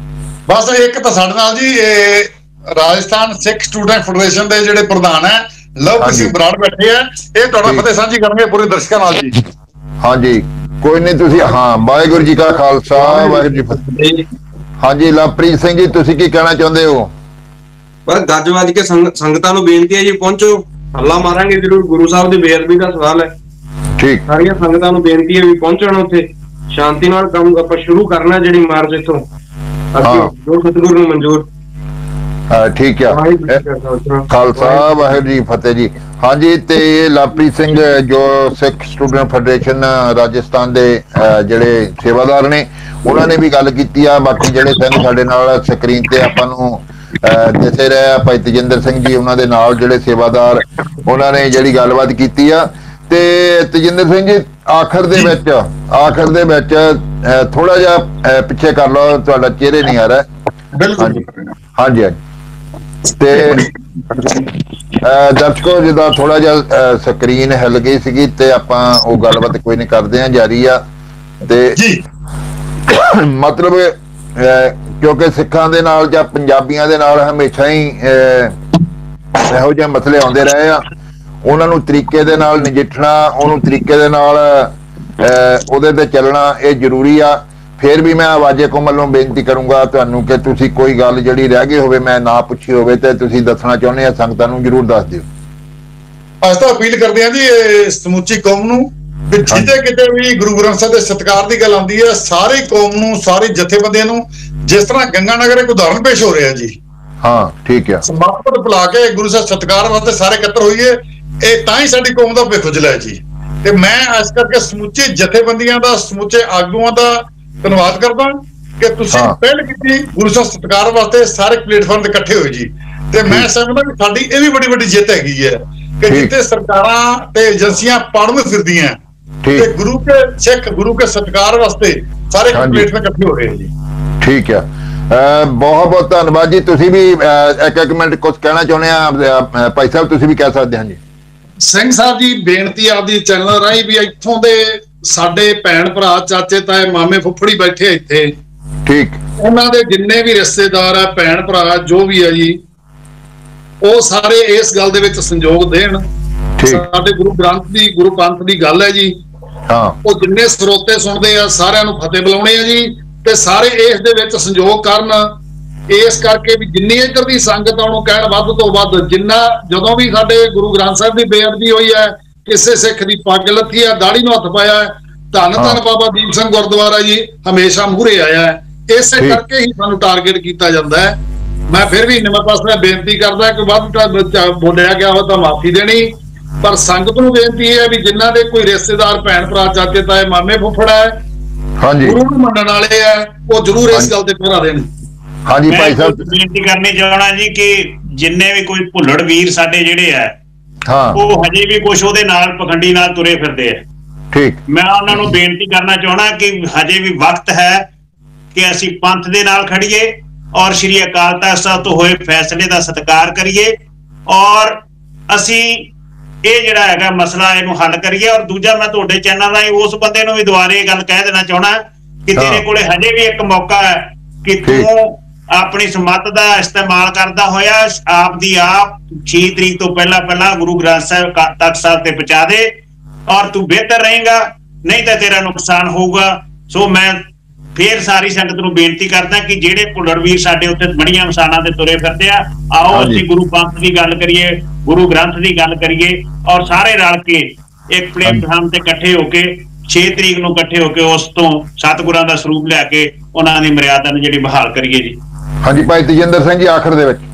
ਬਸ ਇੱਕ ਤਾਂ ਸਾਡੇ ਨਾਲ ਜੀ ਰਾਜਸਥਾਨ ਸਿੱਖ ਸਟੂਡੈਂਟ ਫੈਡਰੇਸ਼ਨ ਦੇ ਜਿਹੜੇ ਪ੍ਰਧਾਨ ਹੈ ਲਵ ਸਿੰਘ ਬਰਾੜ ਬੈਠੇ ਆ, ਇਹ ਤੁਹਾਡਾ ਫਤਿਹ ਸਾਂਝੀ ਕਰਨਗੇ ਪੂਰੇ ਦਰਸ਼ਕਾਂ ਨਾਲ ਜੀ। ਹਾਂਜੀ ਕੋਈ ਨਹੀਂ, ਤੁਸੀਂ ਵਾਹਿਗੁਰੂ ਜੀ ਕਾ ਖਾਲਸਾ ਵਾਹਿਗੁਰੂ ਜੀ ਫਤਿਹ। ਹਾਂਜੀ ਲਵਪ੍ਰੀਤ ਸਿੰਘ ਜੀ, ਤੁਸੀਂ ਕੀ ਕਹਿਣਾ ਚਾਹੁੰਦੇ ਹੋ? ਬਸ ਗੱਜ ਵੱਜ ਕੇ ਸੰਗਤਾਂ ਨੂੰ ਬੇਨਤੀ ਹੈ ਜੀ, ਪਹੁੰਚੋ, ਹੱਲਾ ਮਾਰਾਂਗੇ ਜ਼ਰੂਰ। ਗੁਰੂ ਸਾਹਿਬ ਦੀ ਬੇਅਦਬੀ ਦਾ ਸਵਾਲ ਹੈ, ਠੀਕ। ਸਾਰੀਆਂ ਸੰਗਤਾਂ ਨੂੰ ਬੇਨਤੀ ਹੈ ਵੀ ਪਹੁੰਚਣ, ਉੱਥੇ ਸ਼ਾਂਤੀ ਨਾਲ ਕੰਮ ਆਪਾਂ ਸ਼ੁਰੂ ਕਰਨਾ ਜਿਹੜੀ ਮਾਰਚ ਇੱਥੋਂ ਜੋ ਸਤਿਗੁਰੂ ਨੂੰ ਮਨਜ਼ੂਰ। ਠੀਕ ਆ, ਖਾਲਸਾ ਵਾਹਿਗੁਰੂ ਜੀ ਫਤਿਹ ਜੀ। ਹਾਂਜੀ, ਤੇ ਲਵਪ੍ਰੀਤ ਸਿੰਘ ਜੋ ਸਿੱਖ ਸਟੂਡੈਂਟ ਫੈਡਰੇਸ਼ਨ ਰਾਜਸਥਾਨ ਦੇ ਜਿਹੜੇ ਸੇਵਾਦਾਰ ਨੇ, ਉਹਨਾਂ ਨੇ ਵੀ ਗੱਲ ਕੀਤੀ ਆ। ਬਾਕੀ ਜਿਹੜੇ ਸਿੰਘ ਸਾਡੇ ਨਾਲ ਸਕਰੀਨ ਤੇ ਆਪਾਂ ਨੂੰ ਦਿਸੇ ਰਹੇ ਆ, ਭਾਈ ਤੇਜਿੰਦਰ ਸਿੰਘ ਜੀ ਉਹਨਾਂ ਦੇ ਨਾਲ ਜਿਹੜੇ ਸੇਵਾਦਾਰ, ਉਹਨਾਂ ਨੇ ਜਿਹੜੀ ਗੱਲਬਾਤ ਕੀਤੀ ਆ। ਤੇ ਤੇਜਿੰਦਰ ਸਿੰਘ ਜੀ ਆਖਰ ਦੇ ਵਿੱਚ ਥੋੜਾ ਜਿਹਾ ਪਿੱਛੇ ਕਰ ਲਓ, ਤੁਹਾਡਾ ਚਿਹਰੇ ਨਹੀਂ ਆ ਰਿਹਾ। ਬਿਲਕੁਲ ਹਾਂਜੀ ਤੇ ਦਰਸ਼ਕੋ, ਜਿੱਦਾਂ ਥੋੜਾ ਜਿਹਾ ਸਕਰੀਨ ਹਿੱਲ ਗਈ ਸੀਗੀ ਤੇ ਆਪਾਂ ਉਹ ਗੱਲਬਾਤ ਕੋਈ ਨਹੀਂ ਕਰਦੇ ਆ, ਜਾਰੀ ਆ। ਤੇ ਮਤਲਬ ਕਿਉਂਕਿ ਸਿੱਖਾਂ ਦੇ ਨਾਲ ਜਾਂ ਪੰਜਾਬੀਆਂ ਦੇ ਨਾਲ ਹਮੇਸ਼ਾ ਹੀ ਇਹੋ ਜਿਹੇ ਮਸਲੇ ਆਉਂਦੇ ਰਹੇ ਆ, ਉਹਨਾਂ ਨੂੰ ਤਰੀਕੇ ਦੇ ਨਾਲ ਨਜਿੱਠਣਾ, ਉਹਨੂੰ ਤਰੀਕੇ ਦੇ ਨਾਲ ਉਹਦੇ ਤੇ ਚੱਲਣਾ ਇਹ ਜ਼ਰੂਰੀ ਆ। ਫਿਰ ਵੀ ਮੈਂ ਆਵਾਜ਼ੇ ਕੋਮਲ ਨੂੰ ਬੇਨਤੀ ਕਰੂੰਗਾ ਤੁਹਾਨੂੰ ਕਿ ਤੁਸੀਂ ਕੋਈ ਗੱਲ ਜਿਹੜੀ ਰਹਿ ਗਈ ਹੋਵੇ, ਮੈਂ ਨਾ ਪੁੱਛੀ ਹੋਵੇ, ਤੇ ਤੁਸੀਂ ਦੱਸਣਾ ਚਾਹੁੰਦੇ ਆ ਸੰਗਤਾਂ ਨੂੰ, ਜ਼ਰੂਰ ਦੱਸ ਦਿਓ। ਅਸੀਂ ਤਾਂ ਅਪੀਲ ਕਰਦੇ ਹਾਂ ਜੀ ਸਮੁੱਚੀ ਕੌਮ ਨੂੰ ਵੀ ਜਿੱਥੇ ਕਿਤੇ ਵੀ ਗੁਰੂ ਗ੍ਰੰਥ ਸਾਹਿਬ ਦੇ ਸਤਿਕਾਰ ਦੀ ਗੱਲ ਆਉਂਦੀ ਹੈ, ਸਾਰੀ ਕੌਮ ਨੂੰ, ਸਾਰੇ ਜਥੇਬੰਦੀਆਂ ਨੂੰ, ਜਿਸ ਤਰ੍ਹਾਂ ਗੰਗਾ ਨਗਰ ਇੱਕ ਉਦਾਹਰਣ ਪੇਸ਼ ਹੋ ਰਿਹਾ ਜੀ। ਹਾਂ ਠੀਕ ਆ, ਸਮਾਪਤ ਬੁਲਾ ਕੇ ਗੁਰੂ ਸਾਹਿਬ ਸਤਿਕਾਰ ਵਾਸਤੇ ਸਾਰੇ ਇਕੱਤਰ ਹੋਈਏ, ਇਹ ਤਾਂ ਹੀ ਸਾਡੀ ਕੌਮ ਦਾ ਭਵਿੱਖ ਉਜਲਾ ਹੈ ਜੀ। ਤੇ ਮੈਂ ਇਸ ਕਰਕੇ ਸਮੁੱਚੇ ਜਥੇਬੰਦੀਆਂ ਦਾ, ਸਮੁੱਚੇ ਆਗੂਆਂ ਦਾ ਧੰਨਵਾਦ ਕਰਦਾ ਕਿ ਤੁਸੀਂ ਪਹਿਲ ਕੀਤੀ ਗੁਰੂ ਸਾਹਿਬ ਸਤਿਕਾਰ ਵਾਸਤੇ ਸਾਰੇ ਪਲੇਟਫਾਰਮ ਤੇ ਇਕੱਠੇ ਹੋਏ ਜੀ। ਤੇ ਮੈਂ ਸਮਝਦਾ ਕਿ ਸਾਡੀ ਇਹ ਵੀ ਬੜੀ ਵੱਡੀ ਜਿੱਤ ਹੈਗੀ ਹੈ ਕਿ ਜਿੱਥੇ ਸਰਕਾਰਾਂ ਤੇ ਏਜੰਸੀਆਂ ਪਾੜੂ ਫਿਰਦੀਆਂ ਤੇ ਗੁਰੂ ਕੇ ਸਿੱਖ, ਗੁਰੂ ਕੇ ਸਤਿਕਾਰ ਵਾਸਤੇ ਸਾਰੇ ਪਲੇਟਫਾਰਮ ਇਕੱਠੇ ਹੋ ਰਹੇ ਜੀ। ਠੀਕ ਆ, ਬਹੁਤ ਬਹੁਤ ਧੰਨਵਾਦ ਜੀ। ਤੁਸੀਂ ਵੀ ਇੱਕ ਮਿੰਟ ਕੁਝ ਕਹਿਣਾ ਚਾਹੁੰਦੇ ਆ ਭਾਈ ਸਾਹਿਬ, ਤੁਸੀਂ ਵੀ ਕਹਿ ਸਕਦੇ ਹਾਂ ਜੀ। ਸਿੰਘ ਸਾਹਿਬ ਜੀ, ਬੇਨਤੀ ਆਪਦੀ ਚੈਨਲ ਰਾਹੀਂ ਵੀ ਇੱਥੋਂ ਦੇ ਸਾਡੇ ਭੈਣ ਭਰਾ, ਚਾਚੇ ਤਾਏ, ਮਾਮੇ ਫੁੱਫੜੀ ਬੈਠੇ ਇੱਥੇ, ਠੀਕ, ਉਹਨਾਂ ਦੇ ਜਿੰਨੇ ਵੀ ਰਿਸ਼ਤੇਦਾਰ ਆ, ਭੈਣ ਭਰਾ ਜੋ ਵੀ ਆ ਜੀ, ਉਹ ਸਾਰੇ ਇਸ ਗੱਲ ਦੇ ਵਿੱਚ ਸੰਯੋਗ ਦੇਣ। ਸਾਡੇ ਗੁਰੂ ਗ੍ਰੰਥ ਦੀ, ਗੁਰੂ ਪੰਥ ਦੀ ਗੱਲ ਹੈ ਜੀ। ਉਹ ਜਿੰਨੇ ਸਰੋਤੇ ਸੁਣਦੇ ਆ ਸਾਰਿਆਂ ਨੂੰ ਫਤਿਹ ਬੁਲਾਉਣੇ ਆ ਜੀ, ਤੇ ਸਾਰੇ ਇਸ ਦੇ ਵਿੱਚ ਸੰਯੋਗ ਕਰਨ। ਇਸ ਕਰਕੇ ਵੀ ਜਿੰਨੀ ਇੱਧਰ ਦੀ ਸੰਗਤ ਉਹਨੂੰ ਕਹਿਣ ਵੱਧ ਤੋਂ ਵੱਧ, ਜਿੰਨਾ ਜਦੋਂ ਵੀ ਸਾਡੇ ਗੁਰੂ ਗ੍ਰੰਥ ਸਾਹਿਬ ਦੀ ਬੇਅਦਬੀ ਹੋਈ ਹੈ, ਕਿਸੇ ਸਿੱਖ ਦੀ ਪੱਗ ਲੱਥੀ ਆ, ਦਾੜੀ ਨੂੰ ਹੱਥ ਪਾਇਆ, ਧੰਨ ਧੰਨ ਬਾਬਾ ਦੀਪ ਸਿੰਘ ਗੁਰਦੁਆਰਾ ਜੀ ਹਮੇਸ਼ਾ ਮੂਹਰੇ ਆਇਆ ਹੈ। ਇਸੇ ਕਰਕੇ ਹੀ ਸਾਨੂੰ ਟਾਰਗੇਟ ਕੀਤਾ ਜਾਂਦਾ ਹੈ। ਮੈਂ ਫਿਰ ਵੀ ਨਿਮਰ ਪਾਸੇ ਬੇਨਤੀ ਕਰਦਾ ਕਿ ਵੱਧ ਬੋਲਿਆ ਗਿਆ ਹੋ ਤਾਂ ਮਾਫੀ ਦੇਣੀ, ਪਰ ਸੰਗਤ ਨੂੰ ਬੇਨਤੀ ਇਹ ਹੈ ਵੀ ਜਿਨ੍ਹਾਂ ਦੇ ਕੋਈ ਰਿਸ਼ਤੇਦਾਰ, ਭੈਣ ਭਰਾ, ਚਾਚੇ ਤਾਏ, ਮਾਮੇ ਫੁੱਫੜ ਹੈ, ਗੁਰੂ ਨੂੰ ਮੰਨਣ ਵਾਲੇ ਆ, ਉਹ ਜ਼ਰੂਰ ਇਸ ਗੱਲ ਤੇ ਪਹਿਰਾ ਦੇਣ। ਹਾਂਜੀ ਭਾਈ ਸਾਹਿਬ, ਬੇਨਤੀ ਕਰਨੀ ਚਾਹਣਾ ਜੀ ਕਿ ਜਿੰਨੇ ਵੀ ਕੋਈ ਭੁੱਲੜ ਵੀਰ ਸਾਡੇ ਜਿਹੜੇ ਆ, ਉਹ ਹਜੇ ਵੀ ਕੁਝ ਉਹਦੇ ਨਾਲ ਪਖੰਡੀ ਨਾਲ ਤੁਰੇ ਫਿਰਦੇ ਆ। ਠੀਕ, ਮੈਂ ਉਹਨਾਂ ਨੂੰ ਬੇਨਤੀ ਕਰਨਾ ਚਾਹਣਾ ਕਿ ਹਜੇ ਵੀ ਵਕਤ ਹੈ ਕਿ ਅਸੀਂ ਪੰਥ ਦੇ ਨਾਲ ਖੜੀਏ ਔਰ ਸ਼੍ਰੀ ਅਕਾਲ ਤਖ਼ਤ ਸਾਹਿਬ ਤੋਂ ਹੋਏ ਫੈਸਲੇ ਦਾ ਸਤਿਕਾਰ ਕਰੀਏ, ਔਰ ਅਸੀਂ ਇਹ ਜਿਹੜਾ ਹੈਗਾ ਮਸਲਾ ਇਹਨੂੰ ਹੱਲ ਕਰੀਏ। ਔਰ ਦੂਜਾ, ਮੈਂ ਤੁਹਾਡੇ ਚੈਨਲ ਰਾਹੀਂ ਉਸ ਬੰਦੇ ਨੂੰ ਵੀ ਦੁਬਾਰੇ ਇਹ ਗੱਲ ਕਹਿ ਦੇਣਾ ਚਾਹਣਾ ਕਿ ਤੇਰੇ ਕੋਲੇ ਹਜੇ ਵੀ ਇੱਕ ਮੌਕਾ ਹੈ ਕਿ ਤੂੰ ਆਪਣੀ ਸਮੱਤ ਦਾ ਇਸਤੇਮਾਲ ਕਰਦਾ ਹੋਇਆ ਆਪ ਦੀ ਆਪ 6 ਤਰੀਕ ਤੋਂ ਪਹਿਲਾਂ ਗੁਰੂ ਗ੍ਰੰਥ ਸਾਹਿਬ ਤਖ਼ਤ ਸਾਹਿਬ ਤੇ ਪਹੁੰਚਾ ਦੇ, ਔਰ ਤੂੰ ਬਿਹਤਰ ਰਹੇਗਾ, ਨਹੀਂ ਤਾਂ ਤੇਰਾ ਨੁਕਸਾਨ ਹੋਊਗਾ। ਸੋ ਮੈਂ ਫੇਰ ਸਾਰੀ ਸੰਗਤ ਨੂੰ ਬੇਨਤੀ ਕਰਦਾ ਕਿ ਜਿਹੜੇ ਭੁੱਲੜ ਵੀਰ ਸਾਡੇ ਉੱਤੇ ਬੜੀਆਂ ਮਸਾਨਾਂ ਤੇ ਤੁਰੇ ਫਿਰਦੇ ਆ, ਆਓ ਅਸੀਂ ਗੁਰੂ ਪੰਥ ਦੀ ਗੱਲ ਕਰੀਏ, ਗੁਰੂ ਗ੍ਰੰਥ ਦੀ ਗੱਲ ਕਰੀਏ, ਔਰ ਸਾਰੇ ਰਲ ਕੇ ਇੱਕ ਪਲੇਟਫਾਰਮ ਤੇ ਇਕੱਠੇ ਹੋ ਕੇ 6 ਤਰੀਕ ਨੂੰ ਇਕੱਠੇ ਹੋ ਕੇ ਉਸ ਤੋਂ ਸਤਿਗੁਰਾਂ ਦਾ ਸਰੂਪ ਲੈ ਕੇ ਉਹਨਾਂ ਦੀ ਮਰਿਆਦਾ ਨੂੰ ਜਿਹੜੀ ਬਹਾਲ ਕਰੀਏ ਜੀ। ਹਾਂਜੀ ਭਾਈ ਤੇਜਿੰਦਰ ਸਿੰਘ ਜੀ, ਆਖਰ ਦੇ ਵਿੱਚ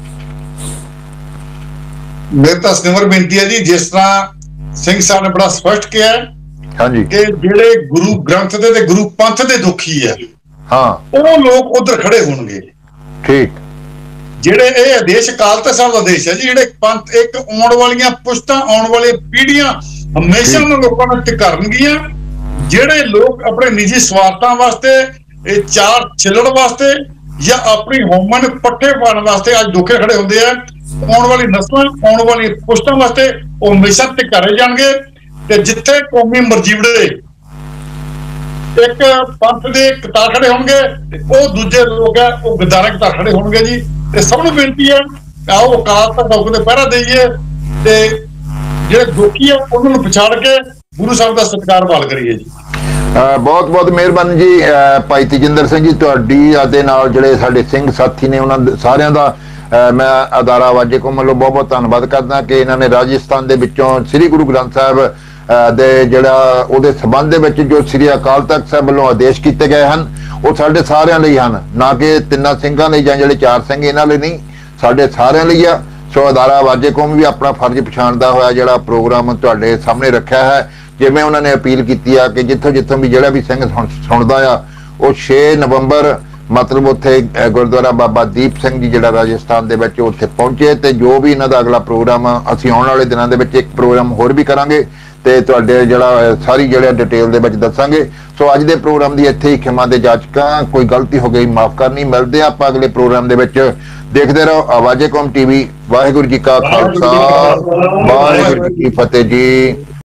ਮੇਰੇ ਤਾਂ ਸਿਮਰ ਬੇਨਤੀ ਹੈ ਜੀ, ਜਿਸ ਤਰ੍ਹਾਂ ਸਿੰਘ ਸਾਹਿਬ ਨੇ ਬੜਾ ਸਪਸ਼ਟ ਕਿਹਾ ਹਾਂਜੀ ਕਿ ਜਿਹੜੇ ਗੁਰੂ ਗ੍ਰੰਥ ਦੇ ਤੇ ਗੁਰੂ ਪੰਥ ਦੇ ਦੁਖੀ ਹੈ, ਉਹ ਲੋਕ ਉਧਰ ਖੜੇ ਹੋਣਗੇ। ਠੀਕ, ਜਿਹੜੇ ਇਹ ਆਦੇਸ਼ ਅਕਾਲ ਤਖ਼ਤ ਸਾਹਿਬ ਦਾ ਆਦੇਸ਼ ਹੈ ਜੀ, ਜਿਹੜੇ ਪੰਥ ਇੱਕ ਆਉਣ ਵਾਲੀਆਂ ਪੁਸ਼ਤਾਂ, ਆਉਣ ਵਾਲੀਆਂ ਪੀੜ੍ਹੀਆਂ ਹਮੇਸ਼ਾ ਉਹਨਾਂ ਲੋਕਾਂ ਨੂੰ ਟਿਕਾਣਗੀਆਂ। ਜਿਹੜੇ ਲੋਕ ਆਪਣੇ ਨਿੱਜੀ ਸਵਾਰਥਾਂ ਵਾਸਤੇ, ਇਹ ਚਾਰ ਛਿੱਲੜ ਵਾਸਤੇ ਜਾਂ ਆਪਣੀ ਹਉਮੈ ਨੂੰ ਪੱਠੇ ਪਾਉਣ ਵਾਸਤੇ ਅੱਜ ਦੁੱਖੇ ਖੜੇ ਹੁੰਦੇ ਆ, ਆਉਣ ਵਾਲੀ ਨਸਲਾਂ, ਆਉਣ ਵਾਲੀ ਪੁਸ਼ਤਾਂ ਵਾਸਤੇ ਉਹ ਹਮੇਸ਼ਾ ਟਿਕਾਰੇ ਜਾਣਗੇ। ਤੇ ਜਿੱਥੇ ਕੌਮੀ ਮਰਜੀਵੜੇ ਇੱਕ ਪੰਥ ਦੇ ਕਤਾਰ ਖੜੇ ਹੋਣਗੇ, ਉਹ ਦੂਜੇ ਲੋਕ ਆ ਉਹ ਗਦਾਰਾਂ ਕਤਾਰ ਖੜੇ ਹੋਣਗੇ ਜੀ। ਤੇ ਸਭ ਨੂੰ ਬੇਨਤੀ ਹੈ, ਆਓ ਅਕਾਲ ਤਖ਼ਤ ਸਾਹਿਬ ਦੇ ਪਹਿਰਾ ਦੇਈਏ ਤੇ ਜਿਹੜੇ ਦੁਖੀ ਆ ਉਹਨਾਂ ਨੂੰ ਪਛਾੜ ਕੇ ਗੁਰੂ ਸਾਹਿਬ ਦਾ ਸਤਿਕਾਰ ਭਾਲ ਕਰੀਏ ਜੀ। ਬਹੁਤ ਬਹੁਤ ਮਿਹਰਬਾਨੀ ਜੀ ਭਾਈ ਤੇਜਿੰਦਰ ਸਿੰਘ ਜੀ, ਤੁਹਾਡੀ ਅਤੇ ਨਾਲ ਜਿਹੜੇ ਸਾਡੇ ਸਿੰਘ ਸਾਥੀ ਨੇ ਉਹਨਾਂ ਸਾਰਿਆਂ ਦਾ ਮੈਂ ਅਦਾਰਾ ਵਾਜੇ ਕੌਮ ਵੱਲੋਂ ਬਹੁਤ ਬਹੁਤ ਧੰਨਵਾਦ ਕਰਦਾ ਕਿ ਇਹਨਾਂ ਨੇ ਰਾਜਸਥਾਨ ਦੇ ਵਿੱਚੋਂ ਸ੍ਰੀ ਗੁਰੂ ਗ੍ਰੰਥ ਸਾਹਿਬ ਦੇ ਜਿਹੜਾ ਉਹਦੇ ਸਬੰਧ ਦੇ ਵਿੱਚ ਜੋ ਸ੍ਰੀ ਅਕਾਲ ਤਖਤ ਸਾਹਿਬ ਵੱਲੋਂ ਆਦੇਸ਼ ਕੀਤੇ ਗਏ ਹਨ ਉਹ ਸਾਡੇ ਸਾਰਿਆਂ ਲਈ ਹਨ, ਨਾ ਕਿ ਤਿੰਨਾਂ ਸਿੰਘਾਂ ਲਈ ਜਾਂ ਜਿਹੜੇ 4 ਸਿੰਘ ਇਹਨਾਂ ਲਈ ਨਹੀਂ, ਸਾਡੇ ਸਾਰਿਆਂ ਲਈ ਆ। ਸੋ ਅਦਾਰਾ ਵਾਜੇ ਕੌਮ ਵੀ ਆਪਣਾ ਫਰਜ਼ ਪਛਾਣਦਾ ਹੋਇਆ ਜਿਹੜਾ ਪ੍ਰੋਗਰਾਮ ਤੁਹਾਡੇ ਸਾਹਮਣੇ ਰੱਖਿਆ ਹੈ। ਜਿਵੇਂ ਉਹਨਾਂ ਨੇ ਅਪੀਲ ਕੀਤੀ ਆ ਕਿ ਜਿੱਥੋਂ ਵੀ ਜਿਹੜਾ ਵੀ ਸਿੰਘ ਸੁਣਦਾ ਆ ਉਹ 6 ਨਵੰਬਰ ਮਤਲਬ ਉੱਥੇ ਗੁਰਦੁਆਰਾ ਬਾਬਾ ਦੀਪ ਸਿੰਘ ਜੀ ਜਿਹੜਾ ਰਾਜਸਥਾਨ ਦੇ ਵਿੱਚ ਉੱਥੇ ਪਹੁੰਚੇ, ਤੇ ਜੋ ਵੀ ਇਹਨਾਂ ਦਾ ਅਗਲਾ ਪ੍ਰੋਗਰਾਮ ਆ ਅਸੀਂ ਆਉਣ ਵਾਲੇ ਦਿਨਾਂ ਦੇ ਵਿੱਚ ਇੱਕ ਪ੍ਰੋਗਰਾਮ ਹੋਰ ਵੀ ਕਰਾਂਗੇ ਤੇ ਤੁਹਾਡੇ ਜਿਹੜਾ ਸਾਰੀ ਜਿਹੜਾ ਡਿਟੇਲ ਦੇ ਵਿੱਚ ਦੱਸਾਂਗੇ। ਸੋ ਅੱਜ ਦੇ ਪ੍ਰੋਗਰਾਮ ਦੀ ਇੱਥੇ ਹੀ ਖਿਮਾ ਦੇ ਜਾਚਕਾਂ, ਕੋਈ ਗਲਤੀ ਹੋ ਗਈ ਮਾਫ ਕਰਨੀ। ਮਿਲਦੇ ਆ ਆਪਾਂ ਅਗਲੇ ਪ੍ਰੋਗਰਾਮ ਦੇ ਵਿੱਚ। ਦੇਖਦੇ ਰਹੋ ਆਵਾਜ਼ੇ ਕੌਮ ਟੀਵੀ। ਵਾਹਿਗੁਰੂ ਜੀ ਕਾ ਖਾਲਸਾ, ਵਾਹਿਗੁਰੂ ਜੀ ਕੀ ਫਤਿਹ ਜੀ।